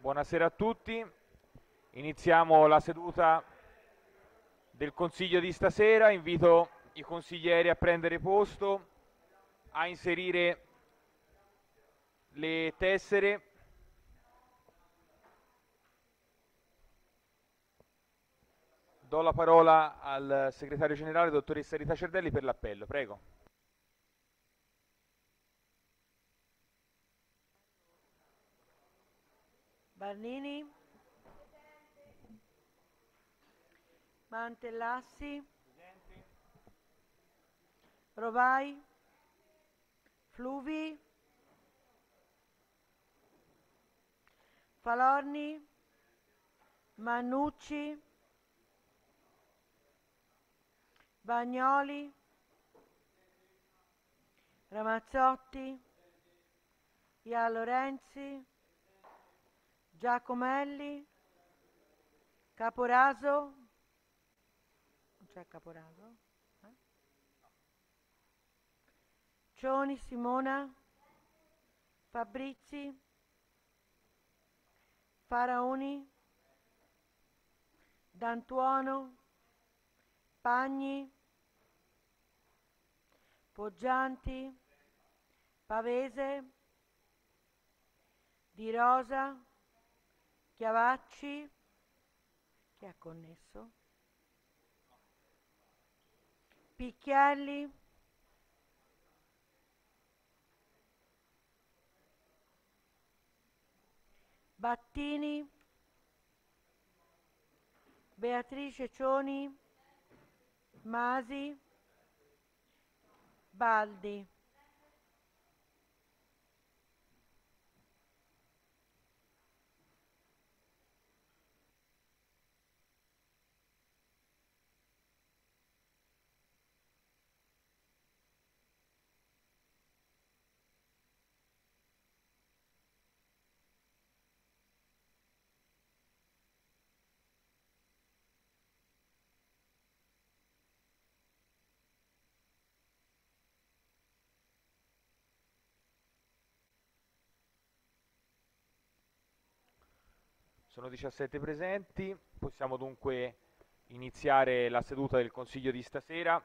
Buonasera a tutti. Iniziamo la seduta del Consiglio di stasera. Invito i consiglieri a prendere posto, a inserire le tessere. Do la parola al segretario generale, dottoressa Rita Cerdelli, per l'appello. Prego. Barnini, Mantellassi, Rovai, Fluvi, Falorni, Mannucci, Bagnoli, Ramazzotti, Ia Lorenzi, Giacomelli, Caporaso, non c'è Caporaso? Cioni Simona, Fabrizi, Faraoni, D'Antuono, Pagni, Poggianti, Pavese, Di Rosa, Chiavacci, chi è connesso? Picchielli, Battini, Beatrice Cioni, Masi, Baldi. Sono 17 presenti, possiamo dunque iniziare la seduta del Consiglio di stasera,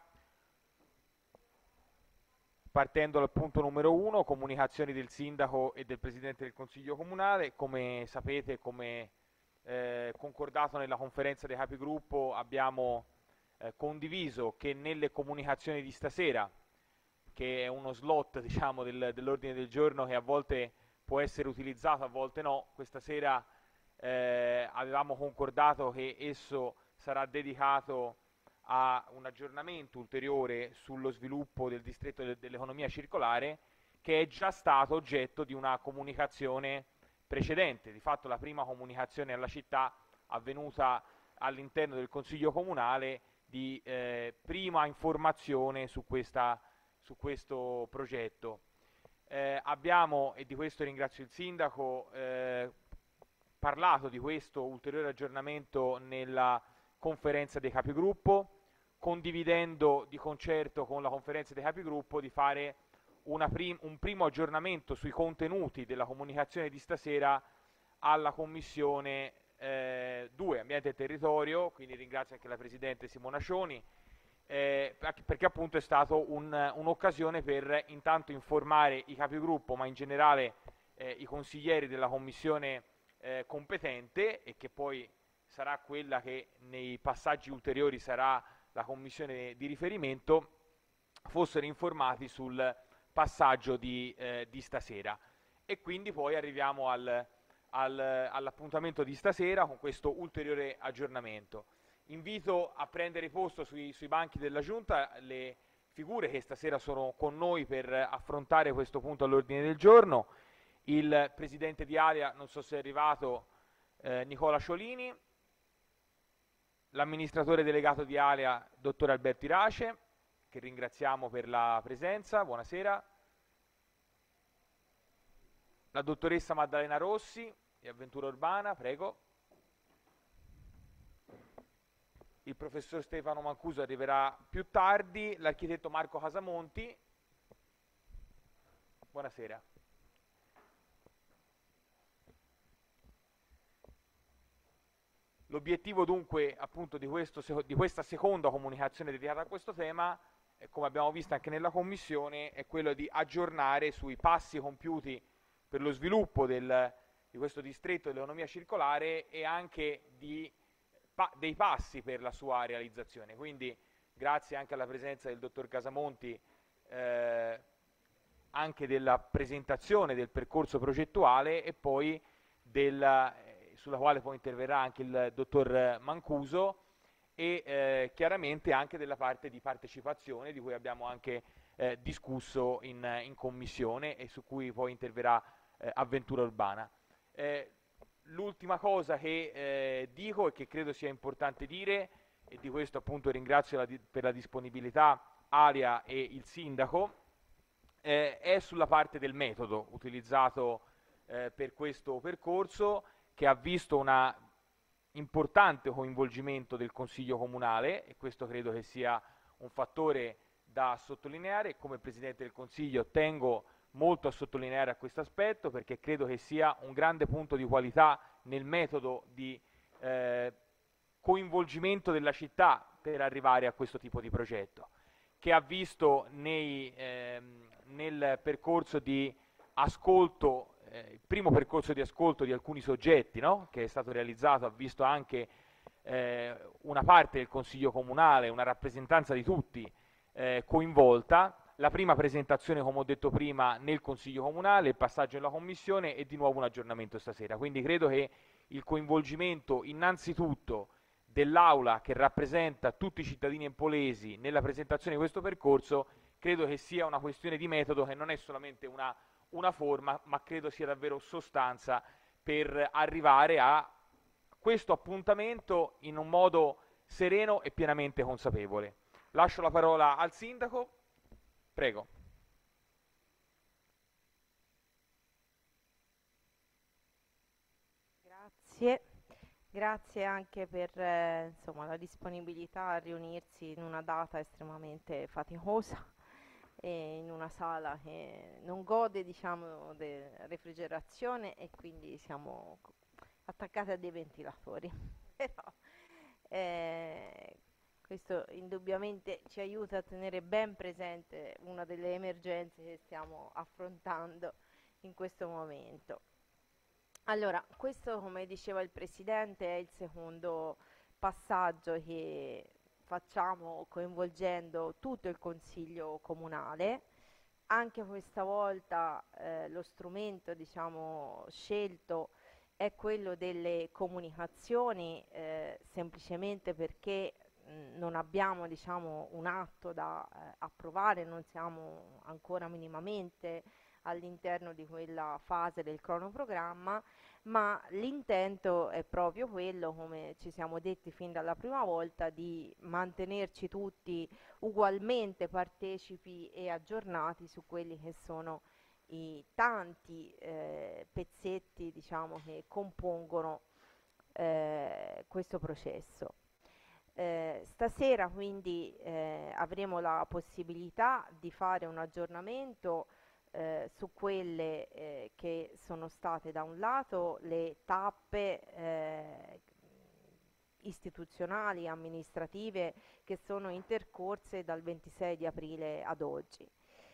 partendo dal punto numero 1, comunicazioni del Sindaco e del Presidente del Consiglio Comunale. Come sapete, come concordato nella conferenza dei capigruppo, abbiamo condiviso che nelle comunicazioni di stasera, che è uno slot diciamo, dell'ordine del giorno che a volte può essere utilizzato, a volte no, questa sera avevamo concordato che esso sarà dedicato a un aggiornamento ulteriore sullo sviluppo del distretto dell'economia circolare, che è già stato oggetto di una comunicazione precedente. Di fatto la prima comunicazione alla città avvenuta all'interno del Consiglio Comunale di prima informazione su questo progetto. Abbiamo, e di questo ringrazio il Sindaco, parlato di questo ulteriore aggiornamento nella conferenza dei capigruppo, condividendo di concerto con la conferenza dei capigruppo di fare un primo aggiornamento sui contenuti della comunicazione di stasera alla Commissione 2, Ambiente e Territorio, quindi ringrazio anche la Presidente Simona Scioni, perché appunto è stato un'occasione per intanto informare i capigruppo, ma in generale i consiglieri della Commissione competente, e che poi sarà quella che nei passaggi ulteriori sarà la commissione di riferimento, fossero informati sul passaggio di stasera. E quindi poi arriviamo all'appuntamento di stasera con questo ulteriore aggiornamento. Invito a prendere posto sui banchi della Giunta le figure che stasera sono con noi per affrontare questo punto all'ordine del giorno. Il presidente di Alia, non so se è arrivato, Nicola Sciolini, l'amministratore delegato di Alia, dottor Alberto Irace, che ringraziamo per la presenza, buonasera, la dottoressa Maddalena Rossi, di Avventura Urbana, prego, il professor Stefano Mancuso arriverà più tardi, l'architetto Marco Casamonti, buonasera. L'obiettivo dunque appunto di questa seconda comunicazione dedicata a questo tema, come abbiamo visto anche nella Commissione, è quello di aggiornare sui passi compiuti per lo sviluppo di questo distretto dell'economia circolare e anche dei passi per la sua realizzazione. Quindi grazie anche alla presenza del dottor Casamonti, anche della presentazione del percorso progettuale e poi sulla quale poi interverrà anche il dottor Mancuso e chiaramente anche della parte di partecipazione di cui abbiamo anche discusso in commissione e su cui poi interverrà Avventura Urbana. L'ultima cosa che dico e che credo sia importante dire, e di questo appunto ringrazio per la disponibilità Alia e il sindaco, è sulla parte del metodo utilizzato per questo percorso, che ha visto un importante coinvolgimento del Consiglio Comunale, e questo credo che sia un fattore da sottolineare. Come Presidente del Consiglio tengo molto a sottolineare a questo aspetto, perché credo che sia un grande punto di qualità nel metodo di coinvolgimento della città per arrivare a questo tipo di progetto, che ha visto nel percorso di ascolto, il primo percorso di ascolto di alcuni soggetti, no? Che è stato realizzato, ha visto anche una parte del Consiglio Comunale, una rappresentanza di tutti coinvolta, la prima presentazione, come ho detto prima, nel Consiglio Comunale, il passaggio nella Commissione e di nuovo un aggiornamento stasera. Quindi credo che il coinvolgimento innanzitutto dell'Aula, che rappresenta tutti i cittadini empolesi, nella presentazione di questo percorso, credo che sia una questione di metodo, che non è solamente una forma, ma credo sia davvero sostanza per arrivare a questo appuntamento in un modo sereno e pienamente consapevole. Lascio la parola al sindaco. Prego. Grazie. Grazie anche per insomma, la disponibilità a riunirsi in una data estremamente faticosa e in una sala che non gode, diciamo, di refrigerazione e quindi siamo attaccati a dei ventilatori. Però eh, questo indubbiamente ci aiuta a tenere ben presente una delle emergenze che stiamo affrontando in questo momento. Allora, questo, come diceva il Presidente, è il secondo passaggio che facciamo coinvolgendo tutto il Consiglio Comunale. Anche questa volta lo strumento, diciamo, scelto è quello delle comunicazioni, semplicemente perché non abbiamo, diciamo, un atto da approvare, non siamo ancora minimamente all'interno di quella fase del cronoprogramma, ma l'intento è proprio quello, come ci siamo detti fin dalla prima volta, di mantenerci tutti ugualmente partecipi e aggiornati su quelli che sono i tanti pezzetti, diciamo, che compongono questo processo. Stasera quindi avremo la possibilità di fare un aggiornamento su quelle che sono state da un lato le tappe istituzionali, amministrative che sono intercorse dal 26 di aprile ad oggi.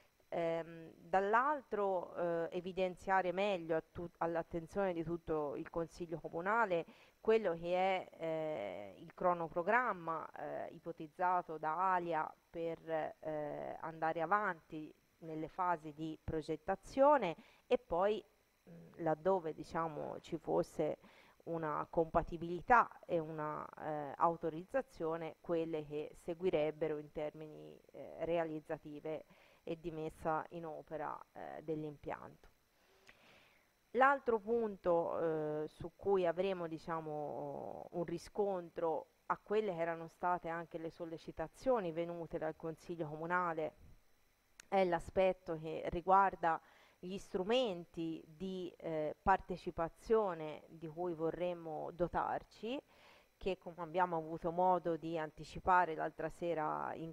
Dall'altro evidenziare meglio all'attenzione di tutto il Consiglio Comunale quello che è il cronoprogramma ipotizzato da Alia per andare avanti nelle fasi di progettazione e poi laddove, diciamo, ci fosse una compatibilità e una autorizzazione, quelle che seguirebbero in termini realizzative e di messa in opera dell'impianto. L'altro punto su cui avremo, diciamo, un riscontro a quelle che erano state anche le sollecitazioni venute dal Consiglio Comunale è l'aspetto che riguarda gli strumenti di partecipazione di cui vorremmo dotarci, che come abbiamo avuto modo di anticipare l'altra sera in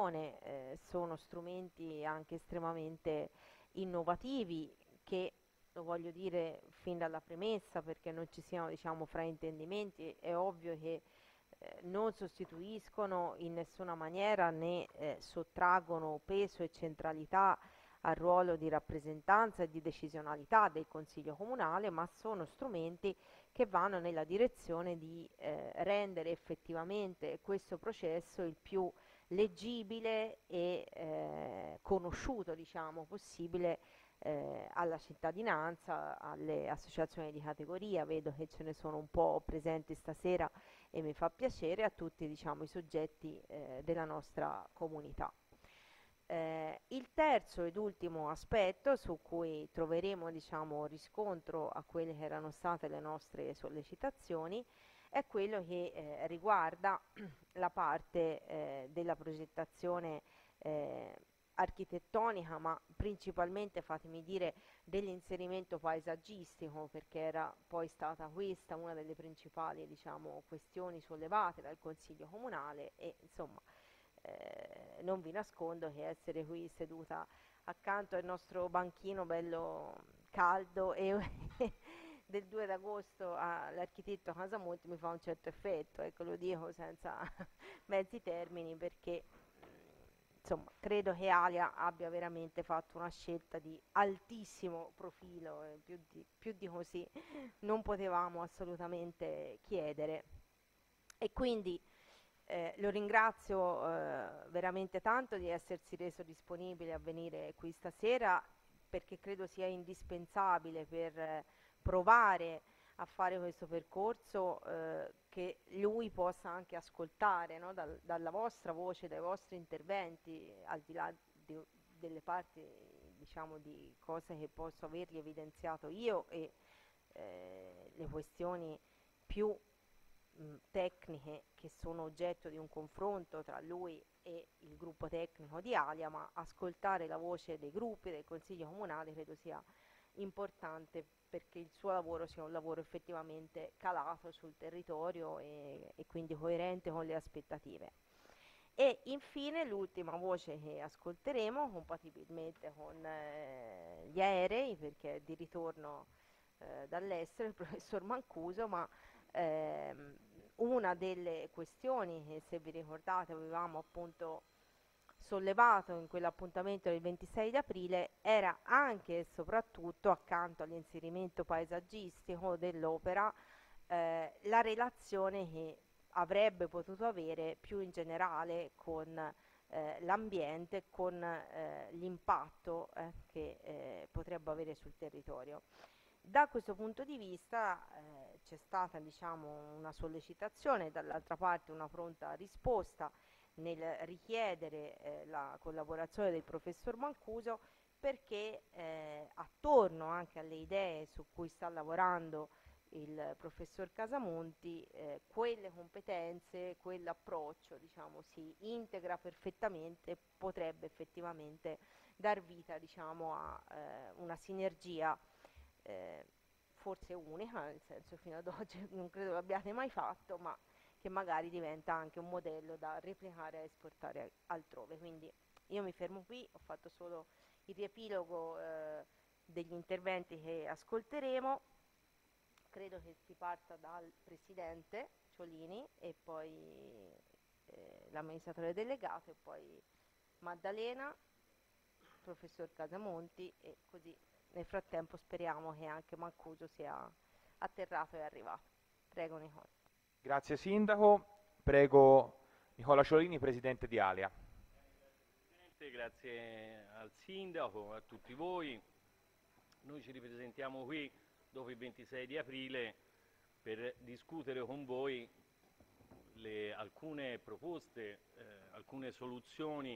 commissione sono strumenti anche estremamente innovativi che lo voglio dire fin dalla premessa perché non ci siano, diciamo, fraintendimenti. È ovvio che non sostituiscono in nessuna maniera né sottraggono peso e centralità al ruolo di rappresentanza e di decisionalità del Consiglio Comunale, ma sono strumenti che vanno nella direzione di rendere effettivamente questo processo il più leggibile e conosciuto, diciamo, possibile alla cittadinanza, alle associazioni di categoria. Vedo che ce ne sono un po' presenti stasera e mi fa piacere, a tutti, diciamo, i soggetti della nostra comunità. Il terzo ed ultimo aspetto su cui troveremo, diciamo, riscontro a quelle che erano state le nostre sollecitazioni è quello che riguarda la parte della progettazione architettonica, ma principalmente, fatemi dire, dell'inserimento paesaggistico, perché era poi stata questa una delle principali, diciamo, questioni sollevate dal Consiglio Comunale. E insomma, non vi nascondo che essere qui seduta accanto al nostro banchino bello caldo e del 2 d'agosto all'architetto Casamonti mi fa un certo effetto, ecco, lo dico senza mezzi termini, perché insomma credo che Alia abbia veramente fatto una scelta di altissimo profilo, e più di così non potevamo assolutamente chiedere. E quindi lo ringrazio veramente tanto di essersi reso disponibile a venire qui stasera, perché credo sia indispensabile per provare a fare questo percorso che lui possa anche ascoltare, no, dalla vostra voce, dai vostri interventi, al di là delle parti, diciamo, di cose che posso avergli evidenziato io e le questioni più tecniche che sono oggetto di un confronto tra lui e il gruppo tecnico di Alia, ma ascoltare la voce dei gruppi del Consiglio Comunale credo sia importante perché il suo lavoro sia un lavoro effettivamente calato sul territorio e quindi coerente con le aspettative. E infine l'ultima voce che ascolteremo, compatibilmente con gli aerei, perché è di ritorno dall'estero il professor Mancuso, ma una delle questioni che, se vi ricordate, avevamo appunto sollevato in quell'appuntamento del 26 di aprile era anche e soprattutto, accanto all'inserimento paesaggistico dell'opera, la relazione che avrebbe potuto avere più in generale con l'ambiente, con l'impatto che potrebbe avere sul territorio. Da questo punto di vista c'è stata, diciamo, una sollecitazione, dall'altra parte una pronta risposta nel richiedere la collaborazione del professor Mancuso, perché attorno anche alle idee su cui sta lavorando il professor Casamonti, quelle competenze, quell'approccio, diciamo, si integra perfettamente, potrebbe effettivamente dar vita, diciamo, a una sinergia forse unica, nel senso, fino ad oggi non credo l'abbiate mai fatto, ma che magari diventa anche un modello da replicare e esportare altrove. Quindi io mi fermo qui, ho fatto solo il riepilogo degli interventi che ascolteremo. Credo che si parta dal presidente Ciolini e poi l'amministratore delegato e poi Maddalena, professor Casamonti, e così nel frattempo speriamo che anche Mancuso sia atterrato e arrivato. Prego Nicola. Grazie Sindaco, prego Nicola Ciolini, Presidente di Alia. Grazie al Sindaco, a tutti voi. Noi ci ripresentiamo qui dopo il 26 di aprile per discutere con voi alcune proposte, alcune soluzioni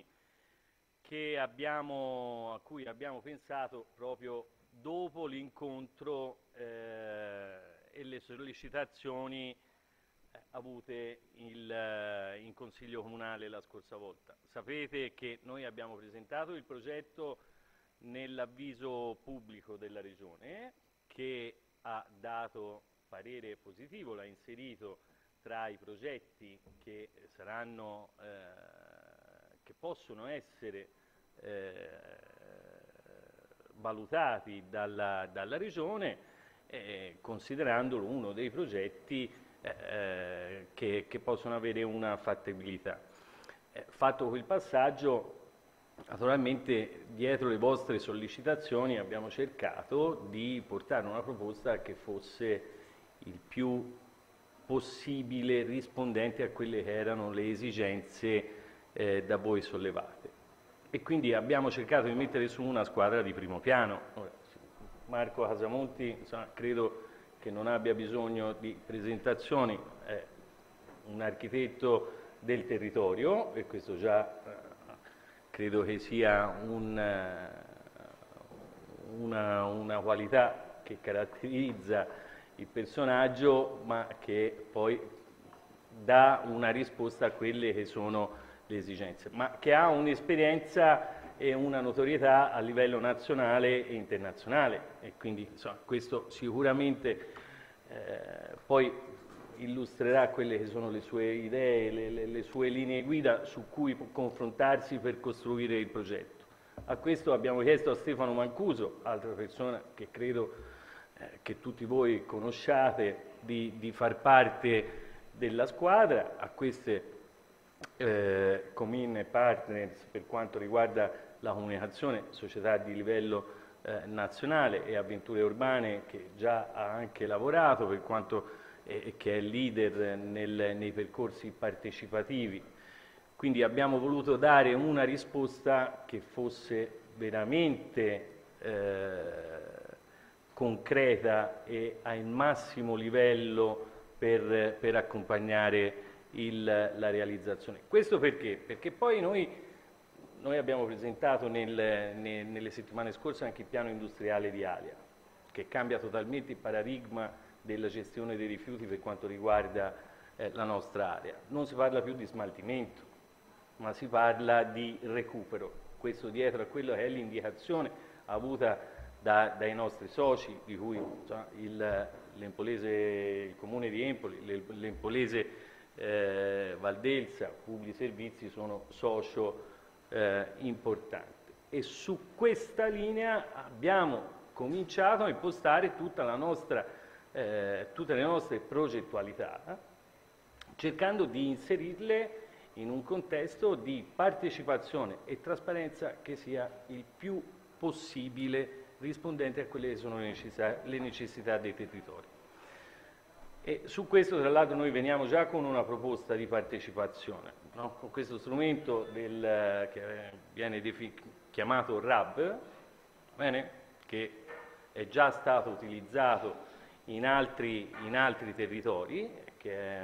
a cui abbiamo pensato proprio dopo l'incontro e le sollecitazioni avute in Consiglio Comunale la scorsa volta. Sapete che noi abbiamo presentato il progetto nell'avviso pubblico della Regione, che ha dato parere positivo, l'ha inserito tra i progetti che saranno, che possono essere valutati dalla Regione, considerandolo uno dei progetti che possono avere una fattibilità. Fatto quel passaggio, naturalmente dietro le vostre sollecitazioni abbiamo cercato di portare una proposta che fosse il più possibile rispondente a quelle che erano le esigenze da voi sollevate. E quindi abbiamo cercato di mettere su una squadra di primo piano. Ora, Marco Casamonti, insomma, credo che non abbia bisogno di presentazioni, è un architetto del territorio e questo già credo che sia una qualità che caratterizza il personaggio, ma che poi dà una risposta a quelle che sono le esigenze, ma che ha un'esperienza e una notorietà a livello nazionale e internazionale, e quindi insomma, questo sicuramente poi illustrerà quelle che sono le sue idee, le sue linee guida su cui confrontarsi per costruire il progetto. A questo abbiamo chiesto a Stefano Mancuso, altra persona che credo che tutti voi conosciate, di far parte della squadra, a queste Comin Partners per quanto riguarda la comunicazione, società di livello nazionale, e Avventure Urbane, che già ha anche lavorato per quanto che è leader nei percorsi partecipativi. Quindi abbiamo voluto dare una risposta che fosse veramente concreta e al massimo livello per accompagnare la realizzazione. Questo perché? Perché poi noi abbiamo presentato nelle settimane scorse anche il piano industriale di Alia, che cambia totalmente il paradigma della gestione dei rifiuti per quanto riguarda la nostra area. Non si parla più di smaltimento, ma si parla di recupero. Questo dietro a quello che è l'indicazione avuta dai nostri soci, di cui insomma, il Comune di Empoli, l'Empolese Valdelsa, Publi Servizi sono socio importanti. E su questa linea abbiamo cominciato a impostare tutte le nostre progettualità, cercando di inserirle in un contesto di partecipazione e trasparenza che sia il più possibile rispondente a quelle che sono le necessità dei territori. E su questo, tra l'altro, noi veniamo già con una proposta di partecipazione, no? Con questo strumento che viene chiamato RAB, bene? Che è già stato utilizzato in altri territori, che è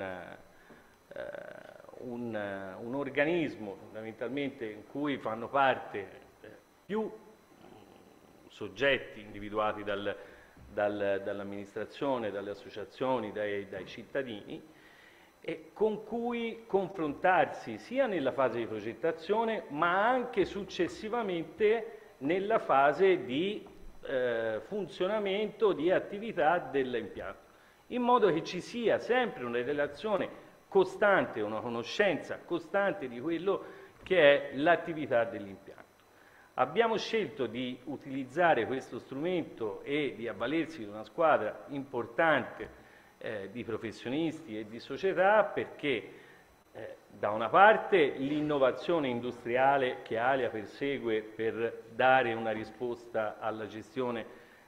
un organismo fondamentalmente in cui fanno parte più soggetti individuati dall'amministrazione, dalle associazioni, dai cittadini, e con cui confrontarsi sia nella fase di progettazione ma anche successivamente nella fase di funzionamento, di attività dell'impianto, in modo che ci sia sempre una relazione costante, una conoscenza costante di quello che è l'attività dell'impianto. Abbiamo scelto di utilizzare questo strumento e di avvalersi di una squadra importante di professionisti e di società perché da una parte l'innovazione industriale che Alia persegue per dare una risposta alla gestione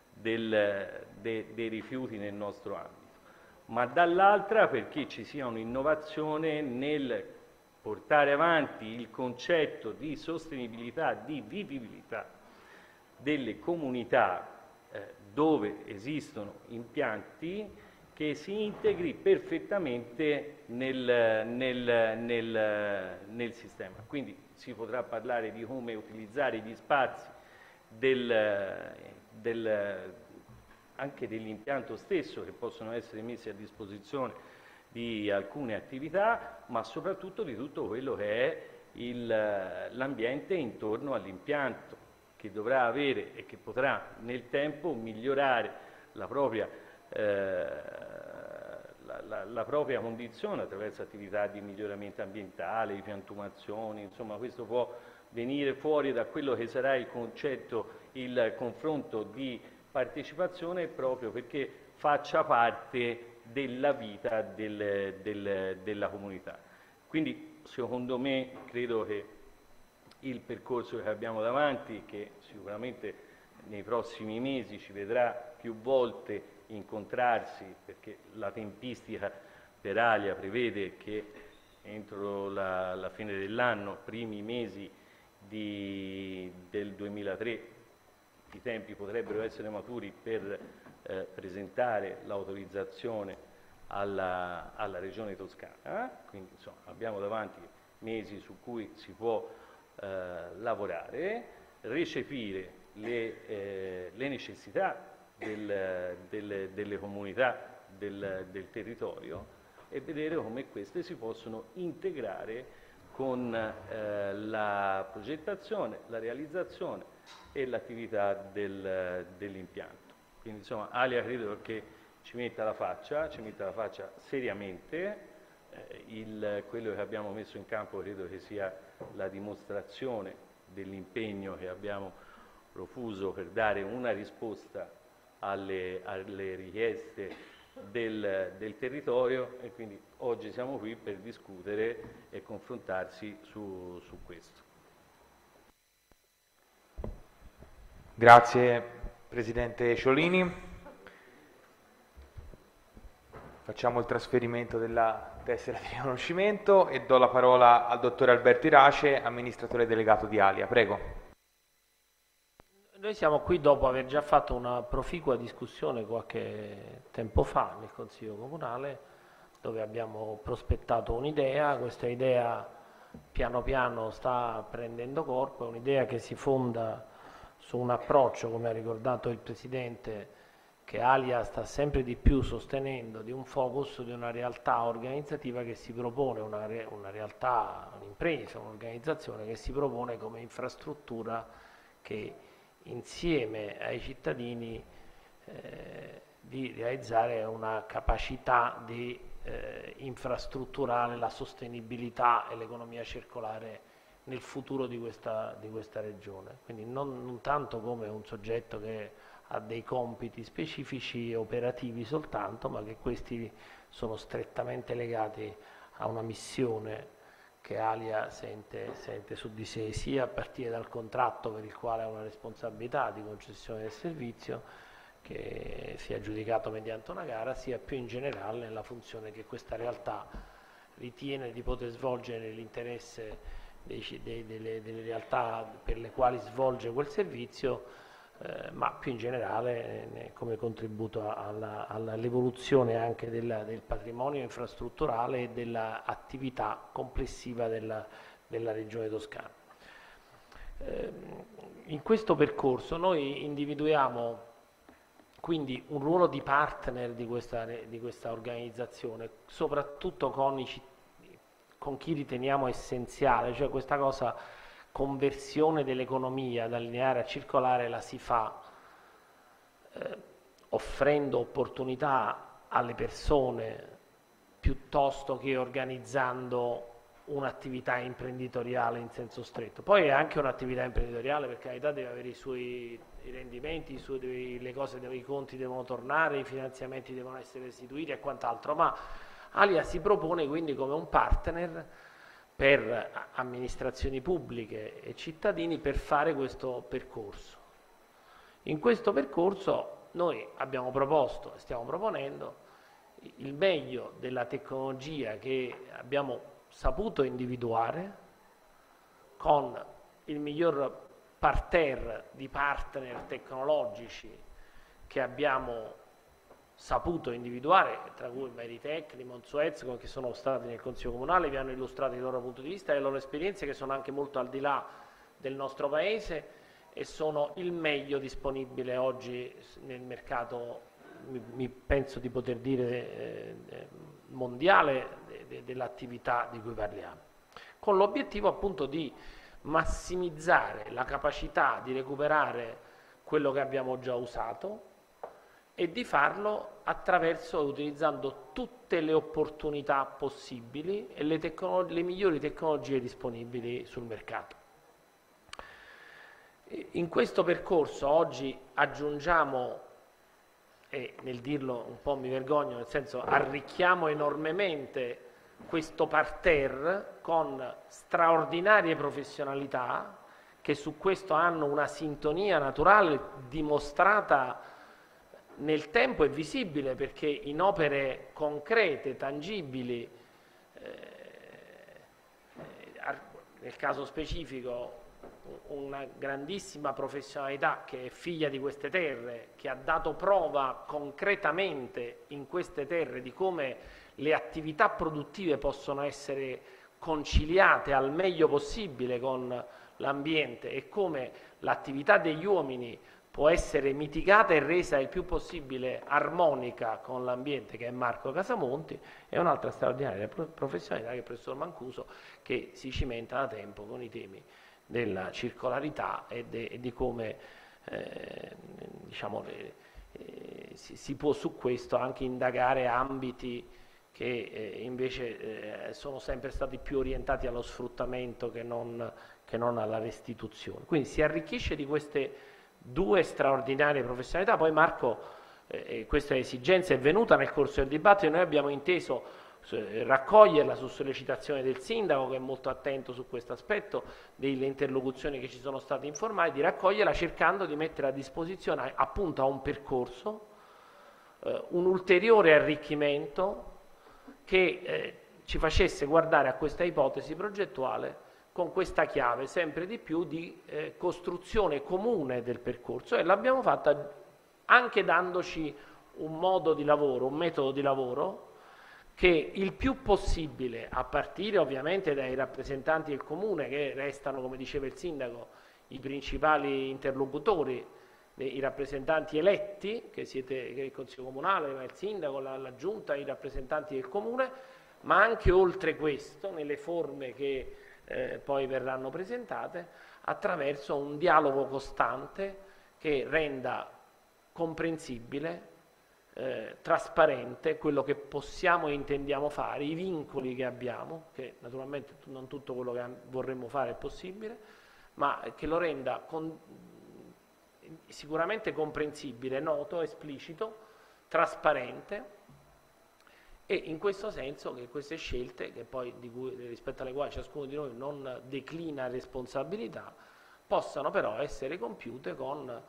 dei rifiuti nel nostro ambito, ma dall'altra perché ci sia un'innovazione nel portare avanti il concetto di sostenibilità, di vivibilità delle comunità dove esistono impianti, che si integri perfettamente nel sistema. Quindi si potrà parlare di come utilizzare gli spazi anche dell'impianto stesso, che possono essere messi a disposizione di alcune attività, ma soprattutto di tutto quello che è l'ambiente intorno all'impianto, che dovrà avere e che potrà nel tempo migliorare la propria condizione attraverso attività di miglioramento ambientale, di piantumazioni, insomma questo può venire fuori da quello che sarà il concetto, il confronto di partecipazione, proprio perché faccia parte della vita della comunità. Quindi secondo me credo che il percorso che abbiamo davanti, che sicuramente nei prossimi mesi ci vedrà più volte incontrarsi, perché la tempistica per Alia prevede che entro la fine dell'anno, primi mesi del 2003, i tempi potrebbero essere maturi per presentare l'autorizzazione alla Regione Toscana, quindi insomma abbiamo davanti mesi su cui si può lavorare, recepire le necessità delle comunità del territorio e vedere come queste si possono integrare con la progettazione, la realizzazione e l'attività dell'impianto. Quindi insomma Alia credo che ci metta la faccia seriamente, quello che abbiamo messo in campo credo che sia la dimostrazione dell'impegno che abbiamo profuso per dare una risposta alle richieste del territorio, e quindi oggi siamo qui per discutere e confrontarsi su questo. Grazie Presidente Ciolini. Facciamo il trasferimento della tessera di riconoscimento e do la parola al Dottor Alberto Irace, amministratore delegato di Alia. Prego. Noi siamo qui dopo aver già fatto una proficua discussione qualche tempo fa nel Consiglio Comunale, dove abbiamo prospettato un'idea. Questa idea piano piano sta prendendo corpo, è un'idea che si fonda su un approccio, come ha ricordato il Presidente, che Alia sta sempre di più sostenendo, di un focus di una realtà organizzativa che si propone, una realtà, un'impresa, un'organizzazione che si propone come infrastruttura che insieme ai cittadini di realizzare una capacità di infrastrutturale la sostenibilità e l'economia circolare nel futuro di questa regione. Quindi non tanto come un soggetto che ha dei compiti specifici operativi soltanto, ma che questi sono strettamente legati a una missione che Alia sente su di sé, sia a partire dal contratto per il quale ha una responsabilità di concessione del servizio, che sia aggiudicato mediante una gara, sia più in generale nella funzione che questa realtà ritiene di poter svolgere nell'interesse delle realtà per le quali svolge quel servizio, ma più in generale come contributo all'evoluzione anche del patrimonio infrastrutturale e dell'attività complessiva della Regione Toscana. In questo percorso noi individuiamo quindi un ruolo di partner di questa organizzazione, soprattutto con chi riteniamo essenziale, cioè questa conversione dell'economia dal lineare a circolare la si fa offrendo opportunità alle persone piuttosto che organizzando un'attività imprenditoriale in senso stretto. Poi è anche un'attività imprenditoriale, per carità, deve avere i suoi rendimenti, le cose, i conti devono tornare, i finanziamenti devono essere restituiti e quant'altro, ma Alia si propone quindi come un partner per amministrazioni pubbliche e cittadini per fare questo percorso. In questo percorso noi abbiamo proposto e stiamo proponendo il meglio della tecnologia che abbiamo saputo individuare con il miglior parterre di partner tecnologici che abbiamo saputo individuare, tra cui Meritech, Limon Suez, che sono stati nel Consiglio Comunale, vi hanno illustrato il loro punto di vista e le loro esperienze, che sono anche molto al di là del nostro Paese e sono il meglio disponibile oggi nel mercato, penso di poter dire, mondiale dell'attività di cui parliamo, con l'obiettivo appunto di massimizzare la capacità di recuperare quello che abbiamo già usato e di farlo attraverso, utilizzando tutte le opportunità possibili e le migliori tecnologie disponibili sul mercato. In questo percorso oggi aggiungiamo, e nel dirlo un po' mi vergogno, nel senso arricchiamo enormemente questo parterre con straordinarie professionalità che su questo hanno una sintonia naturale dimostrata nel tempo e visibile, perché in opere concrete, tangibili, nel caso specifico una grandissima professionalità che è figlia di queste terre, che ha dato prova concretamente in queste terre di come le attività produttive possono essere conciliate al meglio possibile con l'ambiente e come l'attività degli uomini può essere mitigata e resa il più possibile armonica con l'ambiente, che è Marco Casamonti, e un'altra straordinaria professionalità che è il professor Mancuso, che si cimenta da tempo con i temi della circolarità e di come diciamo, si può su questo anche indagare ambiti che invece sono sempre stati più orientati allo sfruttamento che non alla restituzione. Quindi si arricchisce di queste due straordinarie professionalità. Poi Marco, questa esigenza è venuta nel corso del dibattito e noi abbiamo inteso raccoglierla su sollecitazione del sindaco, che è molto attento su questo aspetto, delle interlocuzioni che ci sono state informate, di raccoglierla cercando di mettere a disposizione appunto a un percorso un ulteriore arricchimento che ci facesse guardare a questa ipotesi progettuale con questa chiave sempre di più di costruzione comune del percorso, e l'abbiamo fatta anche dandoci un modo di lavoro, un metodo di lavoro che il più possibile, a partire ovviamente dai rappresentanti del comune, che restano, come diceva il sindaco, i principali interlocutori, i rappresentanti eletti, che è il Consiglio Comunale, il sindaco, la giunta, i rappresentanti del comune, ma anche oltre questo, nelle forme che poi verranno presentate, attraverso un dialogo costante che renda comprensibile, trasparente quello che possiamo e intendiamo fare, i vincoli che abbiamo, che naturalmente non tutto quello che vorremmo fare è possibile, ma che lo renda sicuramente comprensibile, noto, esplicito, trasparente, e in questo senso che queste scelte, che poi rispetto alle quali ciascuno di noi non declina responsabilità, possano però essere compiute con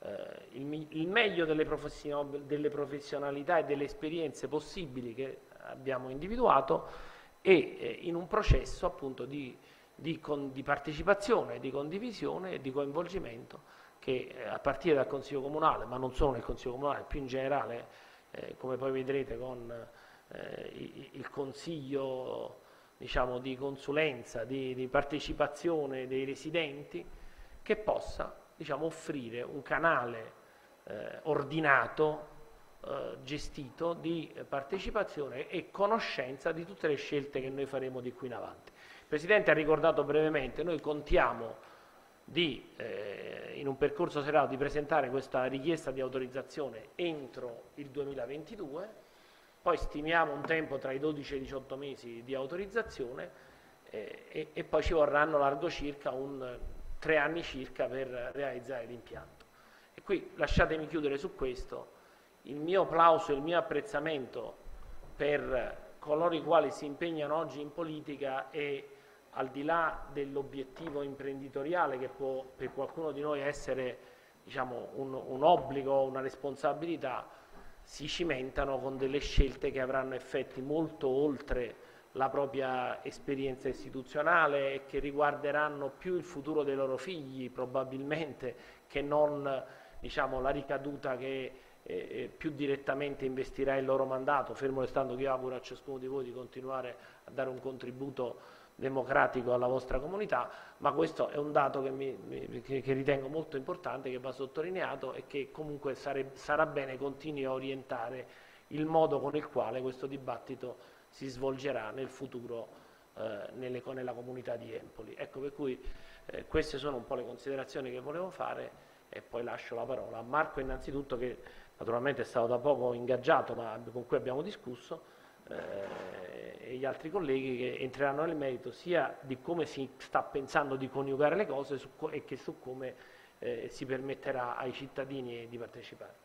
il meglio delle professionalità e delle esperienze possibili che abbiamo individuato, e in un processo appunto di partecipazione, di condivisione e di coinvolgimento che a partire dal Consiglio Comunale, ma non solo nel Consiglio Comunale, più in generale, come poi vedrete con il Consiglio, diciamo, di consulenza, di partecipazione dei residenti, che possa, diciamo, offrire un canale ordinato, gestito di partecipazione e conoscenza di tutte le scelte che noi faremo di qui in avanti. Il Presidente ha ricordato brevemente, noi contiamo in un percorso serrato di presentare questa richiesta di autorizzazione entro il 2022, poi stimiamo un tempo tra i 12 e i 18 mesi di autorizzazione e poi ci vorranno largo circa 3 anni circa per realizzare l'impianto. E qui lasciatemi chiudere su questo: il mio plauso e il mio apprezzamento per coloro i quali si impegnano oggi in politica, e al di là dell'obiettivo imprenditoriale che può per qualcuno di noi essere, diciamo, un obbligo, una responsabilità, si cimentano con delle scelte che avranno effetti molto oltre la propria esperienza istituzionale e che riguarderanno più il futuro dei loro figli probabilmente che non, diciamo, la ricaduta che più direttamente investirà il loro mandato, fermo restando che io auguro a ciascuno di voi di continuare a dare un contributo democratico alla vostra comunità, ma questo è un dato che ritengo molto importante, che va sottolineato e che comunque sarà bene continui a orientare il modo con il quale questo dibattito si svolgerà nel futuro nella comunità di Empoli. Ecco, per cui queste sono un po' le considerazioni che volevo fare, e poi lascio la parola a Marco innanzitutto, che naturalmente è stato da poco ingaggiato ma con cui abbiamo discusso, e gli altri colleghi che entreranno nel merito sia di come si sta pensando di coniugare le cose e che su come si permetterà ai cittadini di partecipare.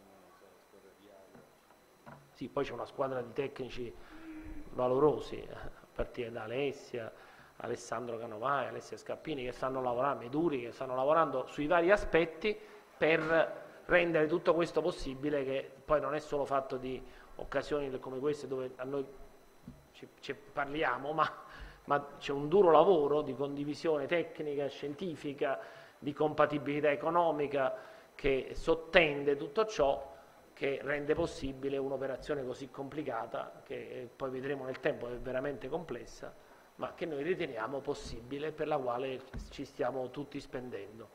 Sì, poi c'è una squadra di tecnici valorosi, a partire da Alessia, Alessandro Canovai, Alessia Scappini, che stanno lavorando, Meduri, che stanno lavorando sui vari aspetti per rendere tutto questo possibile, che poi non è solo fatto di occasioni come queste dove a noi ci parliamo, ma c'è un duro lavoro di condivisione tecnica, scientifica, di compatibilità economica che sottende tutto ciò, che rende possibile un'operazione così complicata, che poi vedremo nel tempo è veramente complessa, ma che noi riteniamo possibile, per la quale ci stiamo tutti spendendo.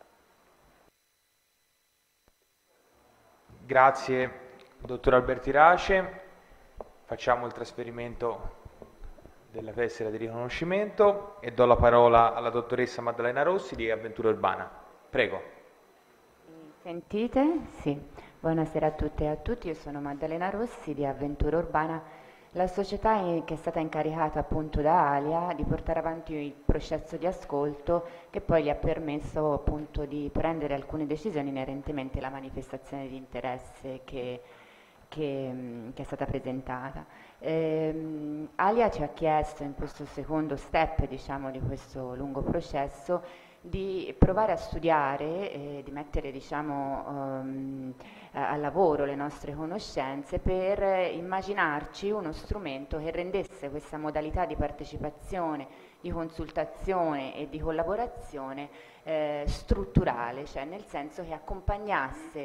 Grazie, dottor Alberti Race. Facciamo il trasferimento della tessera di riconoscimento e do la parola alla dottoressa Maddalena Rossi di Avventura Urbana. Prego. Sentite? Sì. Buonasera a tutte e a tutti, io sono Maddalena Rossi di Avventura Urbana, la società che è stata incaricata appunto da Alia di portare avanti il processo di ascolto che poi gli ha permesso appunto di prendere alcune decisioni inerentemente alla manifestazione di interesse che è stata presentata. Alia ci ha chiesto in questo secondo step, diciamo, di questo lungo processo di provare a studiare, di mettere, diciamo, a lavoro le nostre conoscenze per immaginarci uno strumento che rendesse questa modalità di partecipazione, di consultazione e di collaborazione strutturale, cioè nel senso che accompagnasse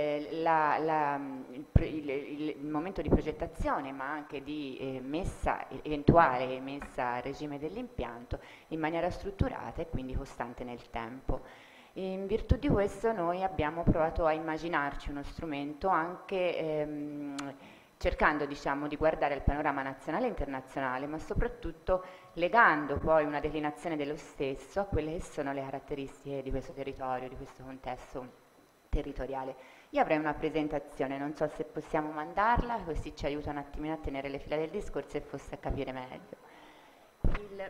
il momento di progettazione, ma anche di eventuale messa a regime dell'impianto in maniera strutturata e quindi costante nel tempo. In virtù di questo noi abbiamo provato a immaginarci uno strumento anche cercando, diciamo, di guardare il panorama nazionale e internazionale, ma soprattutto legando poi una declinazione dello stesso a quelle che sono le caratteristiche di questo territorio, di questo contesto territoriale. Io avrei una presentazione, non so se possiamo mandarla, così ci aiuta un attimino a tenere le fila del discorso e forse a capire meglio.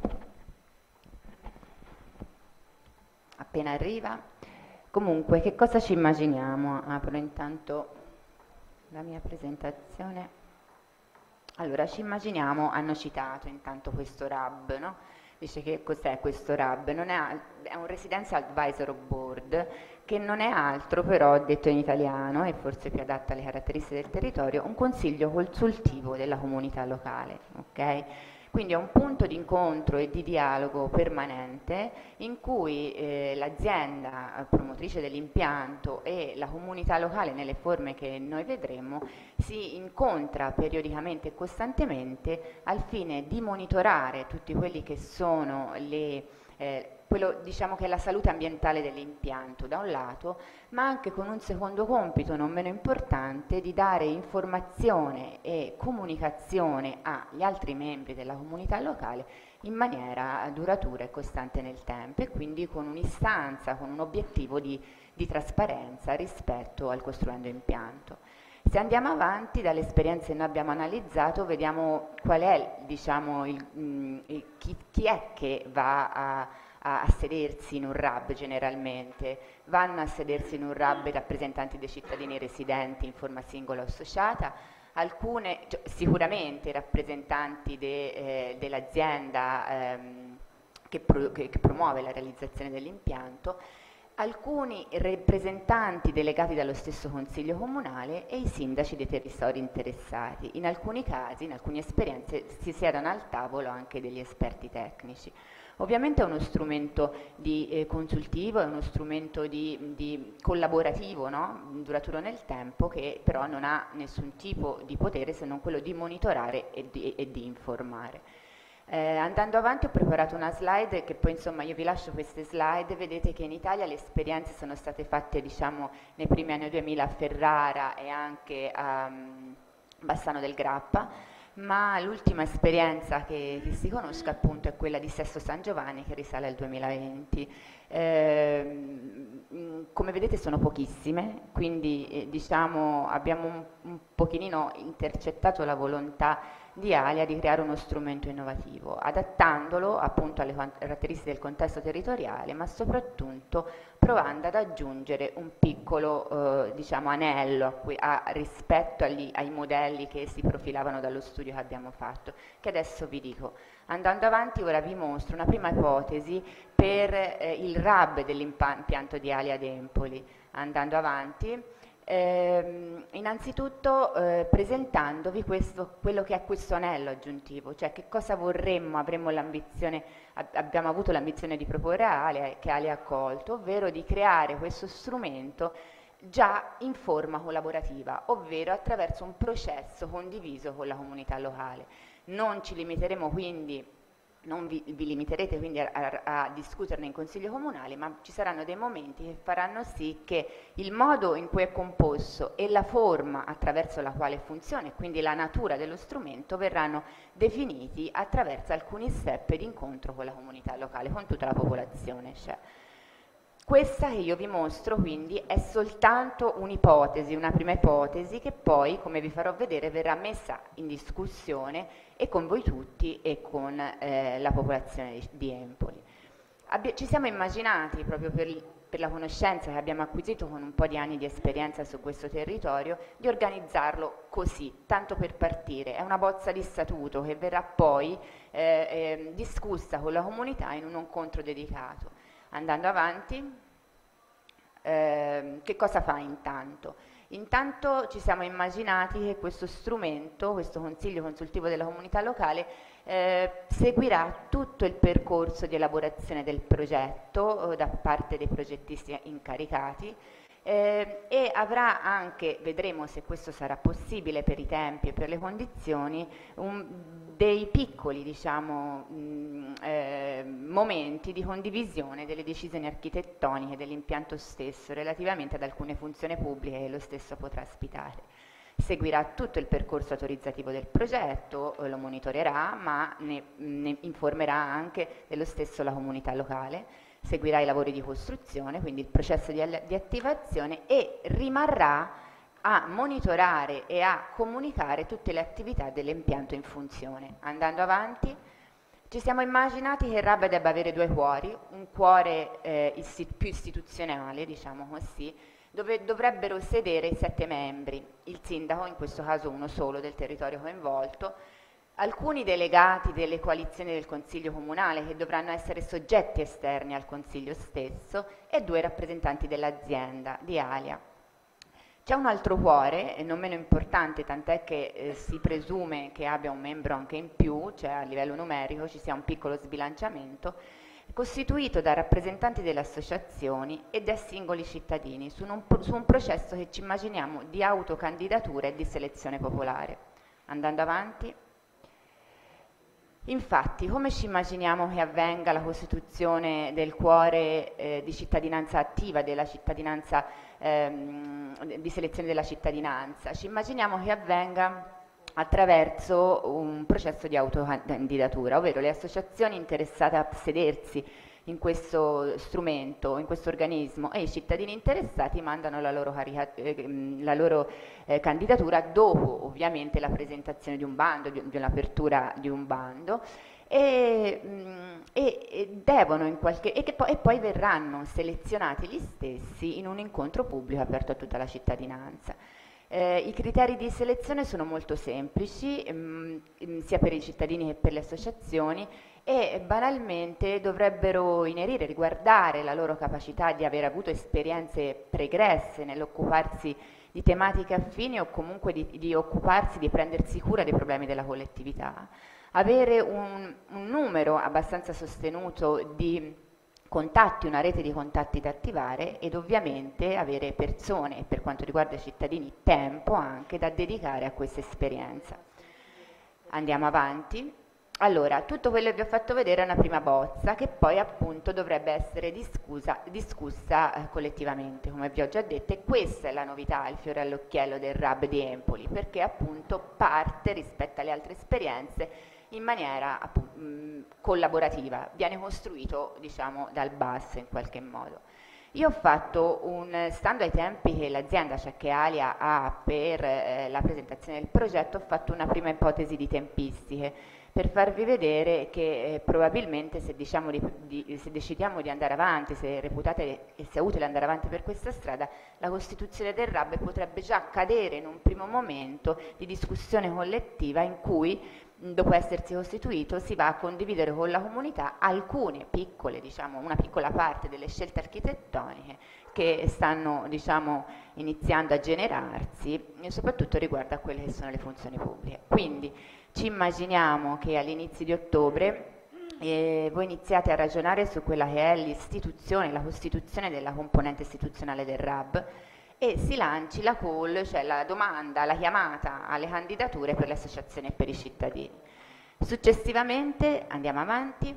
Appena arriva. Comunque, che cosa ci immaginiamo? Apro intanto la mia presentazione. Allora, ci immaginiamo, hanno citato intanto questo RAB, no? Dice che cos'è questo RAB? È un Residential Advisory Board, che non è altro però, detto in italiano e forse più adatto alle caratteristiche del territorio, un consiglio consultivo della comunità locale, ok? Quindi è un punto di incontro e di dialogo permanente in cui l'azienda promotrice dell'impianto e la comunità locale, nelle forme che noi vedremo, si incontra periodicamente e costantemente al fine di monitorare tutti quelli che sono quello, diciamo, che è la salute ambientale dell'impianto da un lato, ma anche con un secondo compito non meno importante di dare informazione e comunicazione agli altri membri della comunità locale in maniera duratura e costante nel tempo, e quindi con un'istanza, con un obiettivo di trasparenza rispetto al costruendo impianto. Se andiamo avanti dalle esperienze che noi abbiamo analizzato, vediamo qual è, diciamo, chi è che va a sedersi in un RAB generalmente. Vanno a sedersi in un RAB rappresentanti dei cittadini residenti in forma singola o associata, alcune sicuramente rappresentanti dell'azienda che promuove la realizzazione dell'impianto, alcuni rappresentanti delegati dallo stesso Consiglio Comunale e i sindaci dei territori interessati. In alcuni casi, in alcune esperienze, si siedono al tavolo anche degli esperti tecnici. Ovviamente è uno strumento consultivo, è uno strumento di collaborativo, no? Duraturo nel tempo, che però non ha nessun tipo di potere se non quello di monitorare e di informare. Andando avanti ho preparato una slide che poi, insomma, io vi lascio queste slide. Vedete che in Italia le esperienze sono state fatte, diciamo, nei primi anni 2000 a Ferrara e anche a Bassano del Grappa, ma l'ultima esperienza che si conosca appunto è quella di Sesto San Giovanni, che risale al 2020. Come vedete sono pochissime, quindi diciamo abbiamo un pochino intercettato la volontà di ALIA di creare uno strumento innovativo, adattandolo appunto alle caratteristiche del contesto territoriale, ma soprattutto provando ad aggiungere un piccolo diciamo anello rispetto ai modelli che si profilavano dallo studio che abbiamo fatto, che adesso vi dico. Andando avanti ora vi mostro una prima ipotesi per il RAB dell'impianto di ALIA ad Empoli. Andando avanti, innanzitutto presentandovi quello che è questo anello aggiuntivo, cioè che cosa vorremmo, abbiamo avuto l'ambizione di proporre a ALIA, che ALIA ha accolto, ovvero di creare questo strumento già in forma collaborativa, ovvero attraverso un processo condiviso con la comunità locale. Non ci limiteremo quindi, non vi limiterete quindi a discuterne in Consiglio Comunale, ma ci saranno dei momenti che faranno sì che il modo in cui è composto e la forma attraverso la quale funziona, e quindi la natura dello strumento, verranno definiti attraverso alcuni step di incontro con la comunità locale, con tutta la popolazione. Cioè, questa che io vi mostro quindi è soltanto un'ipotesi, una prima ipotesi che poi, come vi farò vedere, verrà messa in discussione e con voi tutti e con la popolazione di Empoli. Ci siamo immaginati, proprio per la conoscenza che abbiamo acquisito con un po' di anni di esperienza su questo territorio, di organizzarlo così, tanto per partire. È una bozza di statuto che verrà poi discussa con la comunità in un incontro dedicato. Andando avanti, che cosa fa intanto? Intanto ci siamo immaginati che questo strumento, questo Consiglio Consultivo della Comunità Locale, seguirà tutto il percorso di elaborazione del progetto da parte dei progettisti incaricati e avrà anche, vedremo se questo sarà possibile per i tempi e per le condizioni, dei piccoli diciamo, momenti di condivisione delle decisioni architettoniche dell'impianto stesso relativamente ad alcune funzioni pubbliche che lo stesso potrà ospitare. Seguirà tutto il percorso autorizzativo del progetto, lo monitorerà, ma ne informerà anche dello stesso la comunità locale, seguirà i lavori di costruzione, quindi il processo di attivazione, e rimarrà a monitorare e a comunicare tutte le attività dell'impianto in funzione. Andando avanti, ci siamo immaginati che il RAB debba avere due cuori, un cuore più istituzionale, diciamo così, dove dovrebbero sedere 7 membri, il sindaco, in questo caso uno solo del territorio coinvolto, alcuni delegati delle coalizioni del Consiglio Comunale che dovranno essere soggetti esterni al Consiglio stesso e 2 rappresentanti dell'azienda di ALIA. C'è un altro cuore, non meno importante, tant'è che si presume che abbia un membro anche in più, cioè a livello numerico ci sia un piccolo sbilanciamento, costituito da rappresentanti delle associazioni e da singoli cittadini su un processo che ci immaginiamo di autocandidatura e di selezione popolare. Andando avanti. Infatti, come ci immaginiamo che avvenga la costituzione del cuore di cittadinanza attiva, della cittadinanza, di selezione della cittadinanza? Ci immaginiamo che avvenga attraverso un processo di autocandidatura, ovvero le associazioni interessate a sedersi in questo strumento, in questo organismo, e i cittadini interessati mandano la loro candidatura dopo ovviamente la presentazione di un bando, di un'apertura di un bando, e devono e poi verranno selezionati gli stessi in un incontro pubblico aperto a tutta la cittadinanza. I criteri di selezione sono molto semplici, sia per i cittadini che per le associazioni, e banalmente dovrebbero riguardare la loro capacità di aver avuto esperienze pregresse nell'occuparsi di tematiche affini o comunque di occuparsi, di prendersi cura dei problemi della collettività, avere un numero abbastanza sostenuto di contatti, una rete di contatti da attivare, ed ovviamente avere persone, e per quanto riguarda i cittadini tempo anche, da dedicare a questa esperienza. Andiamo avanti. Allora, tutto quello che vi ho fatto vedere è una prima bozza che poi appunto dovrebbe essere discussa collettivamente, come vi ho già detto, e questa è la novità, il fiore all'occhiello del RAB di Empoli, perché appunto parte rispetto alle altre esperienze in maniera collaborativa, viene costruito diciamo dal basso in qualche modo. Io ho fatto stando ai tempi che l'azienda, cioè che Alia ha per la presentazione del progetto, ho fatto una prima ipotesi di tempistiche per farvi vedere che probabilmente se decidiamo di andare avanti, se reputate che sia utile andare avanti per questa strada, la costituzione del RAB potrebbe già cadere in un primo momento di discussione collettiva in cui, dopo essersi costituito, si va a condividere con la comunità alcune piccole, una piccola parte delle scelte architettoniche che stanno, iniziando a generarsi, e soprattutto riguardo a quelle che sono le funzioni pubbliche. Quindi ci immaginiamo che all'inizio di ottobre voi iniziate a ragionare su quella che è l'istituzione, la costituzione della componente istituzionale del RAB, e si lanci la call, cioè la domanda, la chiamata alle candidature per le associazioni e per i cittadini. Successivamente andiamo avanti,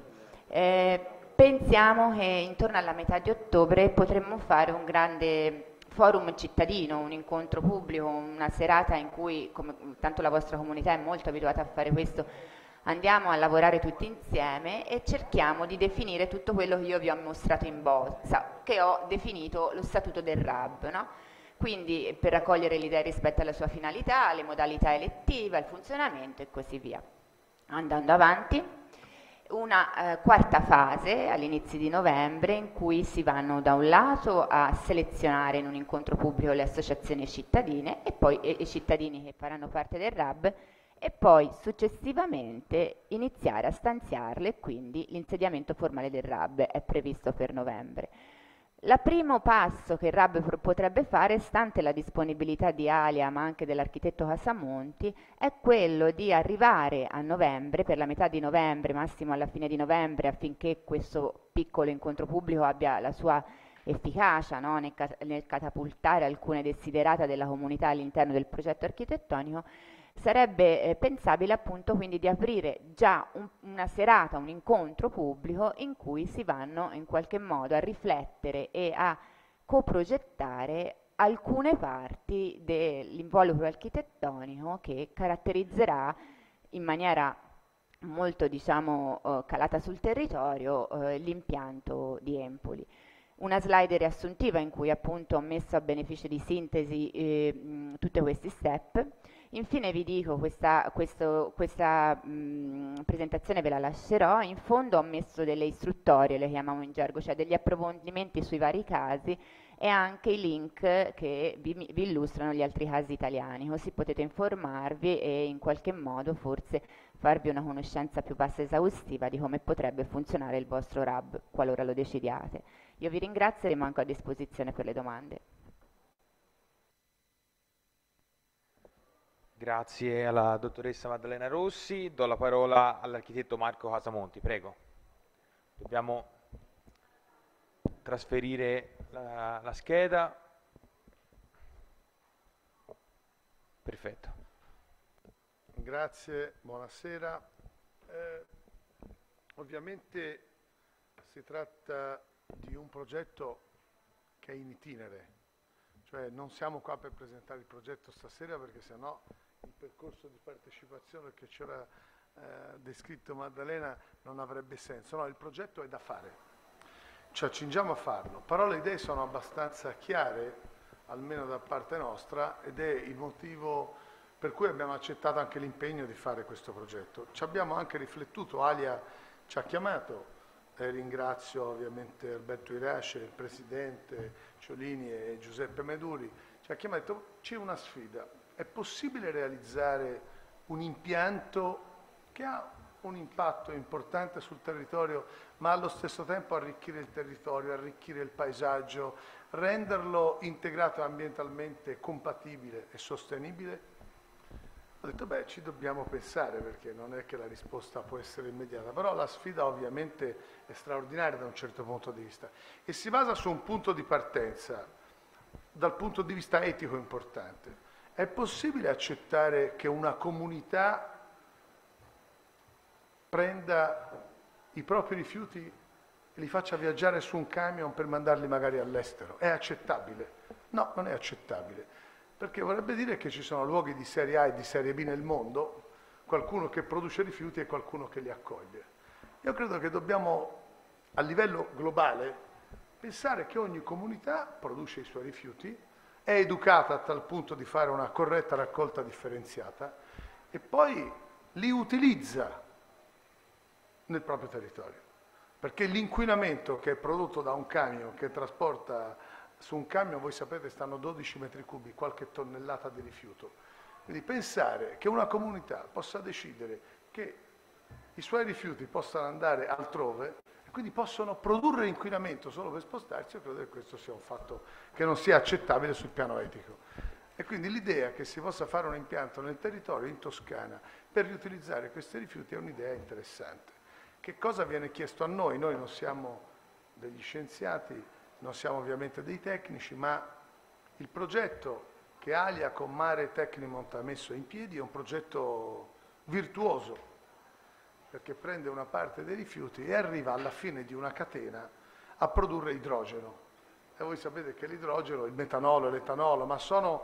pensiamo che intorno alla metà di ottobre potremmo fare un grande forum cittadino, un incontro pubblico, una serata in cui, come tanto la vostra comunità è molto abituata a fare questo, andiamo a lavorare tutti insieme e cerchiamo di definire tutto quello che io vi ho mostrato in bozza, che ho definito lo statuto del RAB, no? Quindi per raccogliere le idee rispetto alla sua finalità, le modalità elettive, il funzionamento e così via. Andando avanti, una quarta fase all'inizio di novembre in cui si vanno da un lato a selezionare in un incontro pubblico le associazioni cittadine e poi i cittadini che faranno parte del RAB, e poi successivamente iniziare a stanziarle, quindi l'insediamento formale del RAB è previsto per novembre. Il primo passo che il RAB potrebbe fare, stante la disponibilità di Alia ma anche dell'architetto Casamonti, è quello di arrivare a novembre, per la metà di novembre, massimo alla fine di novembre, affinché questo piccolo incontro pubblico abbia la sua efficacia, no? nel catapultare alcune desiderata della comunità all'interno del progetto architettonico. Sarebbe pensabile appunto quindi di aprire già una serata, un incontro pubblico in cui si vanno in qualche modo a riflettere e a coprogettare alcune parti dell'involucro architettonico che caratterizzerà in maniera molto calata sul territorio l'impianto di Empoli. Una slide riassuntiva in cui appunto ho messo a beneficio di sintesi tutti questi step. Infine vi dico, questa presentazione ve la lascerò, in fondo ho messo delle istruttorie, le chiamiamo in gergo, cioè degli approfondimenti sui vari casi e anche i link che vi illustrano gli altri casi italiani, così potete informarvi e in qualche modo forse farvi una conoscenza più vasta e esaustiva di come potrebbe funzionare il vostro RAB, qualora lo decidiate. Io vi ringrazio e rimango a disposizione per le domande. Grazie alla dottoressa Maddalena Rossi. Do la parola all'architetto Marco Casamonti, prego. Dobbiamo trasferire la scheda. Perfetto. Grazie, buonasera. Ovviamente si tratta di un progetto che è in itinere, cioè non siamo qua per presentare il progetto stasera perché sennò il percorso di partecipazione che c'era descritto Maddalena non avrebbe senso. No, il progetto è da fare, ci accingiamo a farlo, però le idee sono abbastanza chiare, almeno da parte nostra, ed è il motivo per cui abbiamo accettato anche l'impegno di fare questo progetto. Ci abbiamo anche riflettuto, Alia ci ha chiamato, ringrazio ovviamente Alberto Irace, il Presidente, Ciolini e Giuseppe Meduri, ci ha chiamato e detto c'è una sfida, è possibile realizzare un impianto che ha un impatto importante sul territorio ma allo stesso tempo arricchire il territorio, arricchire il paesaggio, renderlo integrato ambientalmente compatibile e sostenibile? Ho detto beh, ci dobbiamo pensare perché non è che la risposta può essere immediata, però la sfida ovviamente è straordinaria da un certo punto di vista e si basa su un punto di partenza dal punto di vista etico importante. È possibile accettare che una comunità prenda i propri rifiuti e li faccia viaggiare su un camion per mandarli magari all'estero? È accettabile? No, non è accettabile, perché vorrebbe dire che ci sono luoghi di serie A e di serie B nel mondo, qualcuno che produce rifiuti e qualcuno che li accoglie. Io credo che dobbiamo, a livello globale, Pensare che ogni comunità produce i suoi rifiuti, è educata a tal punto di fare una corretta raccolta differenziata e poi li utilizza nel proprio territorio. Perché l'inquinamento che è prodotto da un camion che trasporta su un camion, voi sapete, stanno 12 metri cubi, qualche tonnellata di rifiuto. Quindi pensare che una comunità possa decidere che i suoi rifiuti possano andare altrove e quindi possono produrre inquinamento solo per spostarsi, io credo che questo sia un fatto che non sia accettabile sul piano etico. E quindi l'idea che si possa fare un impianto nel territorio in Toscana per riutilizzare questi rifiuti è un'idea interessante. Che cosa viene chiesto a noi? Noi non siamo degli scienziati, non siamo ovviamente dei tecnici, ma il progetto che Alia con Mare Tecnimont ha messo in piedi è un progetto virtuoso, perché prende una parte dei rifiuti e arriva alla fine di una catena a produrre idrogeno. E voi sapete che l'idrogeno, il metanolo e l'etanolo, ma sono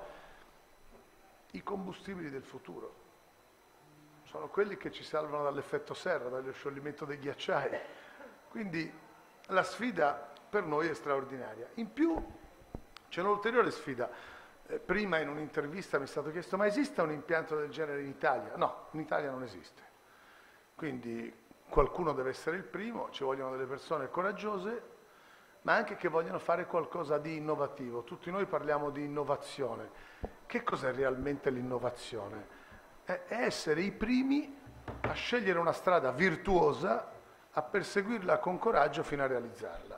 i combustibili del futuro. Sono quelli che ci salvano dall'effetto serra, dallo scioglimento dei ghiacciai. Quindi la sfida per noi è straordinaria. In più c'è un'ulteriore sfida. Prima in un'intervista mi è stato chiesto: ma esiste un impianto del genere in Italia? No, in Italia non esiste. Quindi qualcuno deve essere il primo, ci vogliono delle persone coraggiose, ma anche che vogliono fare qualcosa di innovativo. Tutti noi parliamo di innovazione. Che cos'è realmente l'innovazione? È essere i primi a scegliere una strada virtuosa, a perseguirla con coraggio fino a realizzarla.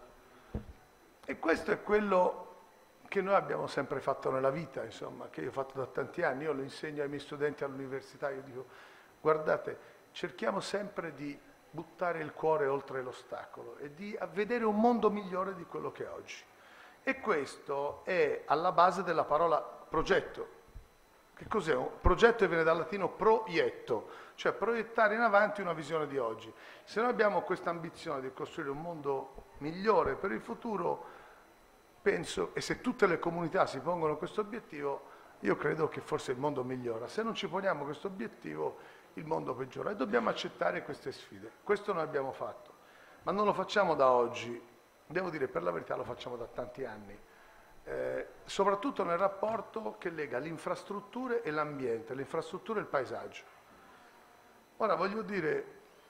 E questo è quello che noi abbiamo sempre fatto nella vita, insomma, che io ho fatto da tanti anni. Io lo insegno ai miei studenti all'università, io dico: guardate, cerchiamo sempre di buttare il cuore oltre l'ostacolo e di vedere un mondo migliore di quello che è oggi. E questo è alla base della parola progetto. Che cos'è? Un progetto viene dal latino proietto, cioè proiettare in avanti una visione di oggi. Se noi abbiamo questa ambizione di costruire un mondo migliore per il futuro, penso, e se tutte le comunità si pongono questo obiettivo, io credo che forse il mondo migliora. Se non ci poniamo questo obiettivo, il mondo peggiora. E dobbiamo accettare queste sfide. Questo noi abbiamo fatto, ma non lo facciamo da oggi. Devo dire, per la verità, lo facciamo da tanti anni. Soprattutto nel rapporto che lega le infrastrutture e l'ambiente, le infrastrutture e il paesaggio. Ora voglio dire,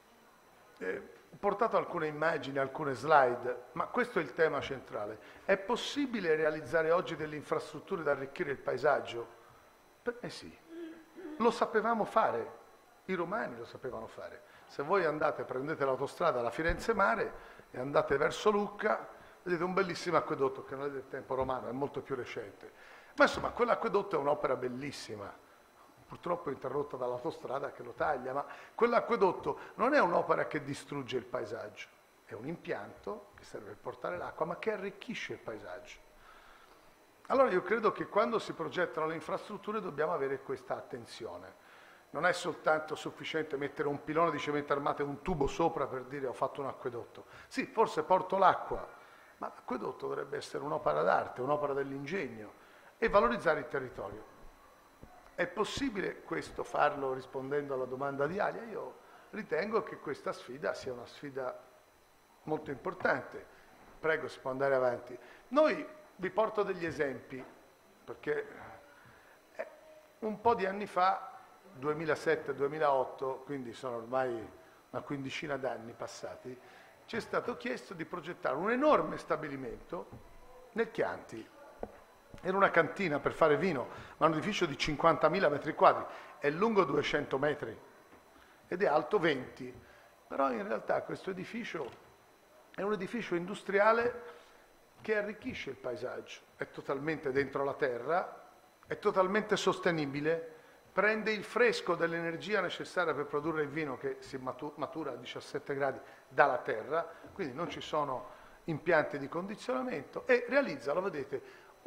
ho portato alcune immagini, alcune slide, ma questo è il tema centrale. È possibile realizzare oggi delle infrastrutture da arricchire il paesaggio? Per me sì. Lo sapevamo fare, i romani lo sapevano fare. Se voi andate, prendete l'autostrada alla Firenze Mare e andate verso Lucca, vedete un bellissimo acquedotto che non è del tempo romano, è molto più recente. Ma insomma, quell'acquedotto è un'opera bellissima, purtroppo interrotta dall'autostrada che lo taglia, ma quell'acquedotto non è un'opera che distrugge il paesaggio, è un impianto che serve per portare l'acqua, ma che arricchisce il paesaggio. Allora io credo che quando si progettano le infrastrutture dobbiamo avere questa attenzione. Non è soltanto sufficiente mettere un pilone di cemento armato e un tubo sopra per dire ho fatto un acquedotto. Sì, forse porto l'acqua, ma l'acquedotto dovrebbe essere un'opera d'arte, un'opera dell'ingegno e valorizzare il territorio. È possibile questo farlo rispondendo alla domanda di Alia? Io ritengo che questa sfida sia una sfida molto importante. Prego, si può andare avanti. Noi vi porto degli esempi, perché un po' di anni fa, 2007-2008, quindi sono ormai una quindicina d'anni passati, ci è stato chiesto di progettare un enorme stabilimento nel Chianti. Era una cantina per fare vino, ma un edificio di 50.000 metri quadri, è lungo 200 metri ed è alto 20. Però in realtà questo edificio è un edificio industriale che arricchisce il paesaggio, è totalmente dentro la terra, è totalmente sostenibile, prende il fresco dell'energia necessaria per produrre il vino che si matura a 17 gradi dalla terra, quindi non ci sono impianti di condizionamento, e realizza, lo vedete,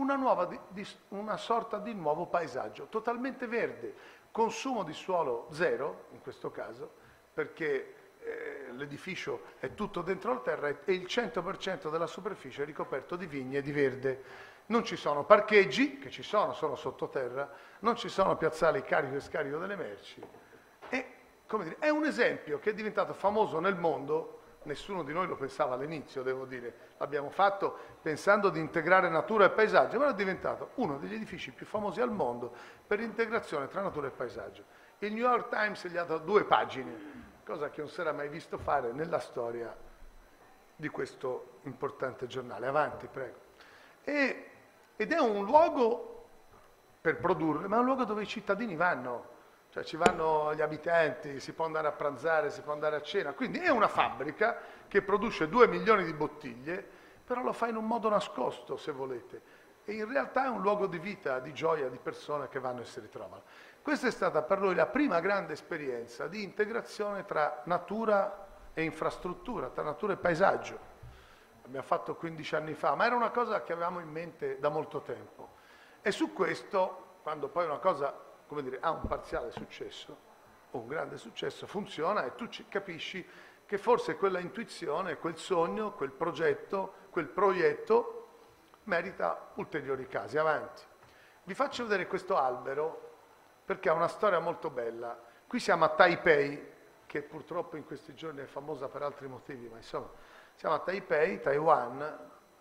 una sorta di nuovo paesaggio, totalmente verde, consumo di suolo zero, in questo caso, perché l'edificio è tutto dentro la terra e il 100% della superficie è ricoperto di vigne e di verde. Non ci sono parcheggi, che ci sono sottoterra, non ci sono piazzali carico e scarico delle merci. E, come dire, è un esempio che è diventato famoso nel mondo nessuno di noi lo pensava all'inizio, devo dire, l'abbiamo fatto pensando di integrare natura e paesaggio, ma è diventato uno degli edifici più famosi al mondo per l'integrazione tra natura e paesaggio. Il New York Times gli ha dato 2 pagine, cosa che non si era mai visto fare nella storia di questo importante giornale. Avanti, prego. Ed è un luogo per produrre, ma è un luogo dove i cittadini vanno. Cioè ci vanno gli abitanti, si può andare a pranzare, si può andare a cena, quindi è una fabbrica che produce 2 milioni di bottiglie, però lo fa in un modo nascosto, se volete, e in realtà è un luogo di vita, di gioia, di persone che vanno e si ritrovano. Questa è stata per noi la prima grande esperienza di integrazione tra natura e infrastruttura, tra natura e paesaggio. L'abbiamo fatto 15 anni fa, ma era una cosa che avevamo in mente da molto tempo. E su questo, quando poi una cosa, come dire, ha un parziale successo, o un grande successo, funziona e tu capisci che forse quella intuizione, quel sogno, quel progetto, quel proietto merita ulteriori casi. Avanti. Vi faccio vedere questo albero perché ha una storia molto bella. Qui siamo a Taipei, che purtroppo in questi giorni è famosa per altri motivi, ma insomma, siamo a Taipei, Taiwan,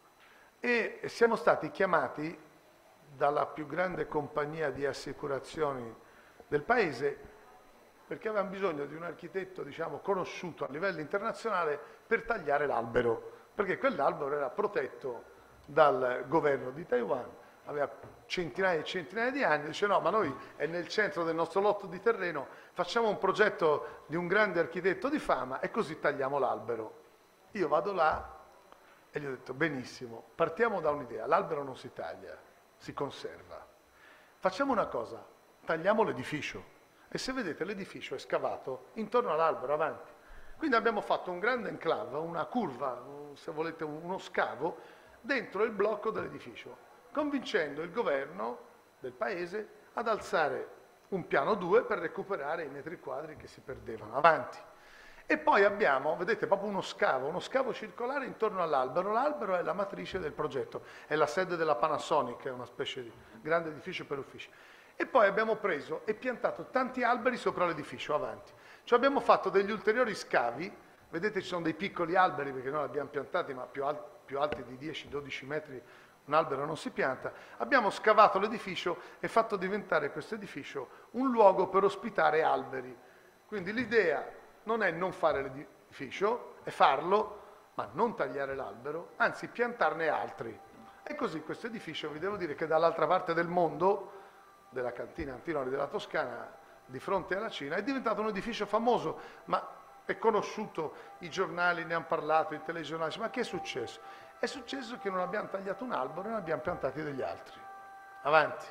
e siamo stati chiamati dalla più grande compagnia di assicurazioni del paese, perché avevano bisogno di un architetto, diciamo, conosciuto a livello internazionale per tagliare l'albero, perché quell'albero era protetto dal governo di Taiwan, aveva centinaia e centinaia di anni, dice no, ma noi è nel centro del nostro lotto di terreno, facciamo un progetto di un grande architetto di fama e così tagliamo l'albero. Io vado là e gli ho detto benissimo, partiamo da un'idea, l'albero non si taglia, si conserva. Facciamo una cosa, tagliamo l'edificio. E se vedete l'edificio è scavato intorno all'albero, avanti. Quindi abbiamo fatto un grande enclave, una curva, se volete uno scavo, dentro il blocco dell'edificio, convincendo il governo del paese ad alzare un piano 2 per recuperare i metri quadri che si perdevano. Avanti. E poi abbiamo, vedete, proprio uno scavo circolare intorno all'albero. L'albero è la matrice del progetto, è la sede della Panasonic, è una specie di grande edificio per uffici. E poi abbiamo preso e piantato tanti alberi sopra l'edificio, avanti. Cioè abbiamo fatto degli ulteriori scavi, vedete ci sono dei piccoli alberi perché noi li abbiamo piantati, ma più alti di 10-12 metri un albero non si pianta. Abbiamo scavato l'edificio e fatto diventare questo edificio un luogo per ospitare alberi. Quindi l'idea non è non fare l'edificio, è farlo, ma non tagliare l'albero, anzi piantarne altri. E così questo edificio, vi devo dire che dall'altra parte del mondo, della cantina Antinori della Toscana, di fronte alla Cina, è diventato un edificio famoso, ma è conosciuto, i giornali ne hanno parlato, i telegiornali, ma che è successo? È successo che non abbiamo tagliato un albero e ne abbiamo piantati degli altri. Avanti.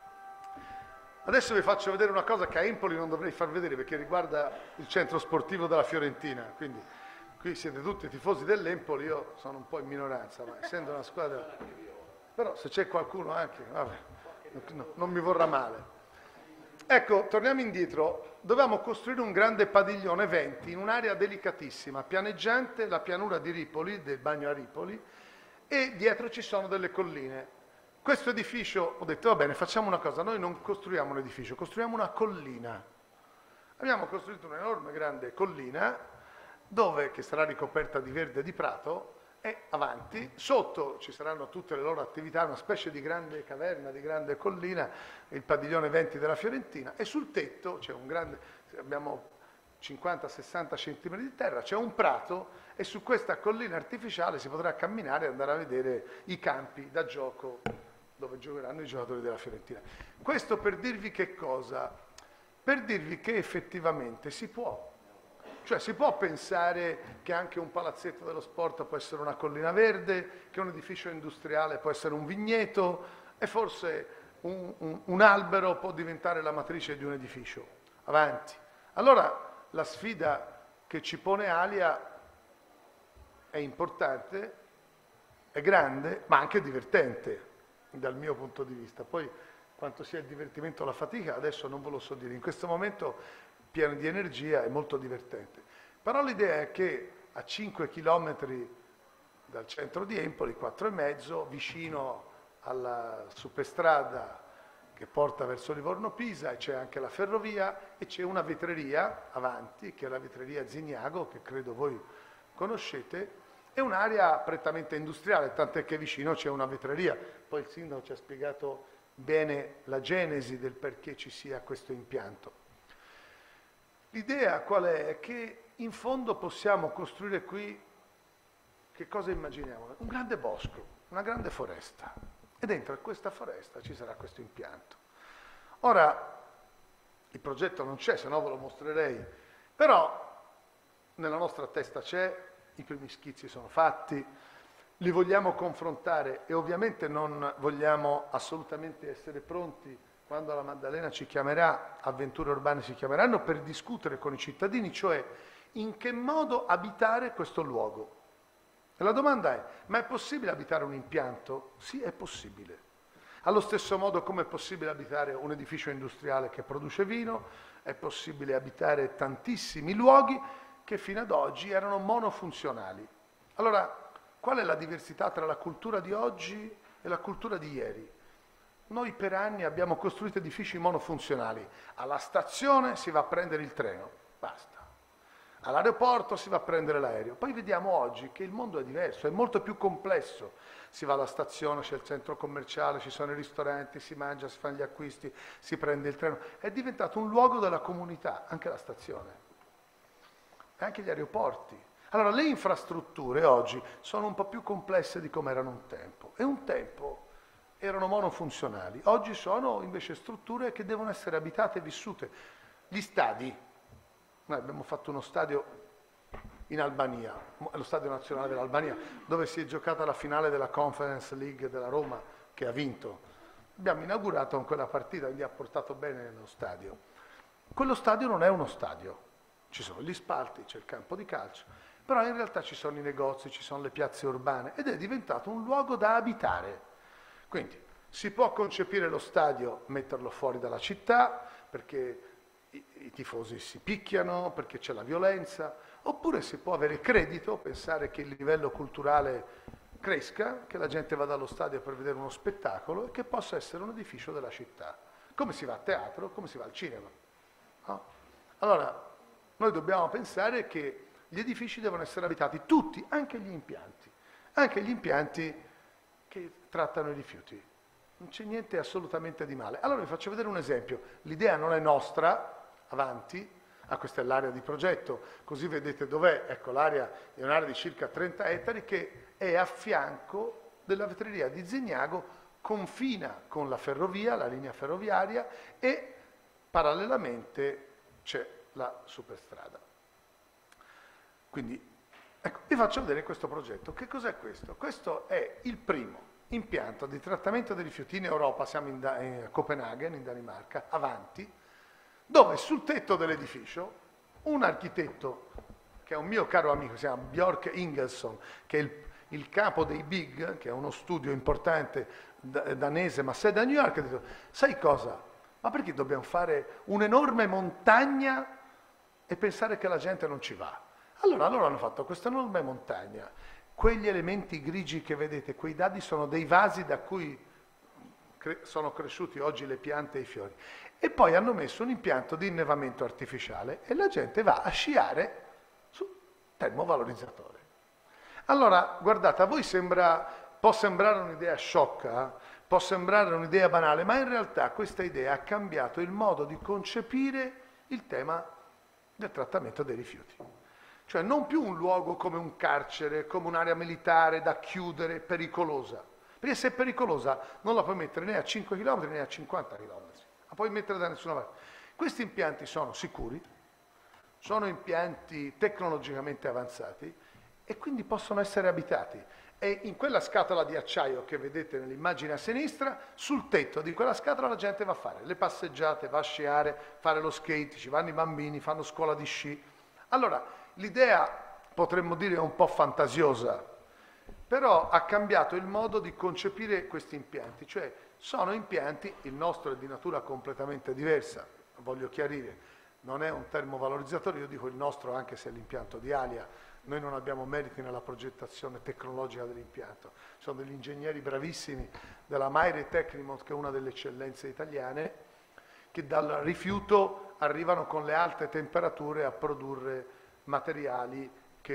Adesso vi faccio vedere una cosa che a Empoli non dovrei far vedere perché riguarda il centro sportivo della Fiorentina, quindi qui siete tutti tifosi dell'Empoli, io sono un po' in minoranza, ma essendo una squadra... Però se c'è qualcuno anche, vabbè, no, non mi vorrà male. Ecco, torniamo indietro, dovevamo costruire un grande padiglione 20 in un'area delicatissima, pianeggiante, la pianura di Ripoli, del bagno a Ripoli, e dietro ci sono delle colline. Questo edificio, ho detto, va bene, facciamo una cosa, noi non costruiamo un edificio, costruiamo una collina. Abbiamo costruito un'enorme grande collina, che sarà ricoperta di verde e di prato, e avanti, sotto ci saranno tutte le loro attività, una specie di grande caverna, di grande collina, il padiglione 20 della Fiorentina, e sul tetto c'è un grande, abbiamo 50-60 centimetri di terra, c'è un prato e su questa collina artificiale si potrà camminare e andare a vedere i campi da gioco dove giocheranno i giocatori della Fiorentina. Questo per dirvi che cosa? Per dirvi che effettivamente si può. Cioè si può pensare che anche un palazzetto dello sport può essere una collina verde, che un edificio industriale può essere un vigneto e forse un albero può diventare la matrice di un edificio. Avanti. Allora la sfida che ci pone Alia è importante, è grande, ma anche divertente dal mio punto di vista. Poi quanto sia il divertimento o la fatica adesso non ve lo so dire. In questo momento pieno di energia, è molto divertente. Però l'idea è che a 5 chilometri dal centro di Empoli, 4,5, vicino alla superstrada che porta verso Livorno-Pisa, e c'è anche la ferrovia, e c'è una vetreria avanti, che è la vetreria Zignago, che credo voi conoscete, è un'area prettamente industriale, tant'è che vicino c'è una vetreria. Poi il sindaco ci ha spiegato bene la genesi del perché ci sia questo impianto. L'idea qual è? È che in fondo possiamo costruire qui, che cosa immaginiamo? Un grande bosco, una grande foresta, e dentro questa foresta ci sarà questo impianto. Ora, il progetto non c'è, se no ve lo mostrerei, però nella nostra testa c'è, i primi schizzi sono fatti, li vogliamo confrontare e ovviamente non vogliamo assolutamente essere pronti quando la Maddalena ci chiamerà, Avventure Urbane ci chiameranno per discutere con i cittadini, cioè in che modo abitare questo luogo. E la domanda è, ma è possibile abitare un impianto? Sì, è possibile. Allo stesso modo come è possibile abitare un edificio industriale che produce vino, è possibile abitare tantissimi luoghi che fino ad oggi erano monofunzionali. Allora, qual è la diversità tra la cultura di oggi e la cultura di ieri? Noi per anni abbiamo costruito edifici monofunzionali. Alla stazione si va a prendere il treno, basta. All'aeroporto si va a prendere l'aereo. Poi vediamo oggi che il mondo è diverso, è molto più complesso. Si va alla stazione, c'è il centro commerciale, ci sono i ristoranti, si mangia, si fanno gli acquisti, si prende il treno. È diventato un luogo della comunità, anche la stazione, e anche gli aeroporti. Allora, le infrastrutture oggi sono un po' più complesse di come erano un tempo. E un tempo erano monofunzionali. Oggi sono invece strutture che devono essere abitate e vissute. Gli stadi. Noi abbiamo fatto uno stadio in Albania, lo stadio nazionale dell'Albania, dove si è giocata la finale della Conference League della Roma, che ha vinto. Abbiamo inaugurato con quella partita, quindi ha portato bene nello stadio. Quello stadio non è uno stadio, ci sono gli spalti, c'è il campo di calcio, però in realtà ci sono i negozi, ci sono le piazze urbane ed è diventato un luogo da abitare. Quindi si può concepire lo stadio, metterlo fuori dalla città, perché i tifosi si picchiano, perché c'è la violenza, oppure si può avere credito, pensare che il livello culturale cresca, che la gente vada allo stadio per vedere uno spettacolo e che possa essere un edificio della città, come si va a teatro, come si va al cinema. No? Allora, noi dobbiamo pensare che gli edifici devono essere abitati tutti, anche gli impianti che trattano i rifiuti. Non c'è niente assolutamente di male. Allora vi faccio vedere un esempio. L'idea non è nostra, avanti, questa è l'area di progetto, così vedete dov'è. Ecco, l'area è un'area di circa 30 ettari che è a fianco della vetreria di Zignago, confina con la ferrovia, la linea ferroviaria, e parallelamente c'è la superstrada. Quindi, ecco, vi faccio vedere questo progetto. Che cos'è questo? Questo è il primo impianto di trattamento dei rifiuti in Europa, siamo a Copenaghen, in Danimarca, avanti, dove sul tetto dell'edificio un architetto, che è un mio caro amico, si chiama Björk Ingelsson, che è il capo dei BIG, che è uno studio importante danese, ma sede a New York, ha detto, sai cosa? Ma perché dobbiamo fare un'enorme montagna e pensare che la gente non ci va? Allora loro hanno fatto questa enorme montagna. Quegli elementi grigi che vedete, quei dadi sono dei vasi da cui sono cresciuti oggi le piante e i fiori. E poi hanno messo un impianto di innevamento artificiale e la gente va a sciare sul termovalorizzatore. Allora, guardate, a voi può sembrare un'idea sciocca, può sembrare un'idea banale, ma in realtà questa idea ha cambiato il modo di concepire il tema del trattamento dei rifiuti. Cioè non più un luogo come un carcere, come un'area militare da chiudere, pericolosa. Perché se è pericolosa non la puoi mettere né a 5 km né a 50 km, la puoi mettere da nessuna parte. Questi impianti sono sicuri, sono impianti tecnologicamente avanzati e quindi possono essere abitati. E in quella scatola di acciaio che vedete nell'immagine a sinistra, sul tetto di quella scatola la gente va a fare le passeggiate, va a sciare, fare lo skate, ci vanno i bambini, fanno scuola di sci. Allora, l'idea, potremmo dire, è un po' fantasiosa, però ha cambiato il modo di concepire questi impianti, cioè sono impianti, il nostro è di natura completamente diversa, voglio chiarire, non è un termovalorizzatore, io dico il nostro anche se è l'impianto di Alia, noi non abbiamo meriti nella progettazione tecnologica dell'impianto, sono degli ingegneri bravissimi della Maire Tecnimont, che è una delle eccellenze italiane, che dal rifiuto arrivano con le alte temperature a produrre materiali che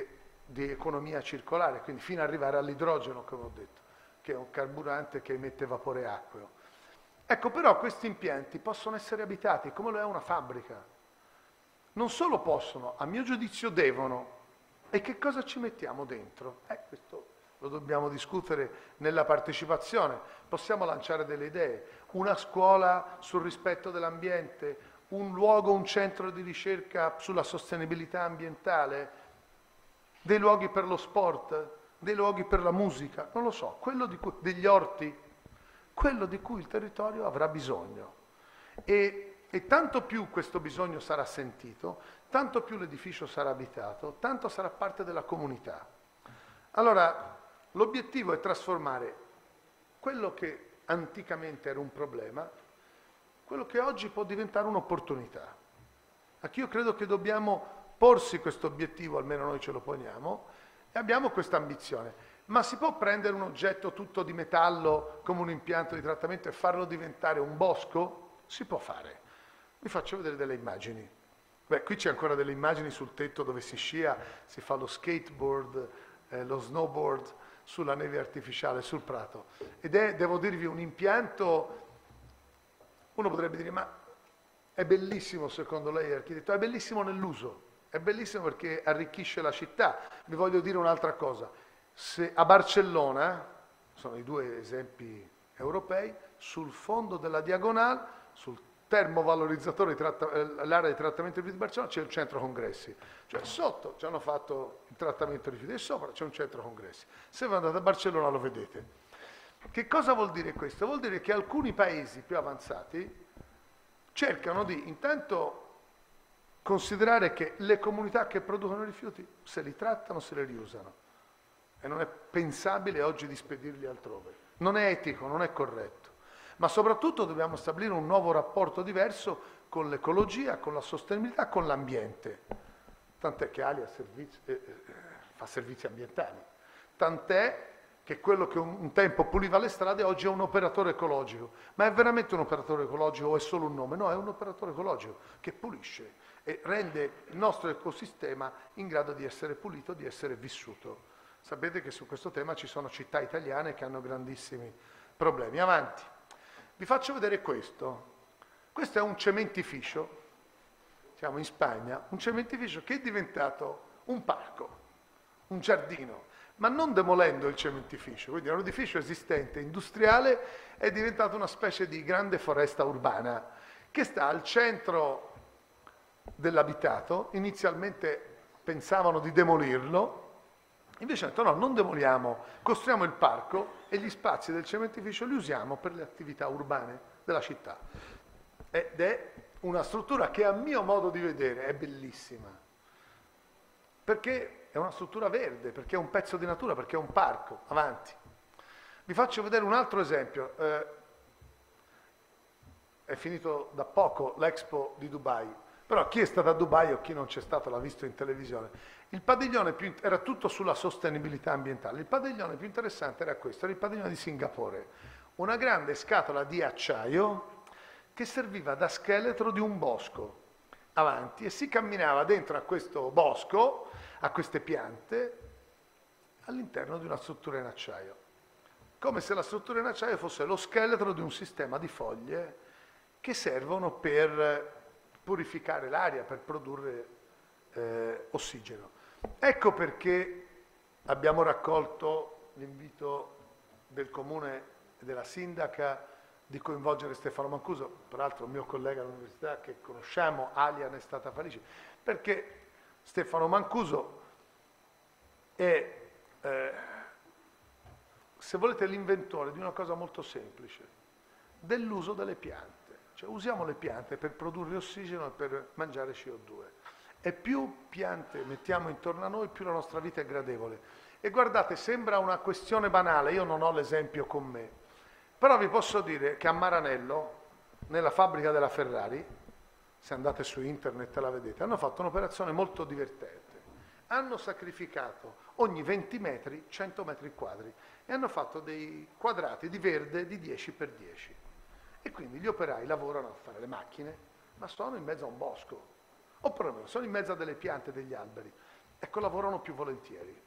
di economia circolare, quindi fino ad arrivare all'idrogeno, come ho detto, che è un carburante che emette vapore acqueo. Ecco, però questi impianti possono essere abitati, come lo è una fabbrica. Non solo possono, a mio giudizio devono. E che cosa ci mettiamo dentro? Questo lo dobbiamo discutere nella partecipazione. Possiamo lanciare delle idee. Una scuola sul rispetto dell'ambiente, un luogo, un centro di ricerca sulla sostenibilità ambientale, dei luoghi per lo sport, dei luoghi per la musica, non lo so, degli orti, quello di cui il territorio avrà bisogno. E tanto più questo bisogno sarà sentito, tanto più l'edificio sarà abitato, tanto sarà parte della comunità. Allora, l'obiettivo è trasformare quello che anticamente era un problema, quello che oggi può diventare un'opportunità. Ecco, io credo che dobbiamo porsi questo obiettivo, almeno noi ce lo poniamo, e abbiamo questa ambizione. Ma si può prendere un oggetto tutto di metallo come un impianto di trattamento e farlo diventare un bosco? Si può fare. Vi faccio vedere delle immagini. Beh, qui c'è ancora delle immagini sul tetto dove si scia, si fa lo skateboard, lo snowboard sulla neve artificiale, sul prato. Ed è, devo dirvi, un impianto, uno potrebbe dire, ma è bellissimo secondo lei, architetto? È bellissimo nell'uso, è bellissimo perché arricchisce la città. Vi voglio dire un'altra cosa. Se a Barcellona, sono i due esempi europei, sul fondo della diagonale, sul termovalorizzatore, l'area di trattamento di rifiuti di Barcellona, c'è il centro congressi. Cioè sotto ci hanno fatto il trattamento di rifiuti e sopra c'è un centro congressi. Se voi andate a Barcellona lo vedete. Che cosa vuol dire questo? Vuol dire che alcuni paesi più avanzati cercano di intanto considerare che le comunità che producono rifiuti se li trattano, se li riusano. E non è pensabile oggi di spedirli altrove. Non è etico, non è corretto. Ma soprattutto dobbiamo stabilire un nuovo rapporto diverso con l'ecologia, con la sostenibilità, con l'ambiente. Tant'è che Alia fa servizi ambientali. Tant'è che quello che un tempo puliva le strade oggi è un operatore ecologico. Ma è veramente un operatore ecologico o è solo un nome? No, è un operatore ecologico che pulisce e rende il nostro ecosistema in grado di essere pulito, di essere vissuto. Sapete che su questo tema ci sono città italiane che hanno grandissimi problemi. Avanti. Vi faccio vedere questo. Questo è un cementificio, siamo in Spagna, un cementificio che è diventato un parco, un giardino, ma non demolendo il cementificio, quindi è un edificio esistente, industriale, è diventato una specie di grande foresta urbana che sta al centro dell'abitato. Inizialmente pensavano di demolirlo, invece hanno detto no, non demoliamo, costruiamo il parco e gli spazi del cementificio li usiamo per le attività urbane della città. Ed è una struttura che a mio modo di vedere è bellissima, perché è una struttura verde, perché è un pezzo di natura, perché è un parco. Avanti. Vi faccio vedere un altro esempio. È finito da poco l'Expo di Dubai, però chi è stato a Dubai o chi non c'è stato l'ha visto in televisione. Il padiglione era tutto sulla sostenibilità ambientale. Il padiglione più interessante era questo, era il padiglione di Singapore. Una grande scatola di acciaio che serviva da scheletro di un bosco. Avanti, e si camminava dentro a questo bosco, a queste piante, all'interno di una struttura in acciaio. Come se la struttura in acciaio fosse lo scheletro di un sistema di foglie che servono per purificare l'aria, per produrre ossigeno. Ecco perché abbiamo raccolto l'invito del comune e della sindaca di coinvolgere Stefano Mancuso, peraltro un mio collega all'università che conosciamo, Alia ne è stata felice, perché Stefano Mancuso è, se volete, l'inventore di una cosa molto semplice, dell'uso delle piante. Cioè usiamo le piante per produrre ossigeno e per mangiare CO2. E più piante mettiamo intorno a noi, più la nostra vita è gradevole. E guardate, sembra una questione banale, io non ho l'esempio con me, però vi posso dire che a Maranello, nella fabbrica della Ferrari, se andate su internet la vedete, hanno fatto un'operazione molto divertente. Hanno sacrificato ogni 20 metri 100 metri quadri e hanno fatto dei quadrati di verde di 10x10. E quindi gli operai lavorano a fare le macchine, ma sono in mezzo a un bosco, o perlomeno sono in mezzo a delle piante e degli alberi. Ecco, lavorano più volentieri.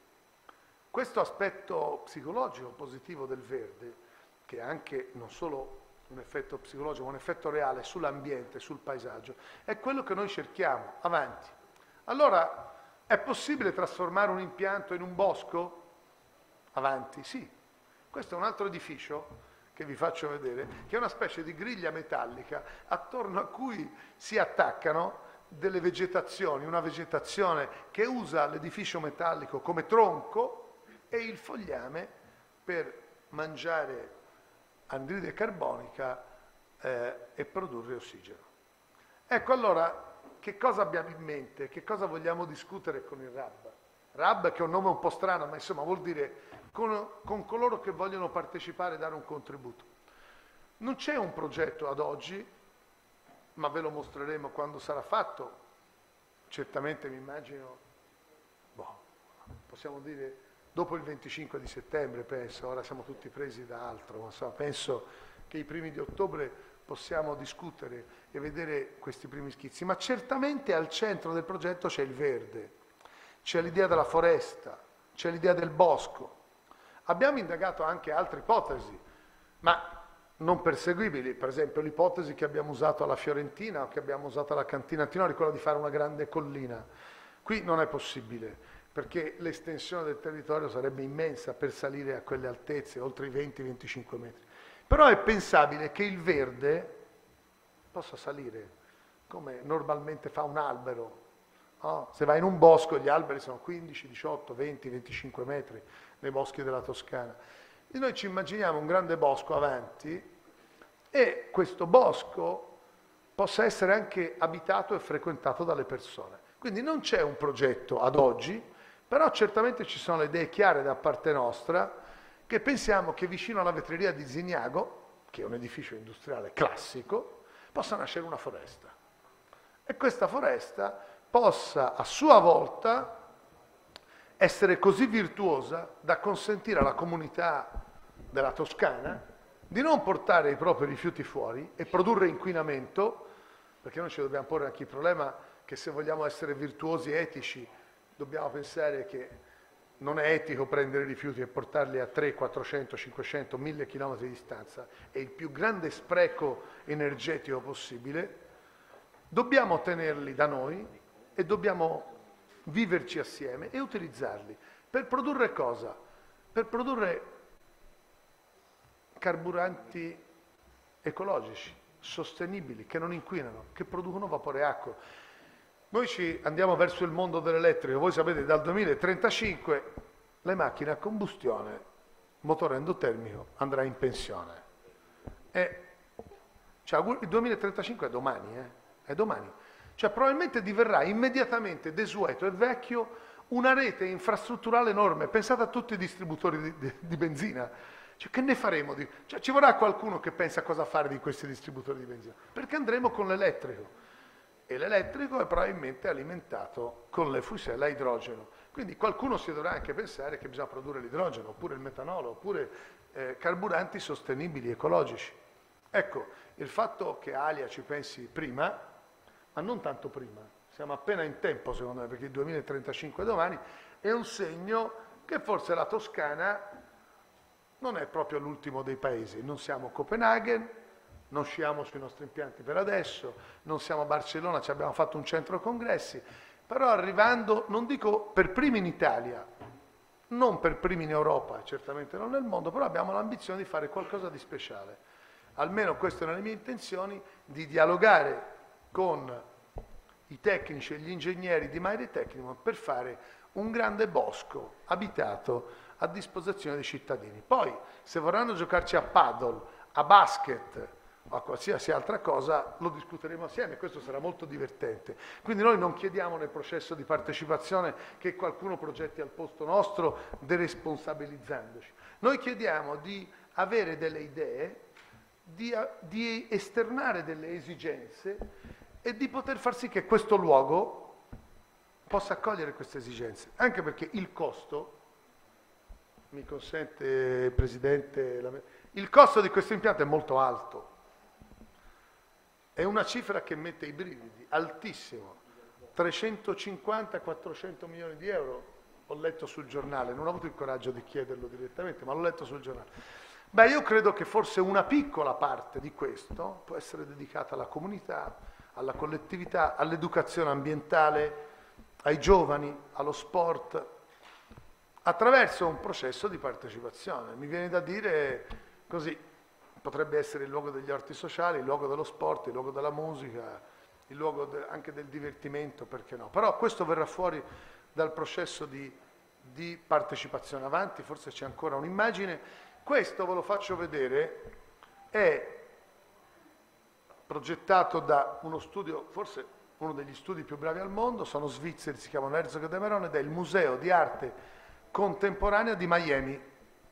Questo aspetto psicologico positivo del verde, che ha anche non solo un effetto psicologico, ma un effetto reale sull'ambiente, sul paesaggio, è quello che noi cerchiamo. Avanti. Allora, è possibile trasformare un impianto in un bosco? Avanti, sì. Questo è un altro edificio che vi faccio vedere, che è una specie di griglia metallica attorno a cui si attaccano delle vegetazioni, una vegetazione che usa l'edificio metallico come tronco e il fogliame per mangiare anidride carbonica e produrre ossigeno. Ecco allora che cosa abbiamo in mente, che cosa vogliamo discutere con il RAB. RAB, che è un nome un po' strano, ma insomma vuol dire con coloro che vogliono partecipare e dare un contributo. Non c'è un progetto ad oggi, ma ve lo mostreremo quando sarà fatto. Certamente mi immagino, possiamo dire dopo il 25 di settembre, penso, ora siamo tutti presi da altro, ma insomma, penso che i primi di ottobre possiamo discutere e vedere questi primi schizzi, ma certamente al centro del progetto c'è il verde, c'è l'idea della foresta, c'è l'idea del bosco. Abbiamo indagato anche altre ipotesi, ma non perseguibili, per esempio l'ipotesi che abbiamo usato alla Fiorentina o che abbiamo usato alla Cantina Tinori, quella di fare una grande collina. Qui non è possibile, perché l'estensione del territorio sarebbe immensa per salire a quelle altezze, oltre i 20-25 metri. Però è pensabile che il verde possa salire, come normalmente fa un albero. No? Se vai in un bosco gli alberi sono 15, 18, 20, 25 metri nei boschi della Toscana. E noi ci immaginiamo un grande bosco avanti e questo bosco possa essere anche abitato e frequentato dalle persone. Quindi non c'è un progetto ad oggi, però certamente ci sono le idee chiare da parte nostra, che pensiamo che vicino alla vetreria di Zignago, che è un edificio industriale classico, possa nascere una foresta. E questa foresta possa a sua volta essere così virtuosa da consentire alla comunità della Toscana di non portare i propri rifiuti fuori e produrre inquinamento, perché noi ci dobbiamo porre anche il problema che se vogliamo essere virtuosi e etici dobbiamo pensare che non è etico prendere i rifiuti e portarli a 300, 400, 500, 1000 km di distanza, è il più grande spreco energetico possibile. Dobbiamo tenerli da noi e dobbiamo viverci assieme e utilizzarli. Per produrre cosa? Per produrre carburanti ecologici, sostenibili, che non inquinano, che producono vapore acqua. Noi ci andiamo verso il mondo dell'elettrico, voi sapete dal 2035 le macchine a combustione, motore endotermico, andrà in pensione. Cioè, il 2035 è domani, è domani. Cioè probabilmente diverrà immediatamente desueto e vecchio una rete infrastrutturale enorme. Pensate a tutti i distributori di benzina. Cioè, che ne faremo? Cioè, ci vorrà qualcuno che pensa a cosa fare di questi distributori di benzina. Perché andremo con l'elettrico. E l'elettrico è probabilmente alimentato con le fuselle a idrogeno. Quindi qualcuno si dovrà anche pensare che bisogna produrre l'idrogeno, oppure il metanolo, oppure carburanti sostenibili, ecologici. Ecco, il fatto che Alia ci pensi prima, ma non tanto prima, siamo appena in tempo secondo me, perché il 2035 è domani, è un segno che forse la Toscana non è proprio l'ultimo dei paesi. Non siamo Copenaghen, non sciamo sui nostri impianti per adesso, non siamo a Barcellona, ci abbiamo fatto un centro congressi, però arrivando, non dico per primi in Italia, non per primi in Europa, certamente non nel mondo, però abbiamo l'ambizione di fare qualcosa di speciale. Almeno queste erano le mie intenzioni, di dialogare con i tecnici e gli ingegneri di Maire Tecnimont per fare un grande bosco abitato a disposizione dei cittadini. Poi, se vorranno giocarci a paddle, a basket o a qualsiasi altra cosa, lo discuteremo assieme, questo sarà molto divertente. Quindi noi non chiediamo nel processo di partecipazione che qualcuno progetti al posto nostro, deresponsabilizzandoci. Noi chiediamo di avere delle idee, di esternare delle esigenze e di poter far sì che questo luogo possa accogliere queste esigenze, anche perché il costo, mi consente Presidente, il costo di questo impianto è molto alto, è una cifra che mette i brividi, altissimo, 350-400 milioni di euro ho letto sul giornale, non ho avuto il coraggio di chiederlo direttamente, ma l'ho letto sul giornale. Beh, io credo che forse una piccola parte di questo può essere dedicata alla comunità, alla collettività, all'educazione ambientale, ai giovani, allo sport, attraverso un processo di partecipazione. Mi viene da dire così, potrebbe essere il luogo degli orti sociali, il luogo dello sport, il luogo della musica, il luogo anche del divertimento, perché no? Però questo verrà fuori dal processo di partecipazione. Avanti, forse c'è ancora un'immagine. Questo ve lo faccio vedere, è progettato da uno studio, forse uno degli studi più bravi al mondo, sono svizzeri, si chiamano Herzog e de Meuron, ed è il Museo di Arte Contemporanea di Miami.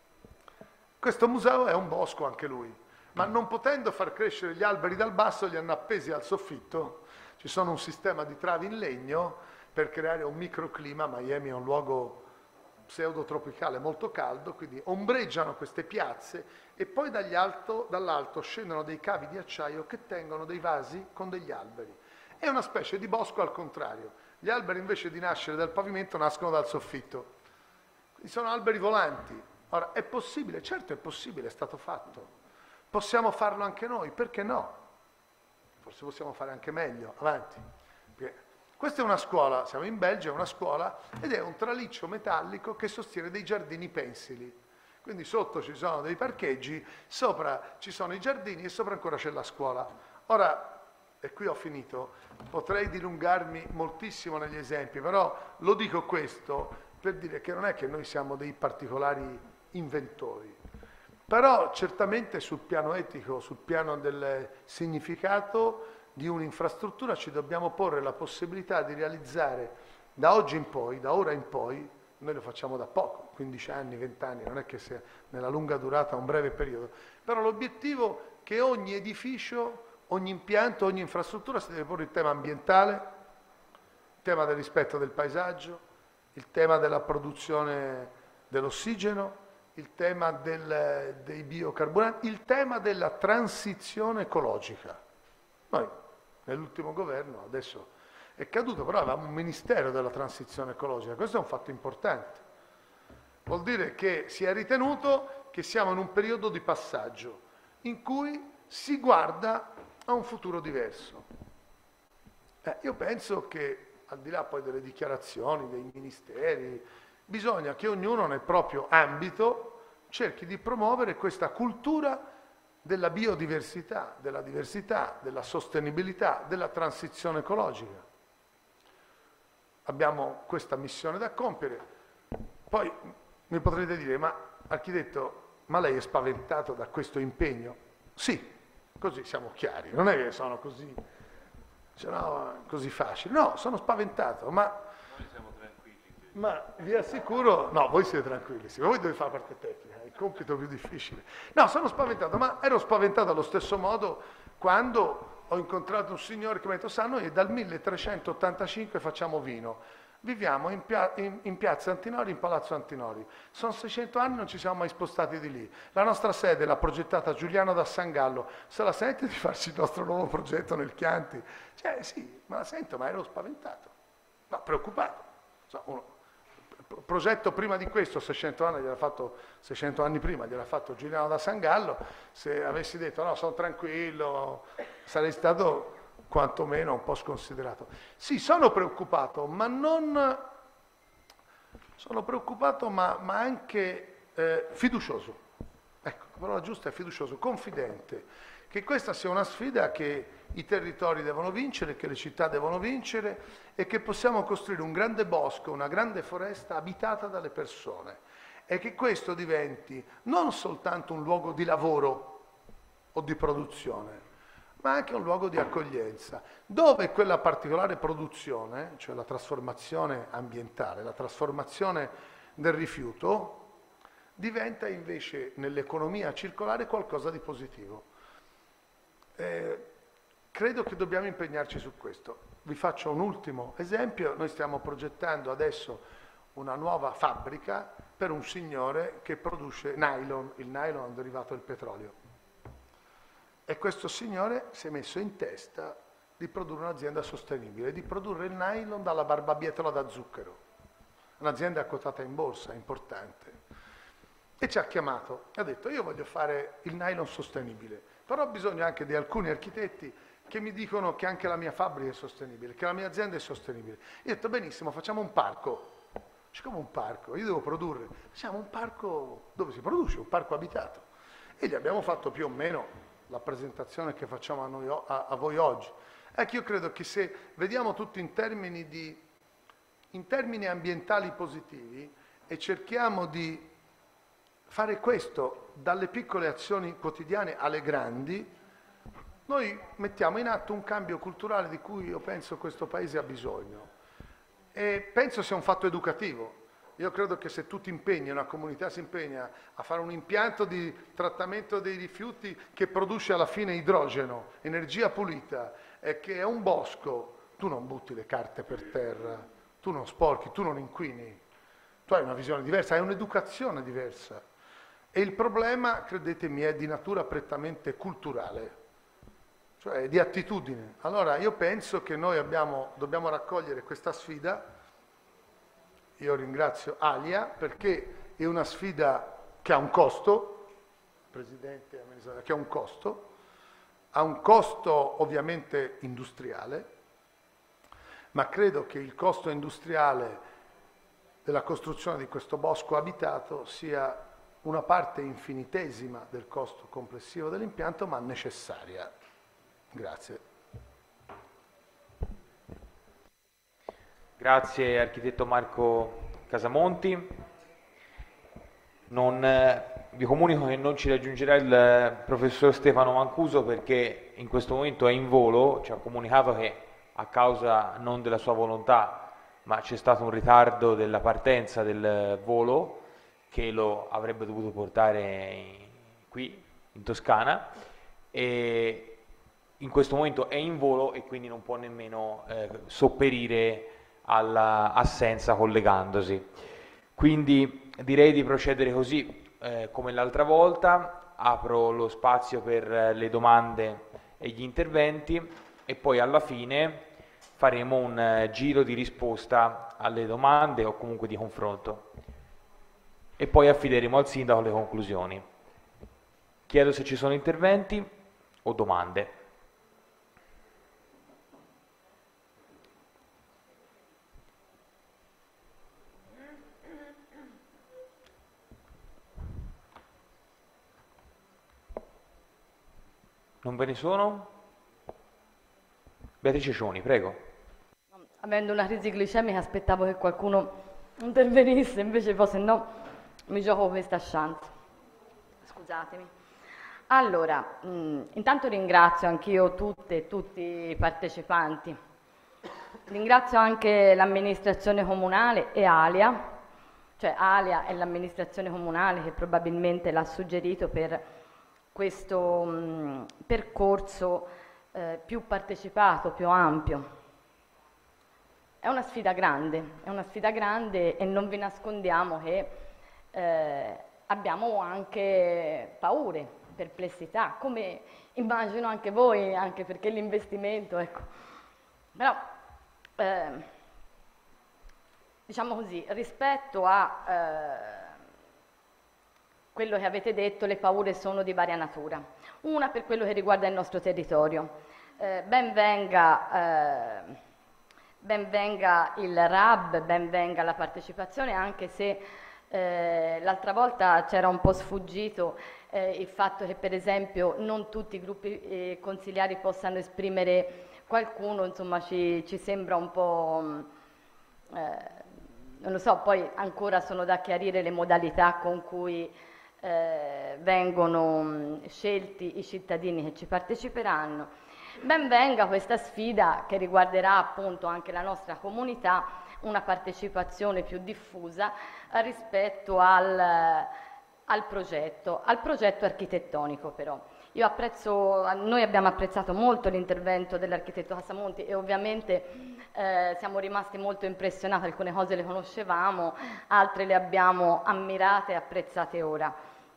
Questo museo è un bosco anche lui, ma non potendo far crescere gli alberi dal basso li hanno appesi al soffitto. Ci sono un sistema di travi in legno per creare un microclima. Miami è un luogo pseudotropicale molto caldo, quindi ombreggiano queste piazze e poi dall'alto scendono dei cavi di acciaio che tengono dei vasi con degli alberi. È una specie di bosco al contrario. Gli alberi invece di nascere dal pavimento nascono dal soffitto. Quindi sono alberi volanti. Ora, è possibile? Certo è possibile, è stato fatto. Possiamo farlo anche noi, perché no? Forse possiamo fare anche meglio, avanti. Perché questa è una scuola, siamo in Belgio, è una scuola, ed è un traliccio metallico che sostiene dei giardini pensili. Quindi sotto ci sono dei parcheggi, sopra ci sono i giardini e sopra ancora c'è la scuola. Ora, e qui ho finito, potrei dilungarmi moltissimo negli esempi, però lo dico questo per dire che non è che noi siamo dei particolari inventori, però certamente sul piano etico, sul piano del significato di un'infrastruttura ci dobbiamo porre la possibilità di realizzare da oggi in poi, da ora in poi, noi lo facciamo da poco, 15 anni, 20 anni, non è che sia nella lunga durata un breve periodo, però l'obiettivo è che ogni edificio, ogni impianto, ogni infrastruttura si deve porre il tema ambientale, il tema del rispetto del paesaggio, il tema della produzione dell'ossigeno, il tema dei biocarburanti, il tema della transizione ecologica. Noi nell'ultimo governo, adesso è caduto, però avevamo un ministero della transizione ecologica, questo è un fatto importante. Vuol dire che si è ritenuto che siamo in un periodo di passaggio in cui si guarda a un futuro diverso. Io penso che al di là poi delle dichiarazioni dei ministeri, bisogna che ognuno nel proprio ambito cerchi di promuovere questa cultura della biodiversità, della sostenibilità, della transizione ecologica. Abbiamo questa missione da compiere. Poi mi potrete dire, ma architetto, ma lei è spaventato da questo impegno? Sì, così siamo chiari, non è che sono così, così facili. No, sono spaventato, ma Noi siamo tranquilli. ma vi assicuro, no, voi siete tranquilli, voi dovete fare la parte tecnica, è il compito più difficile. No, sono spaventato, ma ero spaventato allo stesso modo quando ho incontrato un signore che mi ha detto, sa, noi dal 1385 facciamo vino, viviamo in piazza Antinori, in palazzo Antinori, sono 600 anni, non ci siamo mai spostati di lì, la nostra sede l'ha progettata Giuliano da San Gallo, se la sente di farci il nostro nuovo progetto nel Chianti? Cioè sì, me la sento, ma ero spaventato, no, preoccupato. Il progetto prima di questo, 600 anni prima, gliel'ha fatto Giuliano da San Gallo. Se avessi detto no, sono tranquillo, sarei stato quantomeno un po' sconsiderato. Sì, sono preoccupato, ma non sono preoccupato, ma anche fiducioso. Ecco, la parola giusta è fiducioso, confidente, che questa sia una sfida che i territori devono vincere, che le città devono vincere e che possiamo costruire un grande bosco, una grande foresta abitata dalle persone e che questo diventi non soltanto un luogo di lavoro o di produzione, ma anche un luogo di accoglienza, dove quella particolare produzione, cioè la trasformazione ambientale, la trasformazione del rifiuto, diventa invece nell'economia circolare qualcosa di positivo. Credo che dobbiamo impegnarci su questo. Vi faccio un ultimo esempio. Noi stiamo progettando adesso una nuova fabbrica per un signore che produce nylon. Il nylon è un derivato del petrolio. E questo signore si è messo in testa di produrre un'azienda sostenibile, di produrre il nylon dalla barbabietola da zucchero. un'azienda quotata in borsa, importante, e ci ha chiamato e ha detto: io voglio fare il nylon sostenibile, però ho bisogno anche di alcuni architetti che mi dicono che anche la mia fabbrica è sostenibile, che la mia azienda è sostenibile. Io ho detto: benissimo, facciamo un parco. Come un parco? Io devo produrre. Facciamo un parco dove si produce, un parco abitato. E gli abbiamo fatto più o meno la presentazione che facciamo a voi oggi. Ecco, io credo che se vediamo tutto in termini ambientali positivi e cerchiamo di fare questo dalle piccole azioni quotidiane alle grandi, noi mettiamo in atto un cambio culturale di cui io penso questo Paese ha bisogno. E penso sia un fatto educativo. Io credo che se tu ti impegni, una comunità si impegna a fare un impianto di trattamento dei rifiuti che produce alla fine idrogeno, energia pulita, e che è un bosco, tu non butti le carte per terra, tu non sporchi, tu non inquini. Tu hai una visione diversa, hai un'educazione diversa. E il problema, credetemi, è di natura prettamente culturale, cioè di attitudine. Allora io penso che noi dobbiamo raccogliere questa sfida. Io ringrazio Alia perché è una sfida che ha un costo, Presidente, che ha un costo ovviamente industriale, ma credo che il costo industriale della costruzione di questo bosco abitato sia una parte infinitesima del costo complessivo dell'impianto, ma necessaria. Grazie. Grazie architetto Marco Casamonti. Vi comunico che non ci raggiungerà il professor Stefano Mancuso perché in questo momento è in volo, ci ha comunicato che a causa non della sua volontà, ma c'è stato un ritardo della partenza del volo che lo avrebbe dovuto portare qui in Toscana, e in questo momento è in volo e quindi non può nemmeno sopperire all'assenza collegandosi. Quindi direi di procedere così come l'altra volta. Apro lo spazio per le domande e gli interventi e poi alla fine faremo un giro di risposta alle domande o comunque di confronto e poi affideremo al sindaco le conclusioni. Chiedo se ci sono interventi o domande. Non ve ne sono? Beatrice Cioni, prego. Avendo una crisi glicemica aspettavo che qualcuno intervenisse, invece poi se no mi gioco questa chance. Scusatemi. Allora, intanto ringrazio anch'io tutte e tutti i partecipanti. Ringrazio anche l'amministrazione comunale e Alia, cioè Alia è l'amministrazione comunale che probabilmente l'ha suggerito per questo percorso più partecipato, più ampio. È una sfida grande e non vi nascondiamo che abbiamo anche paure, perplessità, come immagino anche voi, anche perché l'investimento, ecco. Però, diciamo così, rispetto a quello che avete detto, le paure sono di varia natura. Una per quello che riguarda il nostro territorio. Ben venga il RAB, ben venga la partecipazione, anche se l'altra volta c'era un po' sfuggito il fatto che per esempio non tutti i gruppi consigliari possano esprimere qualcuno, insomma ci sembra un po', non lo so, poi ancora sono da chiarire le modalità con cui vengono scelti i cittadini che ci parteciperanno. Ben venga questa sfida che riguarderà appunto anche la nostra comunità, una partecipazione più diffusa rispetto al progetto architettonico però. Noi abbiamo apprezzato molto l'intervento dell'architetto Casamonti e ovviamente siamo rimasti molto impressionati, alcune cose le conoscevamo, altre le abbiamo ammirate e apprezzate ora.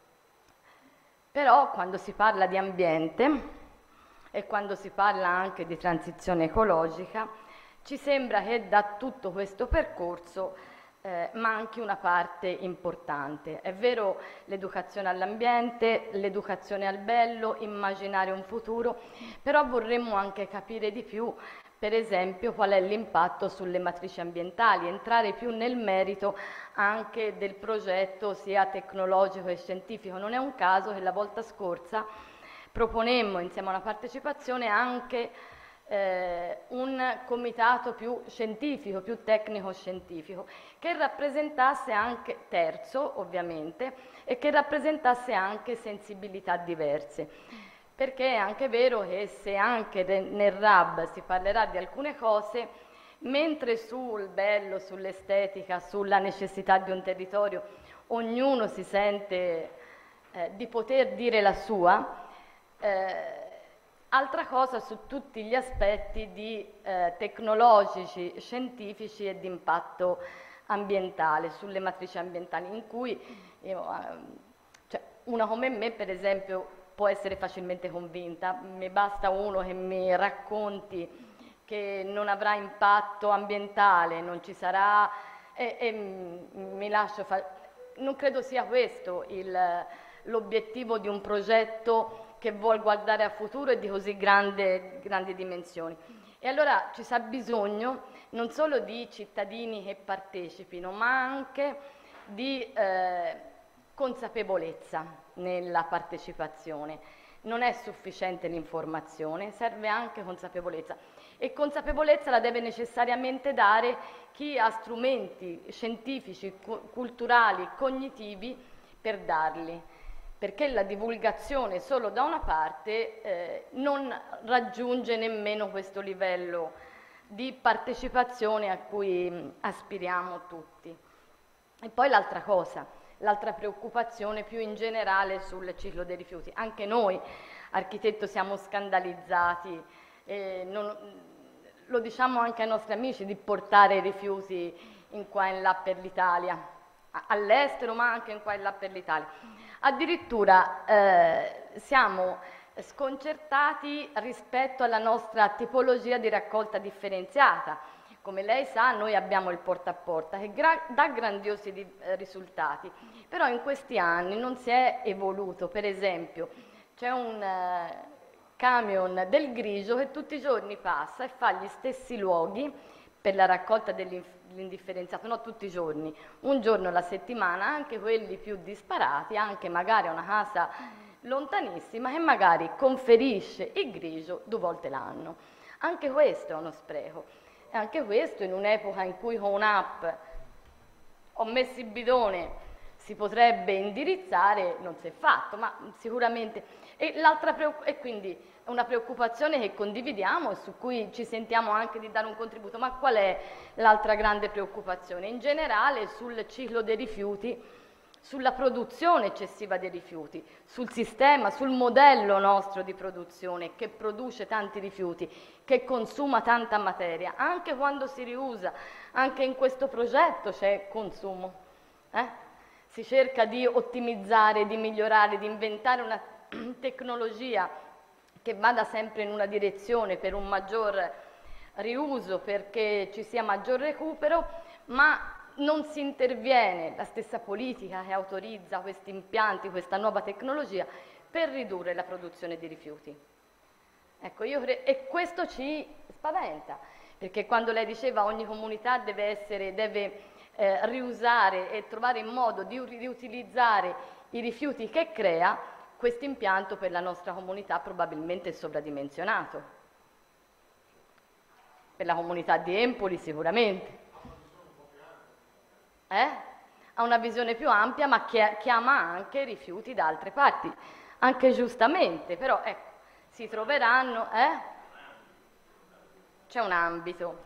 Però quando si parla di ambiente e quando si parla anche di transizione ecologica, ci sembra che da tutto questo percorso manchi una parte importante. È vero, l'educazione all'ambiente, l'educazione al bello, immaginare un futuro, però vorremmo anche capire di più, per esempio, qual è l'impatto sulle matrici ambientali, entrare più nel merito anche del progetto sia tecnologico e scientifico. Non è un caso che la volta scorsa proponemmo insieme a una partecipazione anche un comitato più scientifico, più tecnico-scientifico, che rappresentasse anche, terzo ovviamente, e che rappresentasse anche sensibilità diverse. Perché è anche vero che se anche nel RAB si parlerà di alcune cose, mentre sul bello, sull'estetica, sulla necessità di un territorio, ognuno si sente di poter dire la sua, altra cosa su tutti gli aspetti tecnologici, scientifici e di impatto ambientale, sulle matrici ambientali, in cui cioè, una come me, per esempio, può essere facilmente convinta. Mi basta uno che mi racconti che non avrà impatto ambientale, non ci sarà, e mi lascio fare. Non credo sia questo l'obiettivo di un progetto che vuol guardare al futuro e di così grandi dimensioni. E allora ci sarà bisogno non solo di cittadini che partecipino, ma anche di consapevolezza nella partecipazione. Non è sufficiente l'informazione, serve anche consapevolezza. E consapevolezza la deve necessariamente dare chi ha strumenti scientifici, culturali, cognitivi per darli. Perché la divulgazione solo da una parte non raggiunge nemmeno questo livello di partecipazione a cui aspiriamo tutti. E poi l'altra cosa, l'altra preoccupazione più in generale sul ciclo dei rifiuti. Anche noi, architetto, siamo scandalizzati, lo diciamo anche ai nostri amici, di portare i rifiuti in qua e in là per l'Italia, all'estero ma anche in qua e là per l'Italia. Addirittura siamo sconcertati rispetto alla nostra tipologia di raccolta differenziata. Come lei sa, noi abbiamo il porta a porta che dà grandiosi risultati, però in questi anni non si è evoluto. Per esempio, c'è un camion del grigio che tutti i giorni passa e fa gli stessi luoghi per la raccolta dell'indifferenziato, no tutti i giorni, un giorno alla settimana, anche quelli più disparati, anche magari a una casa lontanissima, che magari conferisce il grigio 2 volte l'anno. Anche questo è uno spreco. E anche questo in un'epoca in cui con un'app ho messo il bidone si potrebbe indirizzare, non si è fatto, ma sicuramente. E quindi è una preoccupazione che condividiamo e su cui ci sentiamo anche di dare un contributo. Ma qual è l'altra grande preoccupazione? In generale sul ciclo dei rifiuti, sulla produzione eccessiva dei rifiuti, sul sistema, sul modello nostro di produzione che produce tanti rifiuti, che consuma tanta materia, anche quando si riusa. Anche in questo progetto c'è consumo. Si cerca di ottimizzare, di migliorare, di inventare una tecnologia che vada sempre in una direzione per un maggior riuso, perché ci sia maggior recupero, ma non si interviene, la stessa politica che autorizza questi impianti, questa nuova tecnologia, per ridurre la produzione di rifiuti. Ecco, e questo ci spaventa, perché quando lei diceva ogni comunità deve riusare e trovare il modo di riutilizzare i rifiuti che crea, questo impianto per la nostra comunità probabilmente è sovradimensionato. Per la comunità di Empoli sicuramente. Ha una visione più ampia, ma chiama anche rifiuti da altre parti, anche giustamente, però ecco, si troveranno, c'è un ambito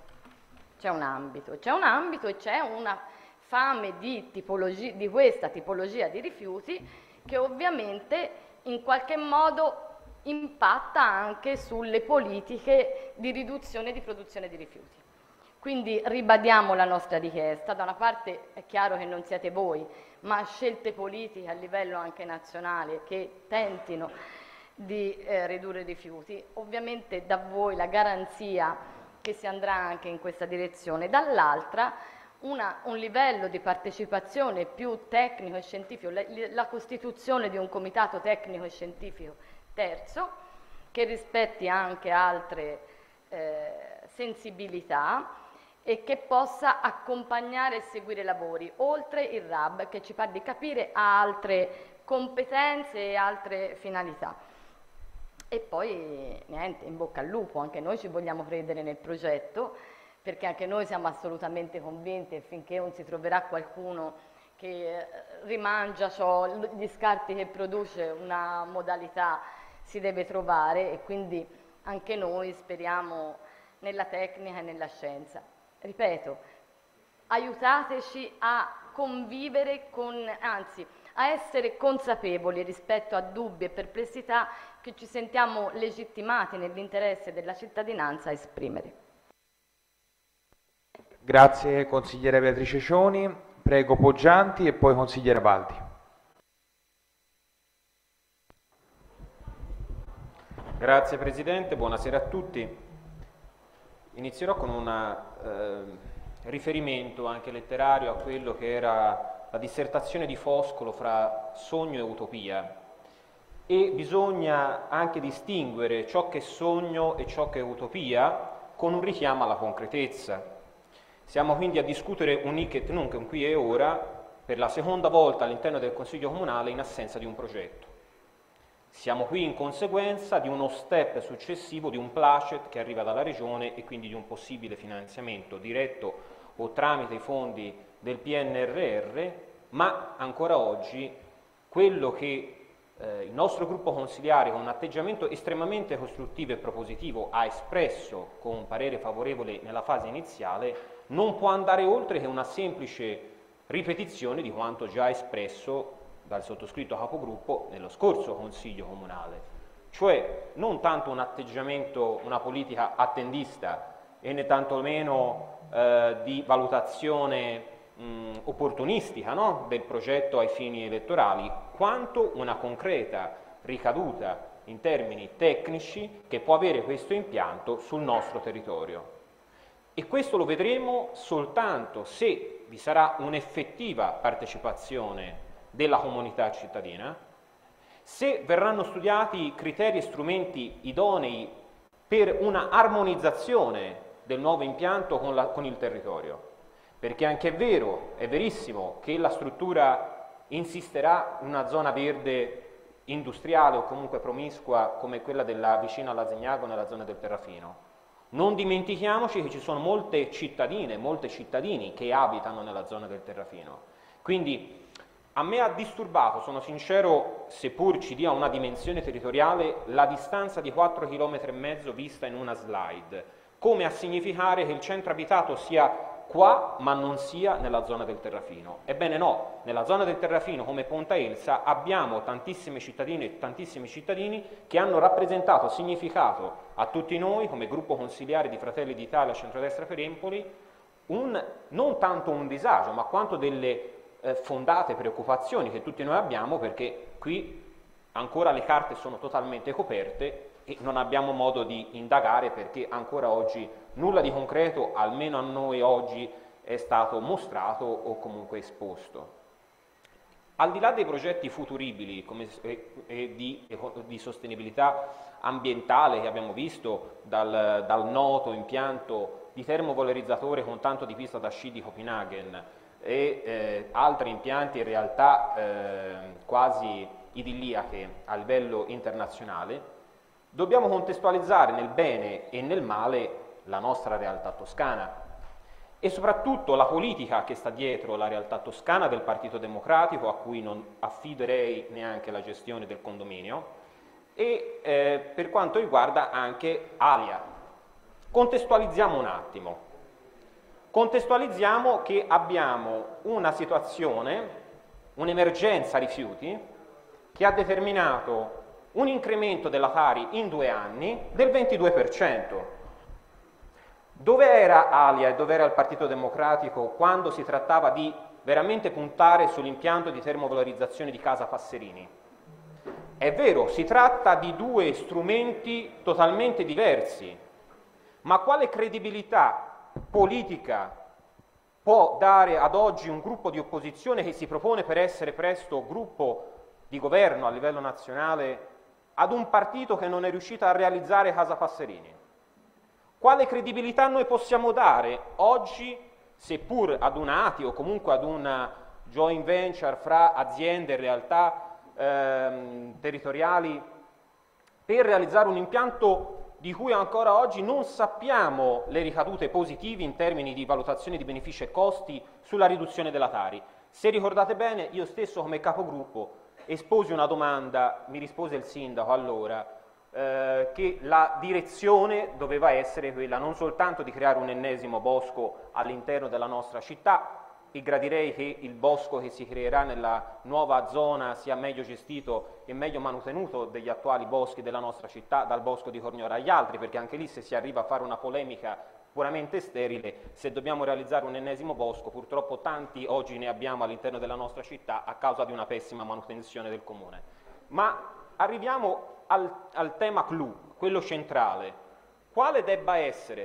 e c'è una fame di questa tipologia di rifiuti che ovviamente in qualche modo impatta anche sulle politiche di riduzione di produzione di rifiuti. Quindi ribadiamo la nostra richiesta. Da una parte è chiaro che non siete voi, ma scelte politiche a livello anche nazionale che tentino di ridurre i rifiuti. Ovviamente da voi la garanzia che si andrà anche in questa direzione. Dall'altra un livello di partecipazione più tecnico e scientifico, la costituzione di un comitato tecnico e scientifico terzo, che rispetti anche altre sensibilità e che possa accompagnare e seguire i lavori, oltre il RAB che ci pare di capire ha altre competenze e altre finalità. E poi niente, in bocca al lupo, anche noi ci vogliamo credere nel progetto, perché anche noi siamo assolutamente convinti e finché non si troverà qualcuno che rimangia gli scarti che produce una modalità si deve trovare, e quindi anche noi speriamo nella tecnica e nella scienza. Ripeto, aiutateci a convivere anzi a essere consapevoli rispetto a dubbi e perplessità che ci sentiamo legittimati nell'interesse della cittadinanza a esprimere. Grazie consigliere Beatrice Cioni, prego Poggianti e poi consigliere Baldi. Grazie Presidente, buonasera a tutti. Inizierò con un riferimento anche letterario a quello che era la dissertazione di Foscolo fra sogno e utopia, e bisogna anche distinguere ciò che è sogno e ciò che è utopia con un richiamo alla concretezza. Siamo quindi a discutere un hic et nunc, un qui e ora, per la seconda volta all'interno del Consiglio Comunale in assenza di un progetto. Siamo qui in conseguenza di uno step successivo, di un placet che arriva dalla Regione e quindi di un possibile finanziamento diretto o tramite i fondi del PNRR, ma ancora oggi quello che il nostro gruppo consiliare, con un atteggiamento estremamente costruttivo e propositivo, ha espresso con un parere favorevole nella fase iniziale, non può andare oltre che una semplice ripetizione di quanto già espresso dal sottoscritto capogruppo nello scorso Consiglio Comunale, cioè non tanto un atteggiamento, una politica attendista e né tantomeno di valutazione opportunistica, no? Del progetto ai fini elettorali, quanto una concreta ricaduta in termini tecnici che può avere questo impianto sul nostro territorio. E questo lo vedremo soltanto se vi sarà un'effettiva partecipazione della comunità cittadina, se verranno studiati criteri e strumenti idonei per una armonizzazione del nuovo impianto con il territorio. Perché anche è vero, è verissimo, che la struttura insisterà in una zona verde industriale o comunque promiscua come quella vicina alla Zignago nella zona del Terrafino. Non dimentichiamoci che ci sono molte cittadine, molti cittadini che abitano nella zona del Terrafino. Quindi a me ha disturbato, sono sincero, seppur ci dia una dimensione territoriale, la distanza di 4,5 km vista in una slide, come a significare che il centro abitato sia qua ma non sia nella zona del Terrafino. Ebbene no, nella zona del Terrafino come Ponta Elsa abbiamo tantissime cittadine e tantissimi cittadini che hanno rappresentato significato a tutti noi come gruppo consiliare di Fratelli d'Italia Centrodestra per Empoli non tanto un disagio ma quanto delle fondate preoccupazioni che tutti noi abbiamo, perché qui ancora le carte sono totalmente coperte e non abbiamo modo di indagare perché ancora oggi nulla di concreto, almeno a noi oggi, è stato mostrato o comunque esposto. Al di là dei progetti futuribili e di sostenibilità ambientale che abbiamo visto dal noto impianto di termovalorizzatore con tanto di pista da sci di Copenaghen e altri impianti in realtà quasi idilliache a livello internazionale, dobbiamo contestualizzare nel bene e nel male la nostra realtà toscana e soprattutto la politica che sta dietro la realtà toscana del Partito Democratico, a cui non affiderei neanche la gestione del condominio, e per quanto riguarda anche Alia. Contestualizziamo un attimo. Contestualizziamo che abbiamo una situazione, un'emergenza rifiuti, che ha determinato un incremento della Tari in 2 anni del 22%. Dove era Alia e dove era il Partito Democratico quando si trattava di veramente puntare sull'impianto di termovalorizzazione di Casa Passerini? È vero, si tratta di 2 strumenti totalmente diversi, ma quale credibilità politica può dare ad oggi un gruppo di opposizione che si propone per essere presto gruppo di governo a livello nazionale ad un partito che non è riuscito a realizzare Casa Passerini? Quale credibilità noi possiamo dare oggi, seppur adunati o comunque ad una joint venture fra aziende e realtà territoriali, per realizzare un impianto di cui ancora oggi non sappiamo le ricadute positive in termini di valutazione di benefici e costi sulla riduzione della Tari? Se ricordate bene, io stesso come capogruppo esposi una domanda, mi rispose il sindaco allora, che la direzione doveva essere quella non soltanto di creare un ennesimo bosco all'interno della nostra città, e gradirei che il bosco che si creerà nella nuova zona sia meglio gestito e meglio manutenuto degli attuali boschi della nostra città, dal bosco di Corniora agli altri, perché anche lì se si arriva a fare una polemica puramente sterile, se dobbiamo realizzare un ennesimo bosco, purtroppo tanti oggi ne abbiamo all'interno della nostra città a causa di una pessima manutenzione del comune. Ma arriviamo al tema clou, quello centrale. Quale debba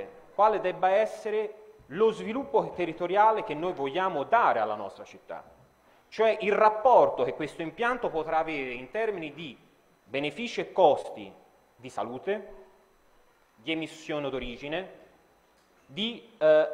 essere lo sviluppo territoriale che noi vogliamo dare alla nostra città? Cioè il rapporto che questo impianto potrà avere in termini di benefici e costi di salute, di emissione d'origine, di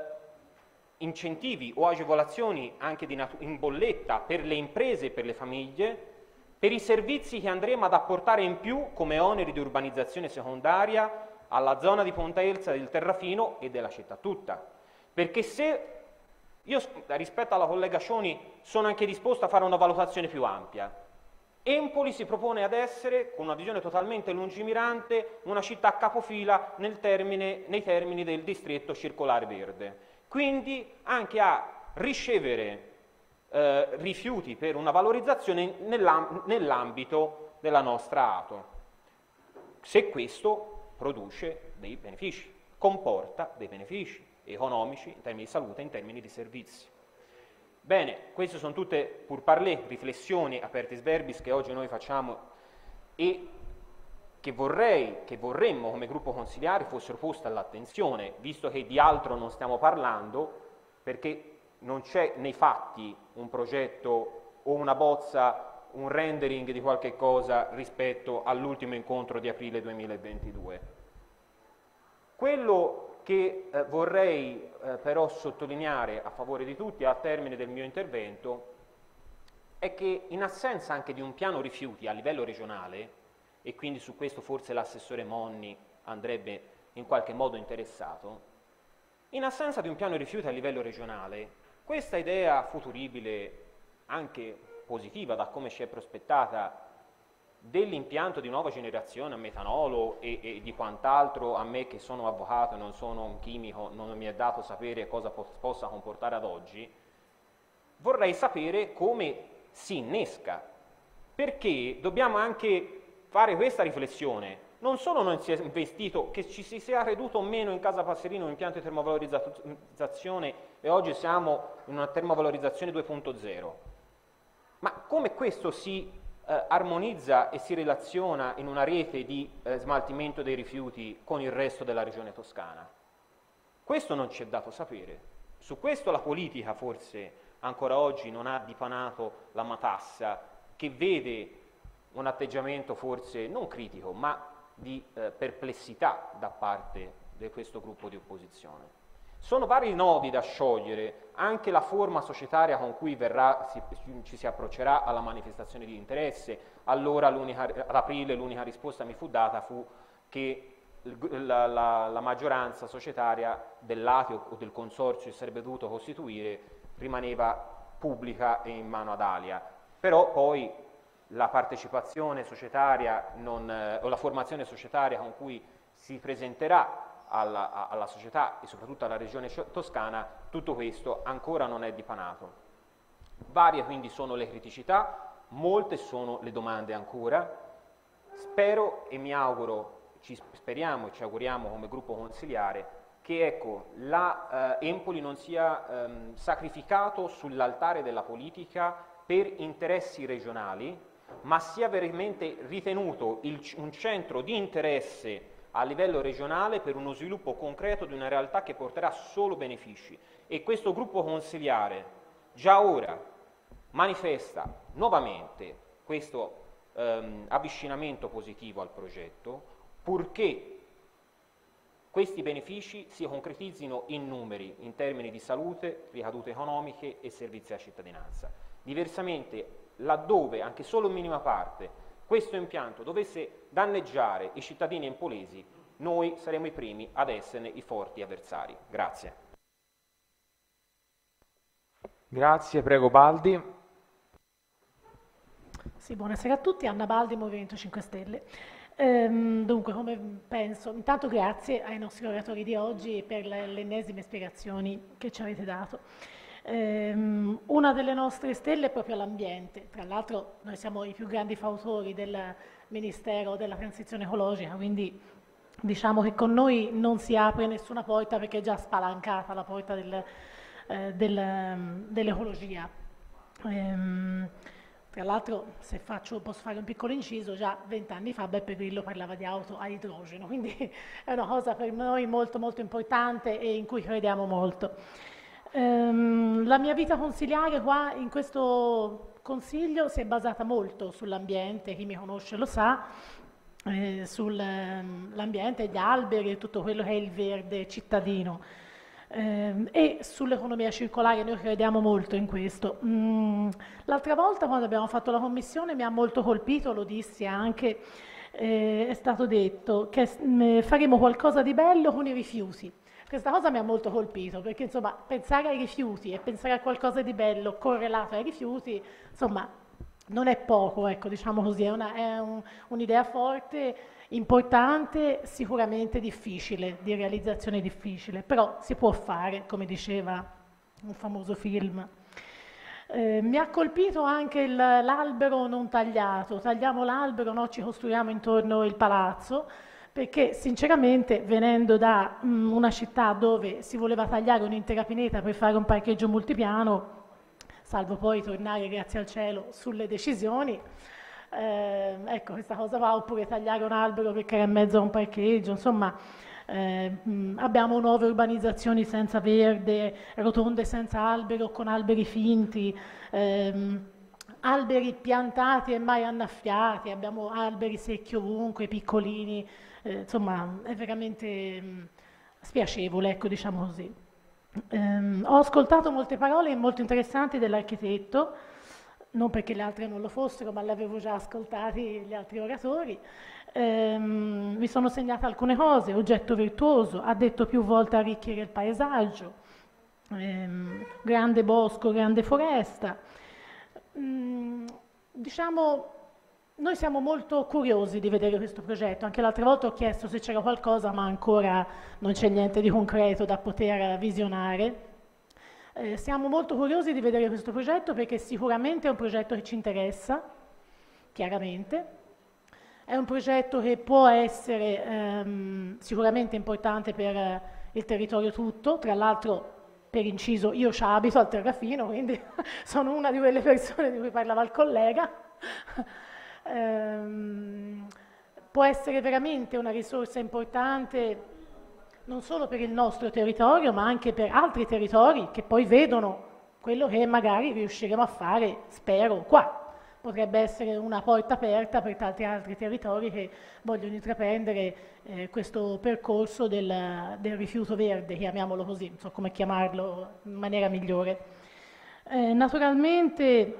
incentivi o agevolazioni anche in bolletta per le imprese e per le famiglie, per i servizi che andremo ad apportare in più come oneri di urbanizzazione secondaria alla zona di Ponta Elsa, del Terrafino e della città tutta. Perché se io rispetto alla collega Cioni sono anche disposto a fare una valutazione più ampia, Empoli si propone ad essere, con una visione totalmente lungimirante, una città capofila nei termini del distretto circolare verde. Quindi anche a ricevere rifiuti per una valorizzazione nell'ambito della nostra ATO, se questo produce dei benefici, comporta dei benefici economici in termini di salute, in termini di servizi. Bene, queste sono tutte pour parler, riflessioni apertis verbis che oggi noi facciamo e che vorremmo come gruppo consiliare fossero poste all'attenzione, visto che di altro non stiamo parlando, perché non c'è nei fatti un progetto o una bozza, un rendering di qualche cosa rispetto all'ultimo incontro di aprile 2022. Quello che vorrei però sottolineare a favore di tutti al termine del mio intervento è che in assenza anche di un piano rifiuti a livello regionale, e quindi su questo forse l'assessore Monni andrebbe in qualche modo interessato, in assenza di un piano rifiuti a livello regionale, questa idea futuribile, anche positiva da come ci è prospettata, dell'impianto di nuova generazione a metanolo e di quant'altro, a me che sono avvocato e non sono un chimico, non mi è dato sapere cosa possa comportare ad oggi, vorrei sapere come si innesca, perché dobbiamo anche fare questa riflessione. Non solo non si è investito, che ci si sia creduto o meno in Casa Passerini un impianto di termovalorizzazione e oggi siamo in una termovalorizzazione 2.0, ma come questo si armonizza e si relaziona in una rete di smaltimento dei rifiuti con il resto della regione toscana? Questo non ci è dato sapere. Su questo la politica forse ancora oggi non ha dipanato la matassa, che vede un atteggiamento forse non critico ma di perplessità da parte di questo gruppo di opposizione. Sono vari nodi da sciogliere, anche la forma societaria con cui ci si approccerà alla manifestazione di interesse. Allora ad aprile l'unica risposta mi fu data fu che la maggioranza societaria dell'ATI o del consorzio che sarebbe dovuto costituire rimaneva pubblica e in mano ad Alia. Però poi la partecipazione societaria o la formazione societaria con cui si presenterà alla società e soprattutto alla regione toscana, tutto questo ancora non è dipanato. Varie quindi sono le criticità, molte sono le domande ancora. Spero e mi auguro, speriamo e ci auguriamo come gruppo consiliare che ecco, Empoli non sia sacrificato sull'altare della politica per interessi regionali, ma sia veramente ritenuto un centro di interesse a livello regionale per uno sviluppo concreto di una realtà che porterà solo benefici. E questo gruppo consiliare già ora manifesta nuovamente questo avvicinamento positivo al progetto, purché questi benefici si concretizzino in numeri, in termini di salute, ricadute economiche e servizi alla cittadinanza. Diversamente, laddove anche solo in minima parte questo impianto dovesse danneggiare i cittadini empolesi, noi saremo i primi ad esserne i forti avversari. Grazie. Grazie, prego Baldi. Sì, buonasera a tutti, Anna Baldi, Movimento 5 Stelle. Dunque, come penso, intanto grazie ai nostri oratori di oggi per le ennesime spiegazioni che ci avete dato. Una delle nostre stelle è proprio l'ambiente, tra l'altro noi siamo i più grandi fautori del Ministero della Transizione Ecologica, quindi diciamo che con noi non si apre nessuna porta perché è già spalancata la porta dell'ecologia. Tra l'altro, se posso fare un piccolo inciso, già 20 anni fa Beppe Grillo parlava di auto a idrogeno, quindi è una cosa per noi molto molto importante e in cui crediamo molto. La mia vita consiliare qua in questo consiglio si è basata molto sull'ambiente, chi mi conosce lo sa, sull'ambiente, gli alberi e tutto quello che è il verde cittadino. E sull'economia circolare noi crediamo molto in questo. L'altra volta quando abbiamo fatto la commissione mi ha molto colpito, lo dissi anche, è stato detto che faremo qualcosa di bello con i rifiuti. Questa cosa mi ha molto colpito perché insomma pensare ai rifiuti e pensare a qualcosa di bello correlato ai rifiuti, insomma non è poco, ecco, diciamo così, è un'idea forte, importante, sicuramente difficile, di realizzazione difficile, però si può fare, come diceva un famoso film. Mi ha colpito anche l'albero non tagliato, tagliamo l'albero, no, ci costruiamo intorno il palazzo, perché sinceramente venendo da una città dove si voleva tagliare un'intera pineta per fare un parcheggio multipiano, salvo poi tornare, grazie al cielo, sulle decisioni, ecco, questa cosa va, oppure tagliare un albero perché era in mezzo a un parcheggio, insomma, abbiamo nuove urbanizzazioni senza verde, rotonde senza albero, con alberi finti, alberi piantati e mai annaffiati, abbiamo alberi secchi ovunque, piccolini, insomma, è veramente spiacevole, ecco, diciamo così. Ho ascoltato molte parole molto interessanti dell'architetto, non perché le altre non lo fossero, ma le avevo già ascoltati gli altri oratori. Mi sono segnata alcune cose, oggetto virtuoso, ha detto più volte arricchire il paesaggio, grande bosco, grande foresta. Diciamo, noi siamo molto curiosi di vedere questo progetto, anche l'altra volta ho chiesto se c'era qualcosa, ma ancora non c'è niente di concreto da poter visionare. Siamo molto curiosi di vedere questo progetto perché sicuramente è un progetto che ci interessa, chiaramente. È un progetto che può essere sicuramente importante per il territorio tutto, tra l'altro per inciso io ci abito al Terrafino, quindi sono una di quelle persone di cui parlava il collega. Può essere veramente una risorsa importante non solo per il nostro territorio, ma anche per altri territori che poi vedono quello che magari riusciremo a fare, spero, qua. Potrebbe essere una porta aperta per tanti altri territori che vogliono intraprendere questo percorso del rifiuto verde, chiamiamolo così, non so come chiamarlo in maniera migliore. Naturalmente,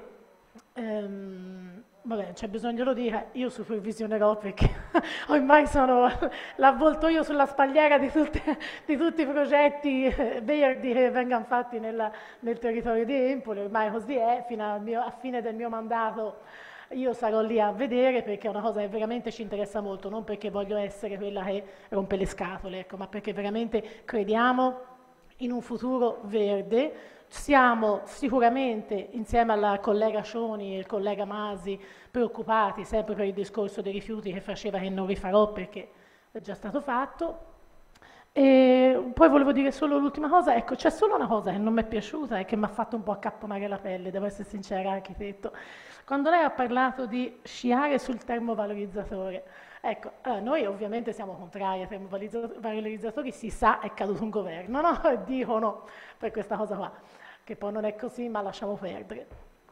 vabbè, c'è bisogno lo dire, io supervisionerò perché ormai sono l'avvoltoio sulla spalliera di tutti i progetti verdi che vengano fatti nel territorio di Empoli, ormai così è, fino a fine del mio mandato io sarò lì a vedere perché è una cosa che veramente ci interessa molto, non perché voglio essere quella che rompe le scatole, ecco, ma perché veramente crediamo in un futuro verde. Siamo sicuramente, insieme alla collega Cioni e il collega Masi, preoccupati sempre per il discorso dei rifiuti che faceva che non rifarò perché è già stato fatto. E poi volevo dire solo l'ultima cosa, ecco, c'è solo una cosa che non mi è piaciuta e che mi ha fatto un po' accapponare la pelle, devo essere sincera, architetto. Quando lei ha parlato di sciare sul termovalorizzatore, ecco, noi ovviamente siamo contrari ai termovalorizzatori, si sa, è caduto un governo, no? E dicono per questa cosa qua, che poi non è così, ma lasciamo perdere.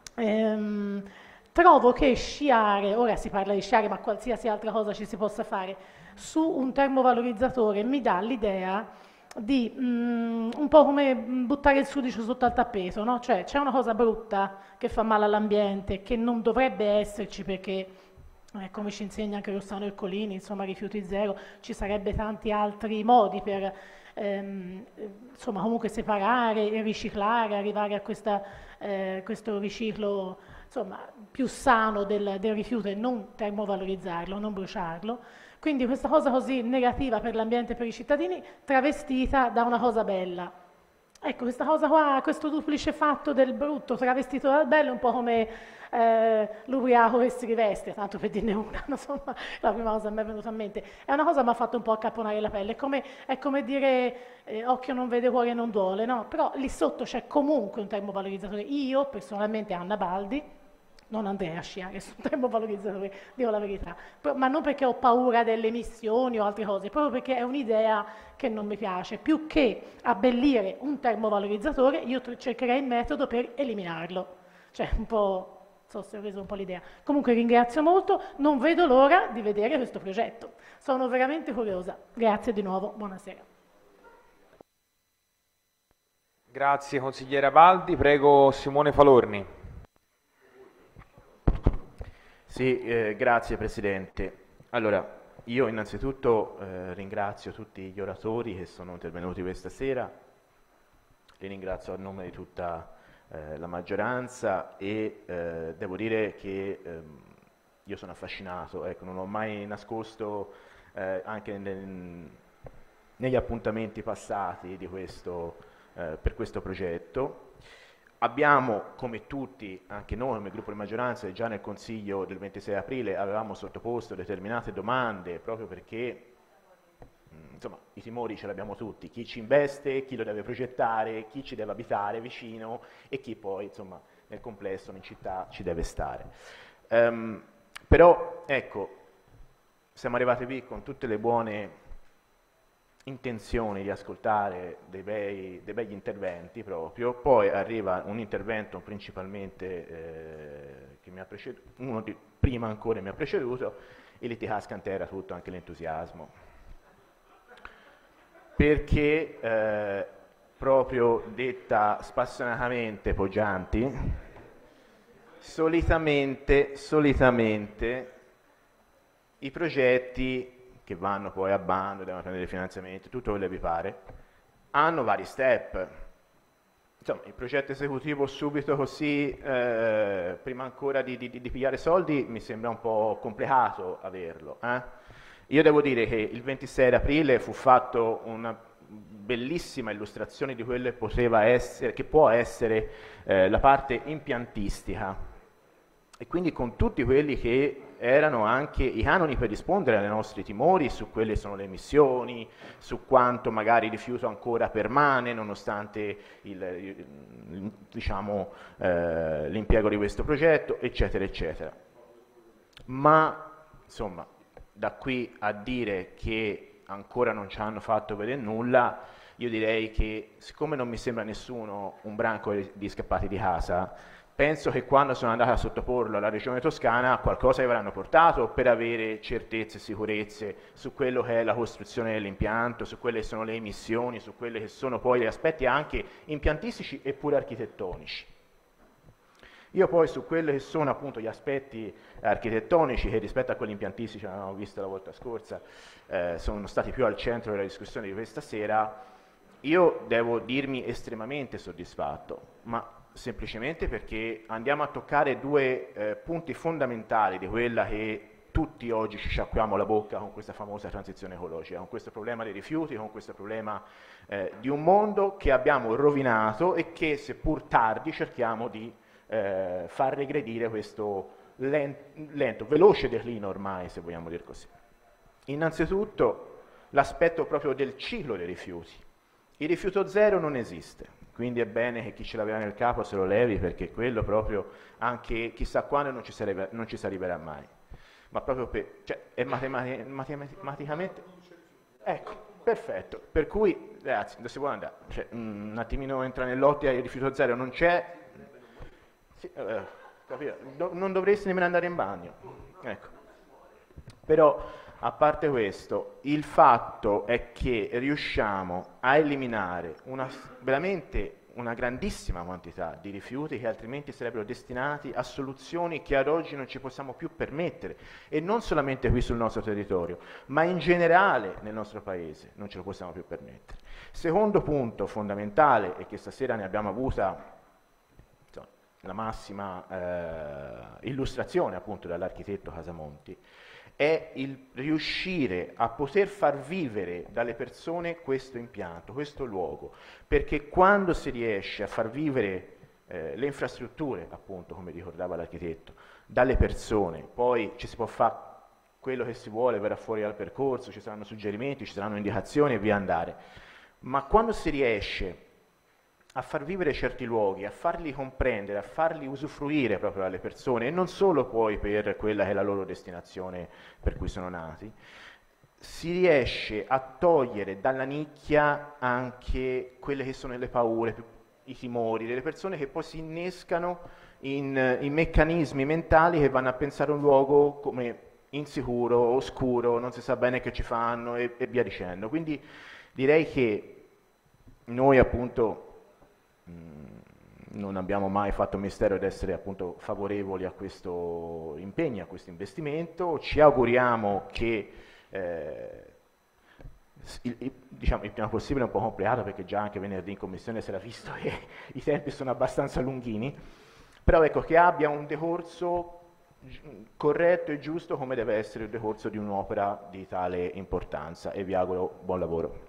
Trovo che sciare, ora si parla di sciare, ma qualsiasi altra cosa ci si possa fare, su un termovalorizzatore mi dà l'idea di un po' come buttare il sudicio sotto al tappeto, no? Cioè c'è una cosa brutta che fa male all'ambiente, che non dovrebbe esserci perché, come ci insegna anche Rossano Ercolini, insomma rifiuti zero, ci sarebbe tanti altri modi per insomma comunque separare e riciclare, arrivare a questo riciclo insomma più sano del rifiuto e non termovalorizzarlo, non bruciarlo. Quindi questa cosa così negativa per l'ambiente e per i cittadini travestita da una cosa bella. Ecco, questa cosa qua, questo duplice fatto del brutto travestito dal bello, un po' come l'ubriaco che si riveste, tanto per dirne una, insomma, la prima cosa che mi è venuta in mente. È una cosa che mi ha fatto un po' accapponare la pelle, è come dire occhio non vede, cuore non duole, no? Però lì sotto c'è comunque un termovalorizzatore. Io, personalmente, Anna Baldi, non andrei a sciare sul termovalorizzatore, dico la verità, ma non perché ho paura delle emissioni o altre cose, proprio perché è un'idea che non mi piace. Più che abbellire un termovalorizzatore, io cercherei il metodo per eliminarlo. Cioè, un po', non so se ho reso un po' l'idea. Comunque ringrazio molto, non vedo l'ora di vedere questo progetto. Sono veramente curiosa. Grazie di nuovo, buonasera. Grazie consigliera Baldi, prego Simone Falorni. Sì, grazie Presidente. Allora, io innanzitutto ringrazio tutti gli oratori che sono intervenuti questa sera, li ringrazio a nome di tutta la maggioranza e devo dire che io sono affascinato, ecco, non ho mai nascosto anche negli appuntamenti passati di per questo progetto. Abbiamo, come tutti, anche noi come gruppo di maggioranza, già nel Consiglio del 26 aprile avevamo sottoposto determinate domande proprio perché insomma, i timori ce li abbiamo tutti, chi ci investe, chi lo deve progettare, chi ci deve abitare vicino e chi poi insomma, nel complesso in città ci deve stare. Però ecco, siamo arrivati qui con tutte le buone intenzioni di ascoltare dei begli interventi proprio, poi arriva un intervento principalmente che mi ha preceduto, prima ancora mi ha preceduto, e lì ti casca in terra tutto, anche l'entusiasmo. Perché proprio detta spassionatamente Poggianti, solitamente i progetti che vanno poi a bando, devono prendere finanziamenti, tutto quello che vi pare, hanno vari step. Insomma, il progetto esecutivo subito così, prima ancora di pigliare soldi, mi sembra un po' complicato averlo. Io devo dire che il 26 aprile fu fatto una bellissima illustrazione di quello che poteva essere, che può essere la parte impiantistica, e quindi con tutti quelli che erano anche i canoni per rispondere ai nostri timori su quelle sono le emissioni, su quanto magari il rifiuto ancora permane nonostante l'impiego di questo progetto, eccetera, eccetera. Ma insomma, da qui a dire che ancora non ci hanno fatto vedere nulla, io direi che siccome non mi sembra nessuno un branco di scappati di casa, penso che quando sono andato a sottoporlo alla Regione Toscana qualcosa gli avranno portato per avere certezze e sicurezze su quello che è la costruzione dell'impianto, su quelle che sono le emissioni, su quelli che sono poi gli aspetti anche impiantistici e pure architettonici. Io poi su quelli che sono appunto gli aspetti architettonici, che rispetto a quelli impiantistici che avevamo visto la volta scorsa sono stati più al centro della discussione di questa sera, io devo dirmi estremamente soddisfatto, ma semplicemente perché andiamo a toccare due punti fondamentali di quella che tutti oggi ci sciacquiamo la bocca con questa famosa transizione ecologica, con questo problema dei rifiuti, con questo problema di un mondo che abbiamo rovinato e che seppur tardi cerchiamo di far regredire questo lento, veloce declino ormai, se vogliamo dire così. Innanzitutto l'aspetto proprio del ciclo dei rifiuti. Il rifiuto zero non esiste, quindi è bene che chi ce l'aveva nel capo se lo levi, perché quello proprio anche chissà quando non ci si arriverà mai. Ma proprio cioè, è matematicamente... Ecco, perfetto. Per cui, ragazzi, dove si può andare? Cioè, un attimino entra nell'ottica, il rifiuto zero non c'è, sì, capito? Non dovresti nemmeno andare in bagno. Ecco. Però, a parte questo, il fatto è che riusciamo a eliminare veramente una grandissima quantità di rifiuti che altrimenti sarebbero destinati a soluzioni che ad oggi non ci possiamo più permettere, e non solamente qui sul nostro territorio, ma in generale nel nostro paese non ce lo possiamo più permettere. Secondo punto fondamentale, e che stasera ne abbiamo avuta la massima illustrazione appunto dall'architetto Casamonti, è il riuscire a poter far vivere dalle persone questo impianto, questo luogo, perché quando si riesce a far vivere le infrastrutture, appunto, come ricordava l'architetto, dalle persone, poi ci si può fare quello che si vuole, verrà fuori dal percorso, ci saranno suggerimenti, ci saranno indicazioni e via andare, ma quando si riesce a far vivere certi luoghi, a farli comprendere, a farli usufruire proprio dalle persone, e non solo poi per quella che è la loro destinazione per cui sono nati, si riesce a togliere dalla nicchia anche quelle che sono le paure, i timori, delle persone che poi si innescano in meccanismi mentali che vanno a pensare un luogo come insicuro, oscuro, non si sa bene che ci fanno e via dicendo. Quindi direi che noi appunto non abbiamo mai fatto mistero di essere appunto favorevoli a questo impegno, a questo investimento. Ci auguriamo che diciamo, il prima possibile è un po' complicato, perché già anche venerdì in commissione si era visto che i tempi sono abbastanza lunghini, però ecco, che abbia un decorso corretto e giusto come deve essere il decorso di un'opera di tale importanza, e vi auguro buon lavoro.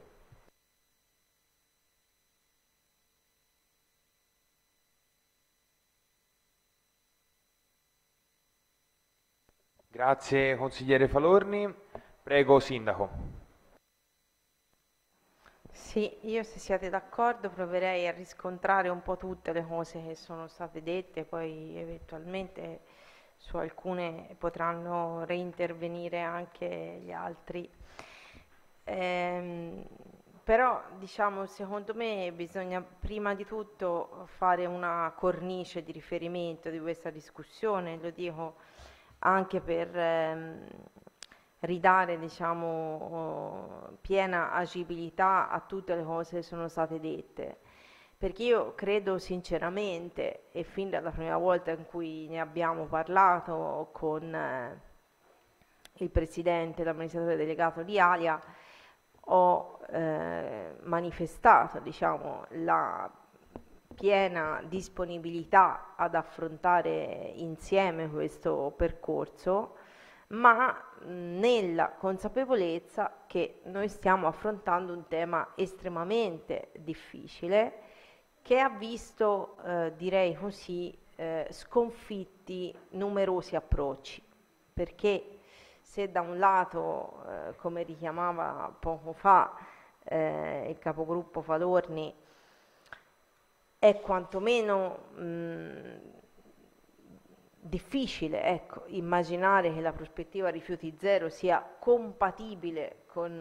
Grazie consigliere Falorni. Prego Sindaco. Sì, io se siete d'accordo proverei a riscontrare un po' tutte le cose che sono state dette, poi eventualmente su alcune potranno reintervenire anche gli altri. Però diciamo, secondo me bisogna prima di tutto fare una cornice di riferimento di questa discussione, lo dico anche per ridare, diciamo, piena agibilità a tutte le cose che sono state dette, perché io credo sinceramente, e fin dalla prima volta in cui ne abbiamo parlato con il presidente e l'amministratore delegato di Alia, ho manifestato, diciamo, la piena disponibilità ad affrontare insieme questo percorso, ma nella consapevolezza che noi stiamo affrontando un tema estremamente difficile, che ha visto, direi così, sconfitti numerosi approcci, perché se da un lato, come richiamava poco fa il capogruppo Falorni, è quantomeno difficile, ecco, immaginare che la prospettiva rifiuti zero sia compatibile con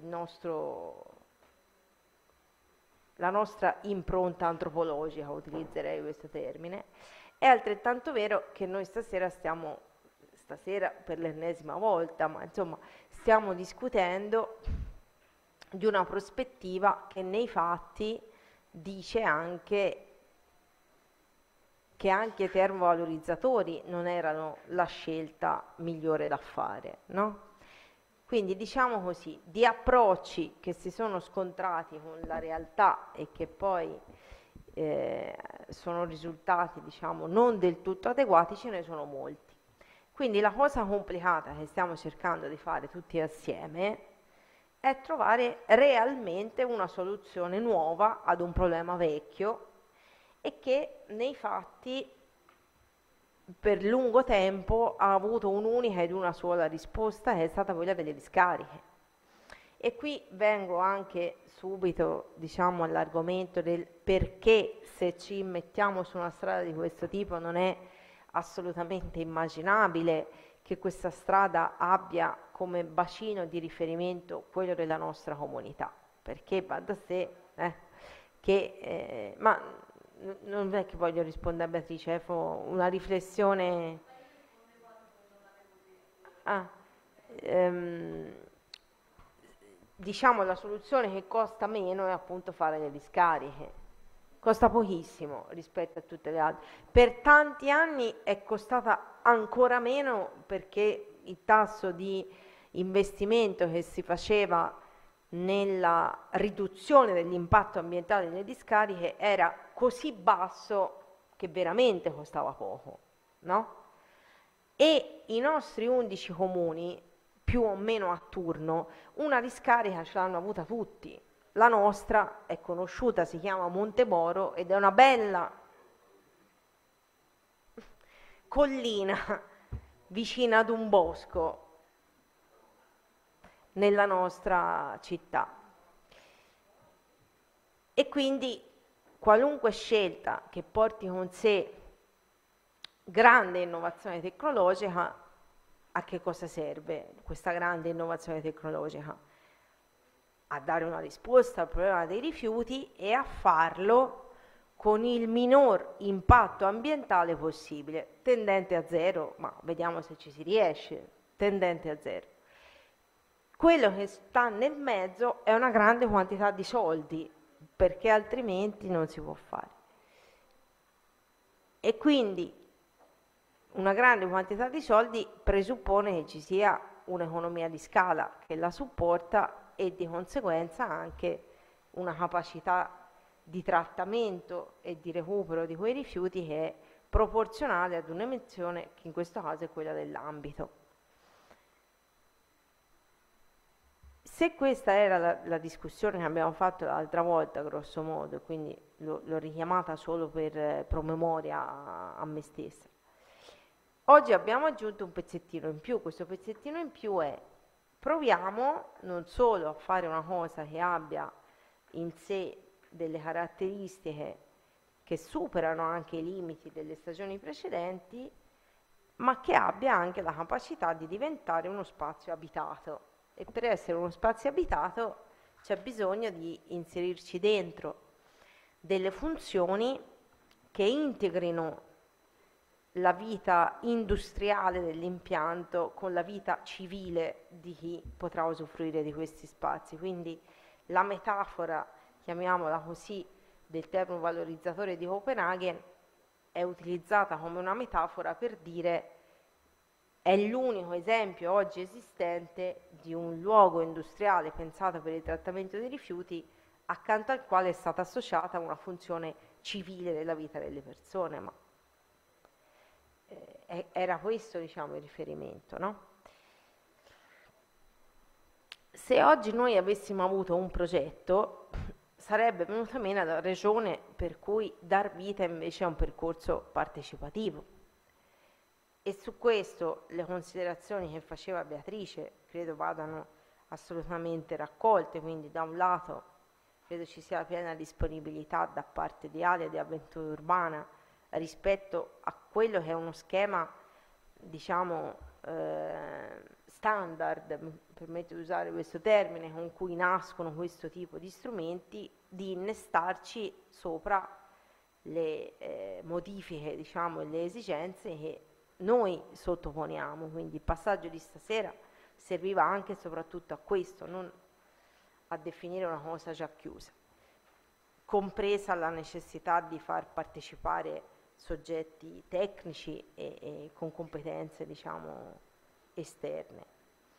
la nostra impronta antropologica, utilizzerei questo termine, è altrettanto vero che noi stasera per l'ennesima volta, ma insomma stiamo discutendo di una prospettiva che nei fatti dice anche che anche i termovalorizzatori non erano la scelta migliore da fare, no? Quindi diciamo così, di approcci che si sono scontrati con la realtà e che poi sono risultati, diciamo, non del tutto adeguati, ce ne sono molti. Quindi la cosa complicata che stiamo cercando di fare tutti assieme è trovare realmente una soluzione nuova ad un problema vecchio, e che nei fatti per lungo tempo ha avuto un'unica ed una sola risposta, che è stata quella delle discariche. E qui vengo anche subito, diciamo, all'argomento del perché, se ci mettiamo su una strada di questo tipo, non è assolutamente immaginabile che questa strada abbia come bacino di riferimento quello della nostra comunità, perché va da sé che ma non è che voglio rispondere a Beatrice, una riflessione. Diciamo, la soluzione che costa meno è appunto fare le discariche, costa pochissimo rispetto a tutte le altre. Per tanti anni è costata ancora meno perché il tasso di investimento che si faceva nella riduzione dell'impatto ambientale delle discariche era così basso che veramente costava poco, no? E i nostri 11 comuni, più o meno a turno, una discarica ce l'hanno avuta tutti. La nostra è conosciuta, si chiama Monteboro ed è una bella collina vicina ad un bosco nella nostra città. E quindi qualunque scelta che porti con sé grande innovazione tecnologica, a che cosa serve questa grande innovazione tecnologica? A dare una risposta al problema dei rifiuti e a farlo con il minor impatto ambientale possibile, tendente a zero, ma vediamo se ci si riesce, tendente a zero. Quello che sta nel mezzo è una grande quantità di soldi, perché altrimenti non si può fare. E quindi una grande quantità di soldi presuppone che ci sia un'economia di scala che la supporta e di conseguenza anche una capacità di trattamento e di recupero di quei rifiuti che è proporzionale ad un'emissione che in questo caso è quella dell'ambito. Se questa era la discussione che abbiamo fatto l'altra volta, grosso modo, e quindi l'ho richiamata solo per promemoria a me stessa, oggi abbiamo aggiunto un pezzettino in più. Questo pezzettino in più è: proviamo non solo a fare una cosa che abbia in sé delle caratteristiche che superano anche i limiti delle stagioni precedenti, ma che abbia anche la capacità di diventare uno spazio abitato. E per essere uno spazio abitato c'è bisogno di inserirci dentro delle funzioni che integrino la vita industriale dell'impianto con la vita civile di chi potrà usufruire di questi spazi. Quindi la metafora, chiamiamola così, del termovalorizzatore di Copenaghen è utilizzata come una metafora per dire è l'unico esempio oggi esistente di un luogo industriale pensato per il trattamento dei rifiuti accanto al quale è stata associata una funzione civile della vita delle persone, ma era questo, diciamo, il riferimento, no? Se oggi noi avessimo avuto un progetto, sarebbe venuta meno la ragione per cui dar vita invece a un percorso partecipativo. E su questo le considerazioni che faceva Beatrice credo vadano assolutamente raccolte, quindi da un lato credo ci sia piena disponibilità da parte di ALIA e di Avventura Urbana rispetto a quello che è uno schema, diciamo, standard, mi permetto di usare questo termine, con cui nascono questo tipo di strumenti, di innestarci sopra le modifiche, diciamo, e le esigenze che noi sottoponiamo. Quindi il passaggio di stasera serviva anche e soprattutto a questo, non a definire una cosa già chiusa, compresa la necessità di far partecipare soggetti tecnici e con competenze, diciamo, esterne.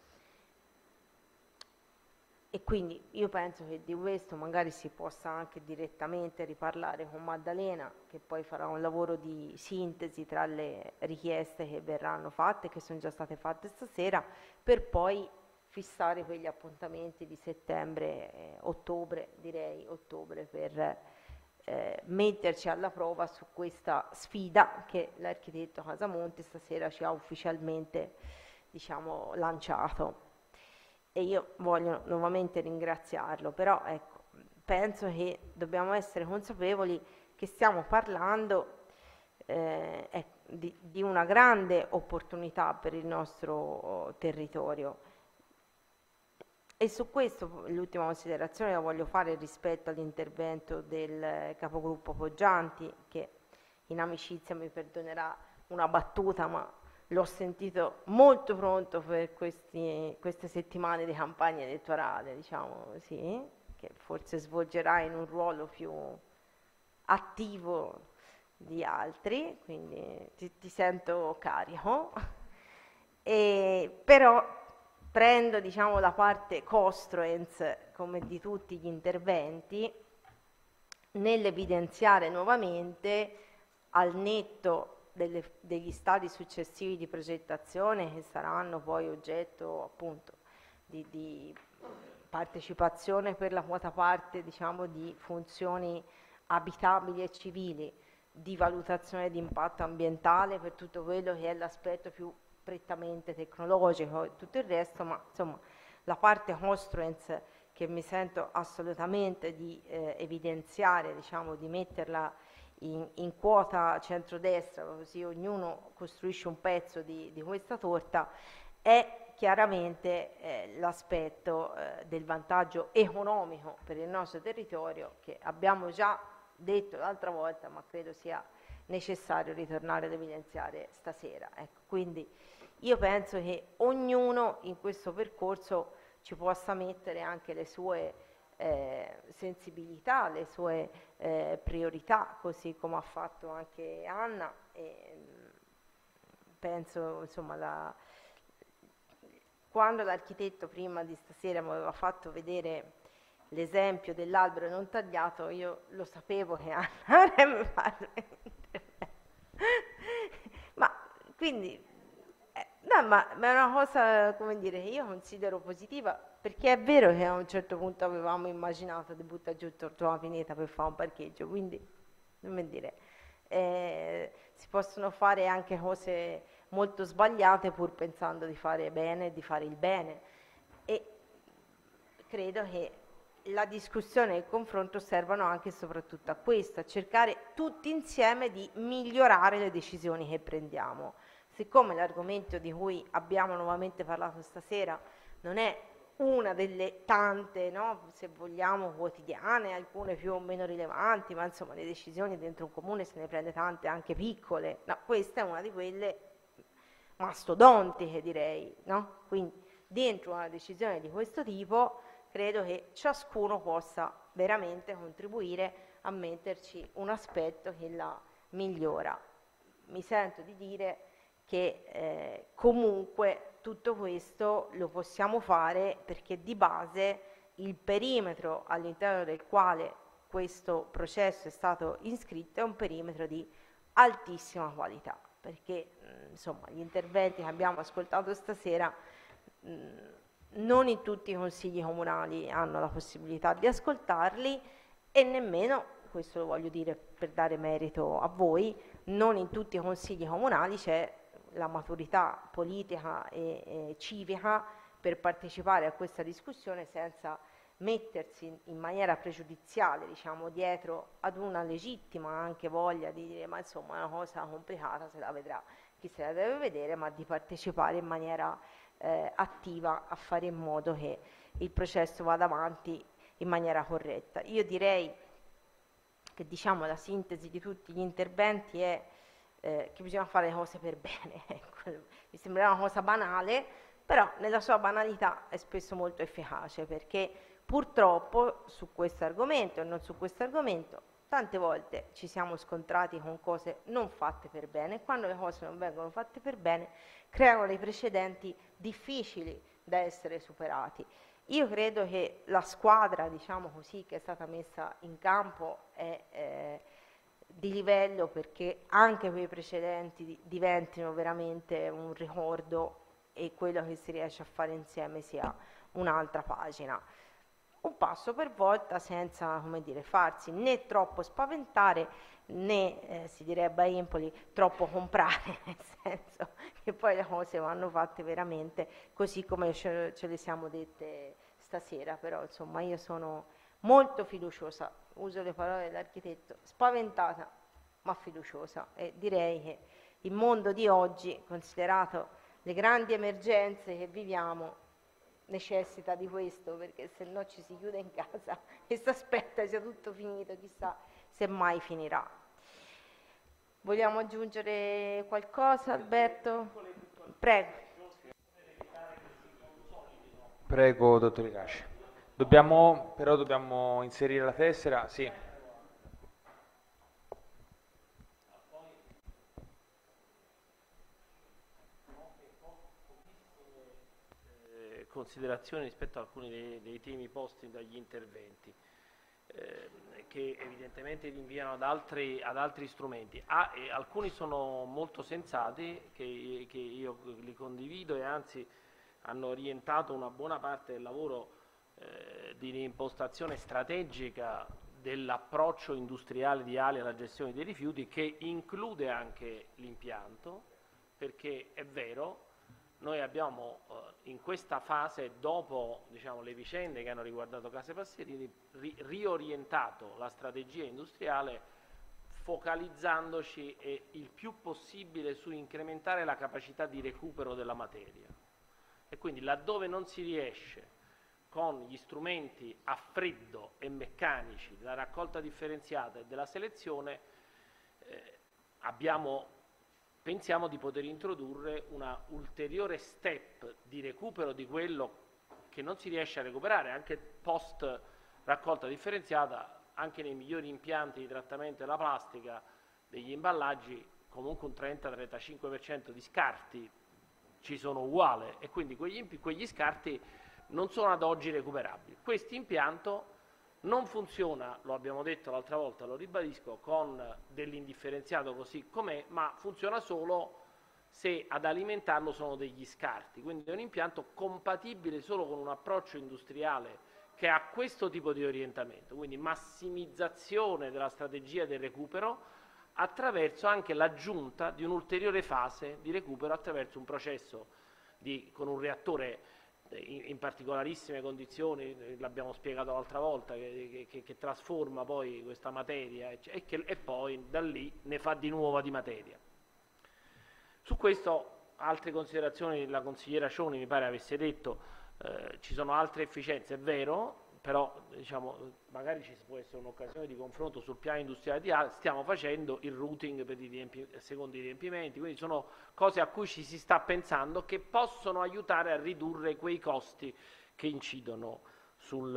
E quindi io penso che di questo magari si possa anche direttamente riparlare con Maddalena, che poi farà un lavoro di sintesi tra le richieste che verranno fatte, che sono già state fatte stasera, per poi fissare quegli appuntamenti di settembre, ottobre, direi ottobre, per metterci alla prova su questa sfida che l'architetto Casamonte stasera ci ha ufficialmente, diciamo, lanciato. e io voglio nuovamente ringraziarlo, però ecco, penso che dobbiamo essere consapevoli che stiamo parlando di una grande opportunità per il nostro territorio. E su questo l'ultima considerazione la voglio fare rispetto all'intervento del capogruppo Poggianti, che in amicizia mi perdonerà una battuta, ma l'ho sentito molto pronto per queste settimane di campagna elettorale, diciamo così, che forse svolgerà in un ruolo più attivo di altri, quindi ti sento carico. Però prendo, diciamo, la parte costruens, come di tutti gli interventi, nell'evidenziare nuovamente, al netto degli stadi successivi di progettazione che saranno poi oggetto appunto di partecipazione per la quota parte, diciamo, di funzioni abitabili e civili, di valutazione di impatto ambientale per tutto quello che è l'aspetto più prettamente tecnologico e tutto il resto, ma insomma la parte construence che mi sento assolutamente di evidenziare, diciamo, di metterla in quota centrodestra, così ognuno costruisce un pezzo di questa torta, è chiaramente l'aspetto del vantaggio economico per il nostro territorio, che abbiamo già detto l'altra volta, ma credo sia necessario ritornare ad evidenziare stasera. Ecco, quindi io penso che ognuno in questo percorso ci possa mettere anche le sue sensibilità, le sue priorità, così come ha fatto anche Anna, e penso, insomma, quando l'architetto prima di stasera mi aveva fatto vedere l'esempio dell'albero non tagliato, io lo sapevo che Anna avrebbe fatto ma quindi no, ma è una cosa, come dire, che io considero positiva, perché è vero che a un certo punto avevamo immaginato di buttare giù Tortona Pineta per fare un parcheggio, quindi, come dire, si possono fare anche cose molto sbagliate pur pensando di fare bene e di fare il bene, e credo che la discussione e il confronto servano anche e soprattutto a questo, a cercare tutti insieme di migliorare le decisioni che prendiamo. Siccome l'argomento di cui abbiamo nuovamente parlato stasera non è una delle tante, no, se vogliamo, quotidiane, alcune più o meno rilevanti, ma insomma le decisioni dentro un comune se ne prende tante anche piccole, no, questa è una di quelle mastodontiche, direi, no? Quindi dentro una decisione di questo tipo credo che ciascuno possa veramente contribuire a metterci un aspetto che la migliora. Mi sento di dire che comunque tutto questo lo possiamo fare perché di base il perimetro all'interno del quale questo processo è stato iscritto è un perimetro di altissima qualità, perché insomma gli interventi che abbiamo ascoltato stasera non in tutti i consigli comunali hanno la possibilità di ascoltarli, e nemmeno, questo lo voglio dire per dare merito a voi, non in tutti i consigli comunali c'è la maturità politica e civica per partecipare a questa discussione senza mettersi in maniera pregiudiziale, diciamo, dietro ad una legittima anche voglia di dire ma insomma è una cosa complicata, se la vedrà chi se la deve vedere, ma di partecipare in maniera attiva a fare in modo che il processo vada avanti in maniera corretta. Io direi che, diciamo, la sintesi di tutti gli interventi è che bisogna fare le cose per bene. Mi sembra una cosa banale, però nella sua banalità è spesso molto efficace, perché purtroppo su questo argomento e non su questo argomento tante volte ci siamo scontrati con cose non fatte per bene, e quando le cose non vengono fatte per bene creano dei precedenti difficili da essere superati. Io credo che la squadra, diciamo così, che è stata messa in campo è di livello, perché anche quei precedenti diventino veramente un ricordo e quello che si riesce a fare insieme sia un'altra pagina. un passo per volta senza, come dire, farsi né troppo spaventare né, si direbbe a Empoli, troppo comprare, nel senso che poi le cose vanno fatte veramente così come ce le siamo dette stasera. Però insomma io sono molto fiduciosa, uso le parole dell'architetto, spaventata ma fiduciosa, e direi che il mondo di oggi, considerato le grandi emergenze che viviamo, necessita di questo, perché se no ci si chiude in casa e si aspetta sia tutto finito, chissà se mai finirà. Vogliamo aggiungere qualcosa, Alberto? Prego. Prego, dottor Iraci. Dobbiamo inserire la tessera, sì. Considerazioni rispetto a alcuni dei temi posti dagli interventi, che evidentemente rinviano ad altri strumenti. Alcuni sono molto sensati, che io li condivido, e anzi hanno orientato una buona parte del lavoro di impostazione strategica dell'approccio industriale di ALI alla gestione dei rifiuti, che include anche l'impianto, perché è vero, noi abbiamo in questa fase, dopo le vicende che hanno riguardato Case Passerini, riorientato la strategia industriale focalizzandoci il più possibile su incrementare la capacità di recupero della materia. E quindi laddove non si riesce con gli strumenti a freddo e meccanici della raccolta differenziata e della selezione, pensiamo di poter introdurre una ulteriore step di recupero di quello che non si riesce a recuperare anche post raccolta differenziata. Anche nei migliori impianti di trattamento della plastica, degli imballaggi, comunque un 30-35% di scarti ci sono uguali, e quindi quegli scarti non sono ad oggi recuperabili. Questo impianto non funziona, lo abbiamo detto l'altra volta, lo ribadisco, con dell'indifferenziato così com'è, ma funziona solo se ad alimentarlo sono degli scarti. Quindi è un impianto compatibile solo con un approccio industriale che ha questo tipo di orientamento, quindi massimizzazione della strategia del recupero attraverso anche l'aggiunta di un'ulteriore fase di recupero attraverso un processo con un reattore in particolarissime condizioni, l'abbiamo spiegato l'altra volta, che trasforma poi questa materia e poi da lì ne fa di nuova di materia. Su questo altre considerazioni la consigliera Cioni mi pare avesse detto, ci sono altre efficienze, è vero, però magari ci può essere un'occasione di confronto sul piano industriale di ALI. Stiamo facendo il routing per secondo i riempimenti, quindi sono cose a cui ci si si che possono aiutare a ridurre quei costi che incidono sul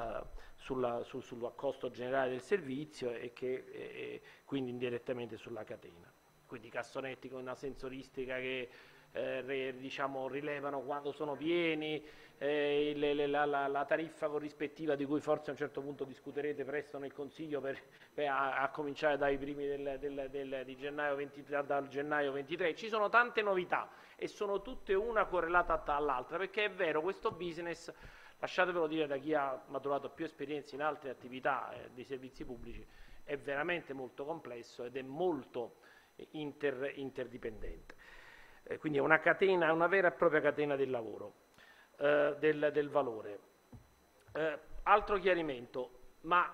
costo generale del servizio e che quindi indirettamente sulla catena. Quindi cassonetti con una sensoristica che rilevano quando sono pieni, la tariffa corrispettiva di cui forse a un certo punto discuterete presto nel Consiglio a cominciare dai primi di gennaio dal gennaio 23. Ci sono tante novità e sono tutte una correlata all'altra, perché è vero, questo business, lasciatevelo dire da chi ha maturato più esperienze in altre attività dei servizi pubblici, è veramente molto complesso ed è molto interdipendente. Quindi è una catena, è una vera e propria catena del lavoro, del valore. Altro chiarimento, ma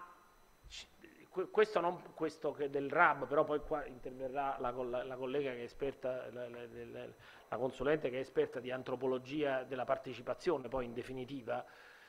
questo che del RAB, però poi qua interverrà la collega che è esperta, la consulente che è esperta di antropologia della partecipazione, poi in definitiva.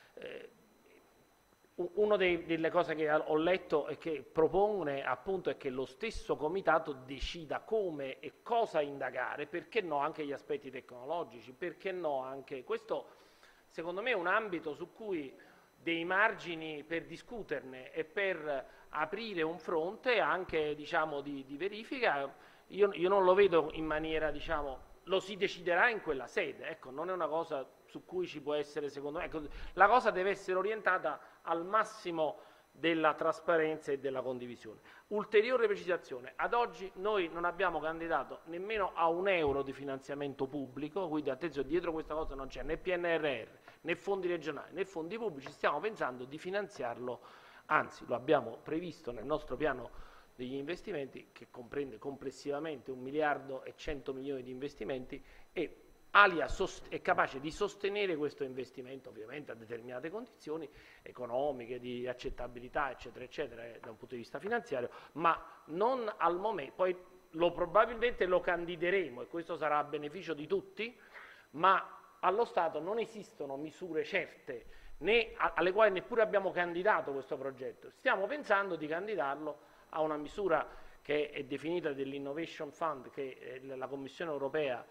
Una delle cose che ho letto e che propone appunto è che lo stesso comitato decida come e cosa indagare, perché no anche gli aspetti tecnologici, perché no anche questo. Secondo me è un ambito su cui dei margini per discuterne e per aprire un fronte anche di verifica, io non lo vedo in maniera, lo si deciderà in quella sede, ecco, non è una cosa su cui ci può essere, secondo me, ecco, la cosa deve essere orientata al massimo della trasparenza e della condivisione. Ulteriore precisazione, ad oggi noi non abbiamo candidato nemmeno a €1 di finanziamento pubblico, quindi attenzione, dietro questa cosa non c'è né PNRR, né fondi regionali né fondi pubblici, stiamo pensando di finanziarlo, anzi lo abbiamo previsto nel nostro piano degli investimenti, che comprende complessivamente 1 miliardo e 100 milioni di investimenti, e Alia è capace di sostenere questo investimento, ovviamente a determinate condizioni economiche, di accettabilità, eccetera, eccetera, da un punto di vista finanziario, ma non al momento. Poi probabilmente lo candideremo e questo sarà a beneficio di tutti, ma allo Stato non esistono misure certe, alle quali neppure abbiamo candidato questo progetto. Stiamo pensando di candidarlo a una misura che è definita dell'Innovation Fund, che la Commissione europea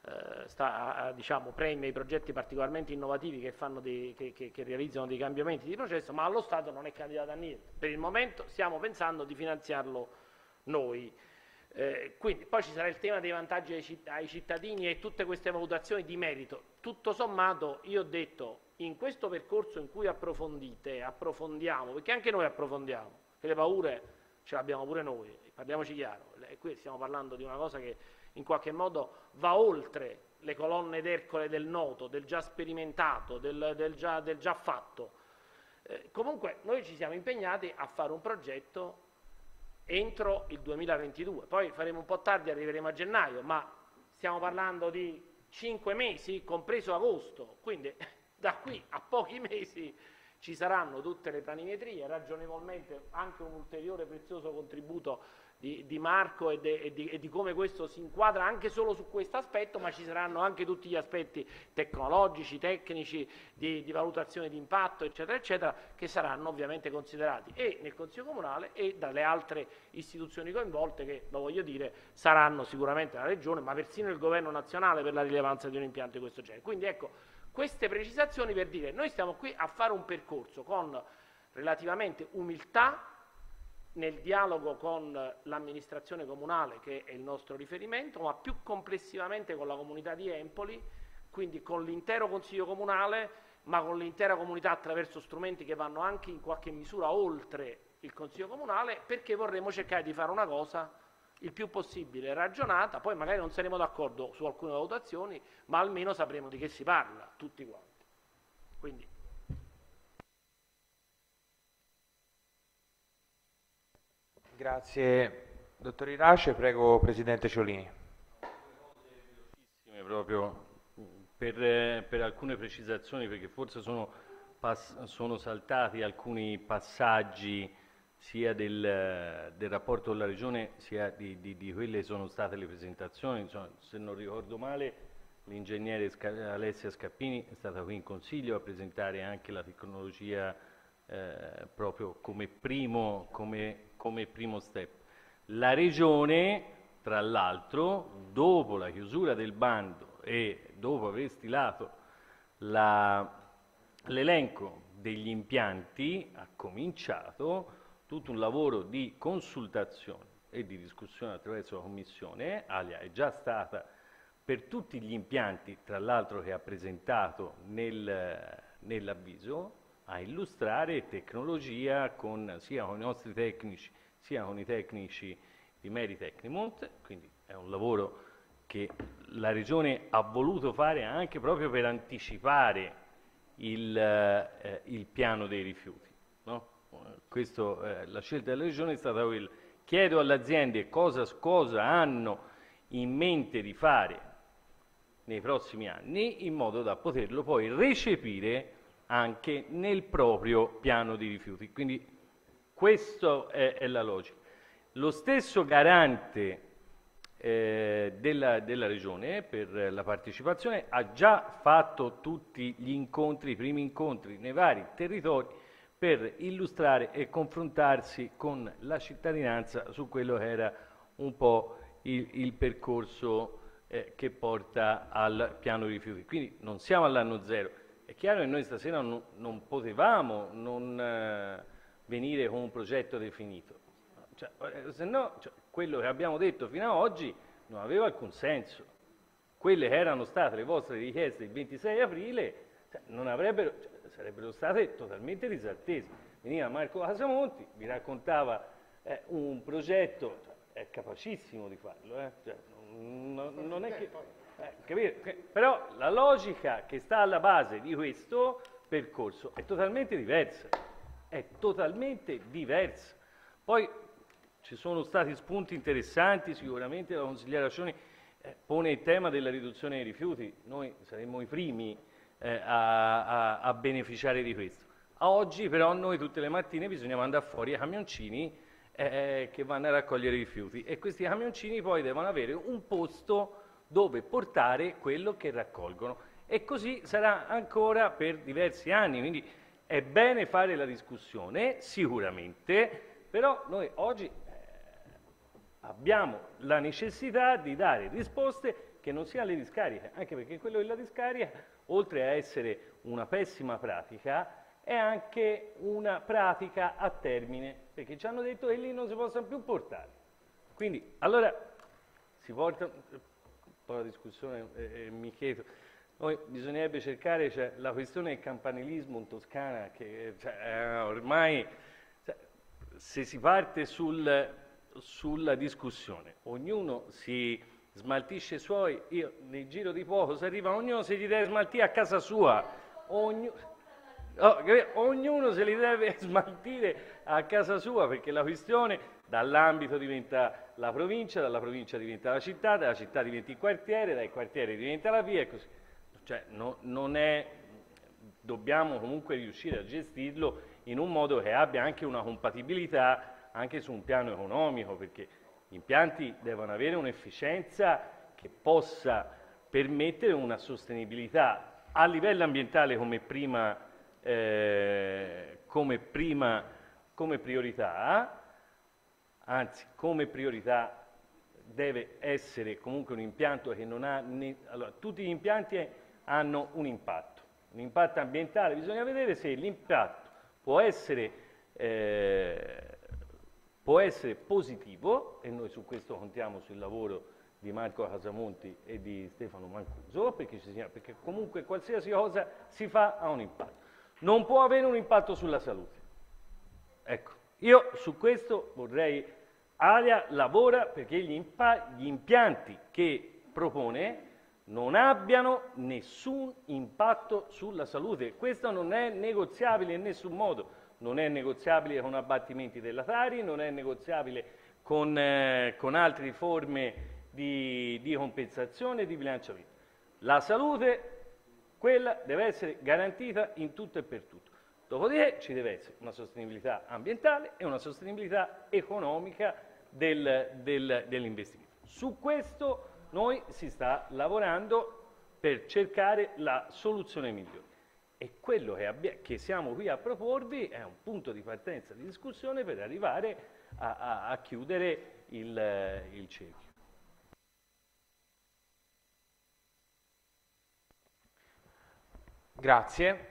premia i progetti particolarmente innovativi che realizzano dei cambiamenti di processo, ma allo Stato non è candidato a niente. Per il momento stiamo pensando di finanziarlo noi. Quindi poi ci sarà il tema dei vantaggi ai cittadini e tutte queste valutazioni di merito. Tutto sommato, io ho detto, in questo percorso in cui approfondiamo, perché anche noi approfondiamo, che le paure ce le abbiamo pure noi, parliamoci chiaro, qui stiamo parlando di una cosa che in qualche modo va oltre le colonne d'Ercole del noto, del già sperimentato, del già fatto. Comunque noi ci siamo impegnati a fare un progetto entro il 2022, poi faremo un po' tardi, arriveremo a gennaio, ma stiamo parlando di 5 mesi, compreso agosto, quindi da qui a pochi mesi ci saranno tutte le planimetrie, ragionevolmente anche un ulteriore prezioso contributo di Marco e di come questo si inquadra anche solo su questo aspetto, ma ci saranno anche tutti gli aspetti tecnologici, tecnici, di valutazione di impatto, eccetera, eccetera, che saranno ovviamente considerati e nel Consiglio Comunale e dalle altre istituzioni coinvolte che, lo voglio dire, saranno sicuramente la Regione, ma persino il Governo nazionale per la rilevanza di un impianto di questo genere. Quindi ecco, queste precisazioni per dire, noi stiamo qui a fare un percorso con relativamente umiltà, nel dialogo con l'amministrazione comunale, che è il nostro riferimento, ma più complessivamente con la comunità di Empoli, quindi con l'intero Consiglio Comunale, ma con l'intera comunità attraverso strumenti che vanno anche in qualche misura oltre il Consiglio Comunale, perché vorremmo cercare di fare una cosa il più possibile ragionata, poi magari non saremo d'accordo su alcune valutazioni, ma almeno sapremo di che si parla, tutti quanti. Quindi, grazie dottor Irace, prego Presidente Ciolini. Proprio per alcune precisazioni, perché forse sono saltati alcuni passaggi sia del rapporto con la Regione sia di quelle che sono state le presentazioni. Insomma, se non ricordo male, l'ingegnere Alessia Scappini è stata qui in Consiglio a presentare anche la tecnologia proprio come primo step. La Regione, tra l'altro, dopo la chiusura del bando e dopo aver stilato l'elenco degli impianti, ha cominciato tutto un lavoro di consultazione e di discussione attraverso la Commissione. Alia è già stata per tutti gli impianti, tra l'altro, che ha presentato nell'avviso, a illustrare tecnologia sia con i nostri tecnici sia con i tecnici di Meri Tecnimont, quindi è un lavoro che la Regione ha voluto fare anche proprio per anticipare il piano dei rifiuti, no? La scelta della Regione è stata quella. Chiedo alle aziende cosa hanno in mente di fare nei prossimi anni, in modo da poterlo poi recepire anche nel proprio piano di rifiuti. Quindi questa è la logica. Lo stesso garante della Regione per la partecipazione ha già fatto tutti gli incontri, i primi incontri nei vari territori per illustrare e confrontarsi con la cittadinanza su quello che era un po' il percorso che porta al piano di rifiuti. Quindi non siamo all'anno zero. È chiaro che noi stasera non potevamo non venire con un progetto definito. Se no, quello che abbiamo detto fino ad oggi non aveva alcun senso. Quelle che erano state le vostre richieste il 26 aprile sarebbero state totalmente disattese. Veniva Marco Casamonti, vi raccontava un progetto, è capacissimo di farlo, non è che... capite? Però la logica che sta alla base di questo percorso è totalmente diversa, Poi ci sono stati spunti interessanti, sicuramente la consigliera Cioni pone il tema della riduzione dei rifiuti, noi saremmo i primi a beneficiare di questo. A oggi però noi tutte le mattine bisogna mandare fuori i camioncini che vanno a raccogliere i rifiuti e questi camioncini poi devono avere un posto dove portare quello che raccolgono e così sarà ancora per diversi anni, quindi è bene fare la discussione sicuramente, però noi oggi abbiamo la necessità di dare risposte che non siano le discariche, anche perché quello della discarica, oltre a essere una pessima pratica, è anche una pratica a termine, perché ci hanno detto che lì non si possono più portare. Quindi, allora, si porta un po' la discussione, mi chiedo, noi bisognerebbe cercare, cioè, la questione del campanilismo in Toscana, che ormai, se si parte sulla discussione, ognuno si smaltisce i suoi, io nel giro di poco si arriva, ognuno se li deve smaltire a casa sua, ognuno se li deve smaltire a casa sua perché la questione dall'ambito diventa la provincia, dalla provincia diventa la città, dalla città diventa il quartiere, dal quartiere diventa la via e così. Cioè, non è, dobbiamo comunque riuscire a gestirlo in un modo che abbia anche una compatibilità anche su un piano economico, perché gli impianti devono avere un'efficienza che possa permettere una sostenibilità a livello ambientale come priorità, anzi come priorità deve essere comunque un impianto che non ha, allora, tutti gli impianti hanno un impatto ambientale, bisogna vedere se l'impatto può essere positivo e noi su questo contiamo sul lavoro di Marco Casamonti e di Stefano Mancuso, perché comunque qualsiasi cosa si fa ha un impatto. Non può avere un impatto sulla salute. Ecco, io su questo vorrei, Alia lavora perché gli impianti che propone non abbiano nessun impatto sulla salute. Questo non è negoziabile in nessun modo. Non è negoziabile con abbattimenti della Tari, non è negoziabile con altre forme di compensazione e di bilanciamento. La salute, quella deve essere garantita in tutto e per tutto. Dopodiché ci deve essere una sostenibilità ambientale e una sostenibilità economica dell'investimento. Su questo noi si sta lavorando per cercare la soluzione migliore. E quello che siamo qui a proporvi è un punto di partenza di discussione per arrivare a chiudere il cerchio. Grazie.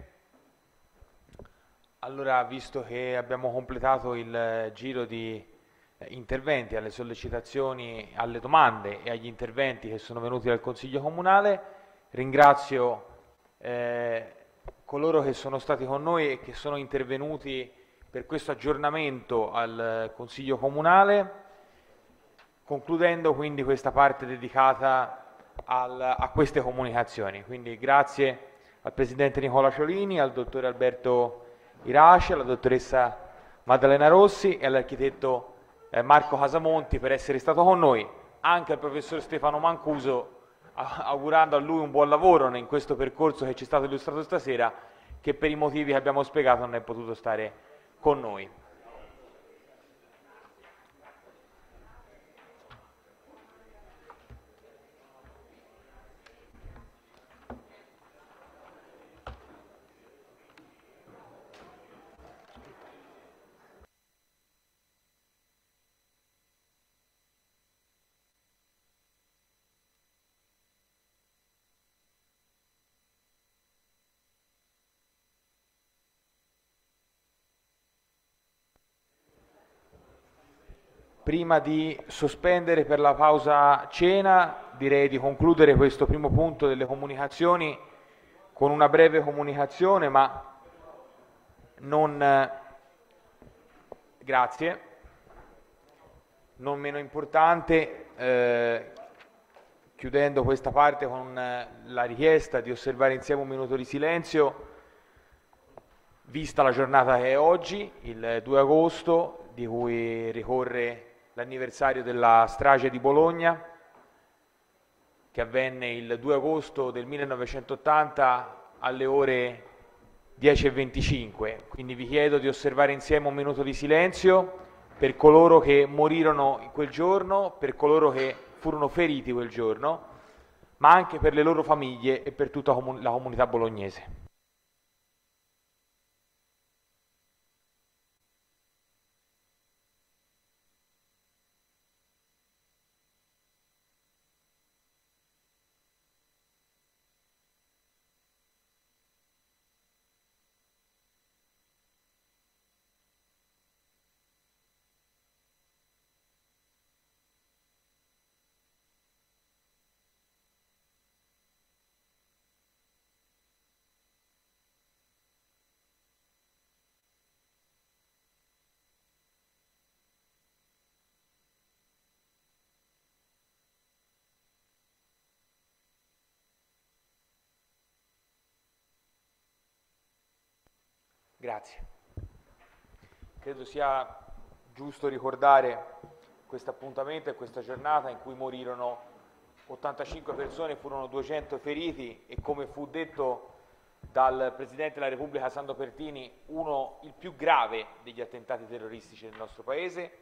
Allora, visto che abbiamo completato il giro di interventi alle sollecitazioni, alle domande e agli interventi che sono venuti dal Consiglio Comunale, ringrazio coloro che sono stati con noi e che sono intervenuti per questo aggiornamento al Consiglio Comunale, concludendo quindi questa parte dedicata a queste comunicazioni. Quindi grazie al Presidente Nicola Ciolini, al Dottore Alberto Irace, alla Dottoressa Maddalena Rossi e all'Architetto Marco Casamonti per essere stato con noi, anche al Professor Stefano Mancuso, augurando a lui un buon lavoro in questo percorso che ci è stato illustrato stasera, che per i motivi che abbiamo spiegato non è potuto stare con noi. Prima di sospendere per la pausa cena, direi di concludere questo primo punto delle comunicazioni con una breve comunicazione, ma non meno importante, chiudendo questa parte con la richiesta di osservare insieme un minuto di silenzio, vista la giornata che è oggi, il 2 agosto, di cui ricorre l'anniversario della strage di Bologna, che avvenne il 2 agosto del 1980 alle ore 10:25. Quindi vi chiedo di osservare insieme un minuto di silenzio per coloro che morirono quel giorno, per coloro che furono feriti quel giorno, ma anche per le loro famiglie e per tutta la comunità bolognese. Grazie. Credo sia giusto ricordare questo appuntamento e questa giornata in cui morirono 85 persone, furono 200 feriti e, come fu detto dal Presidente della Repubblica Sandro Pertini, il più grave degli attentati terroristici del nostro Paese,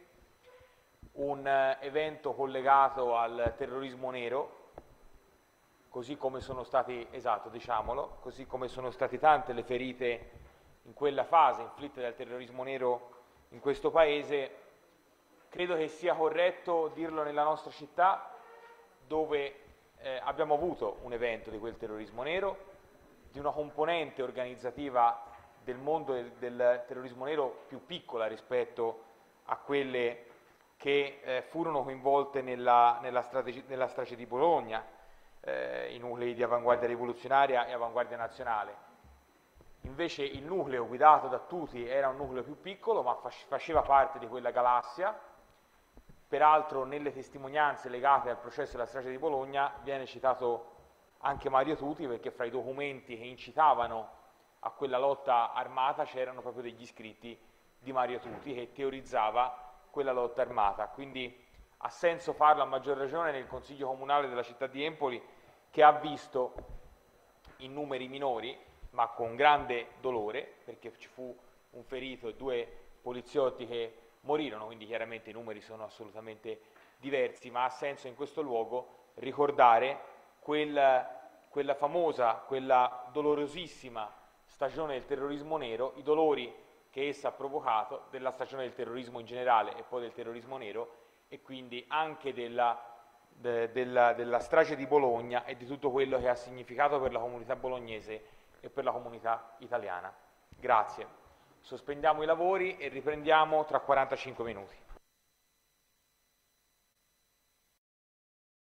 un evento collegato al terrorismo nero, così come sono stati, esatto, diciamolo, così come sono state tante le ferite in quella fase inflitte dal terrorismo nero in questo Paese. Credo che sia corretto dirlo nella nostra città, dove abbiamo avuto un evento di quel terrorismo nero, di una componente organizzativa del mondo del terrorismo nero più piccola rispetto a quelle che furono coinvolte nella strage di Bologna, i nuclei di Avanguardia Rivoluzionaria e Avanguardia Nazionale. Invece il nucleo guidato da Tuti era un nucleo più piccolo, ma faceva parte di quella galassia. Peraltro nelle testimonianze legate al processo della strage di Bologna viene citato anche Mario Tuti, perché fra i documenti che incitavano a quella lotta armata c'erano proprio degli scritti di Mario Tuti che teorizzava quella lotta armata. Quindi ha senso farlo a maggior ragione nel Consiglio Comunale della città di Empoli, che ha visto in numeri minori, ma con grande dolore, perché ci fu un ferito e 2 poliziotti che morirono, quindi chiaramente i numeri sono assolutamente diversi, ma ha senso in questo luogo ricordare quella famosa, quella dolorosissima stagione del terrorismo nero, i dolori che essa ha provocato, della stagione del terrorismo in generale e poi del terrorismo nero, e quindi anche della strage di Bologna e di tutto quello che ha significato per la comunità bolognese e per la comunità italiana. Grazie. Sospendiamo i lavori e riprendiamo tra 45 minuti.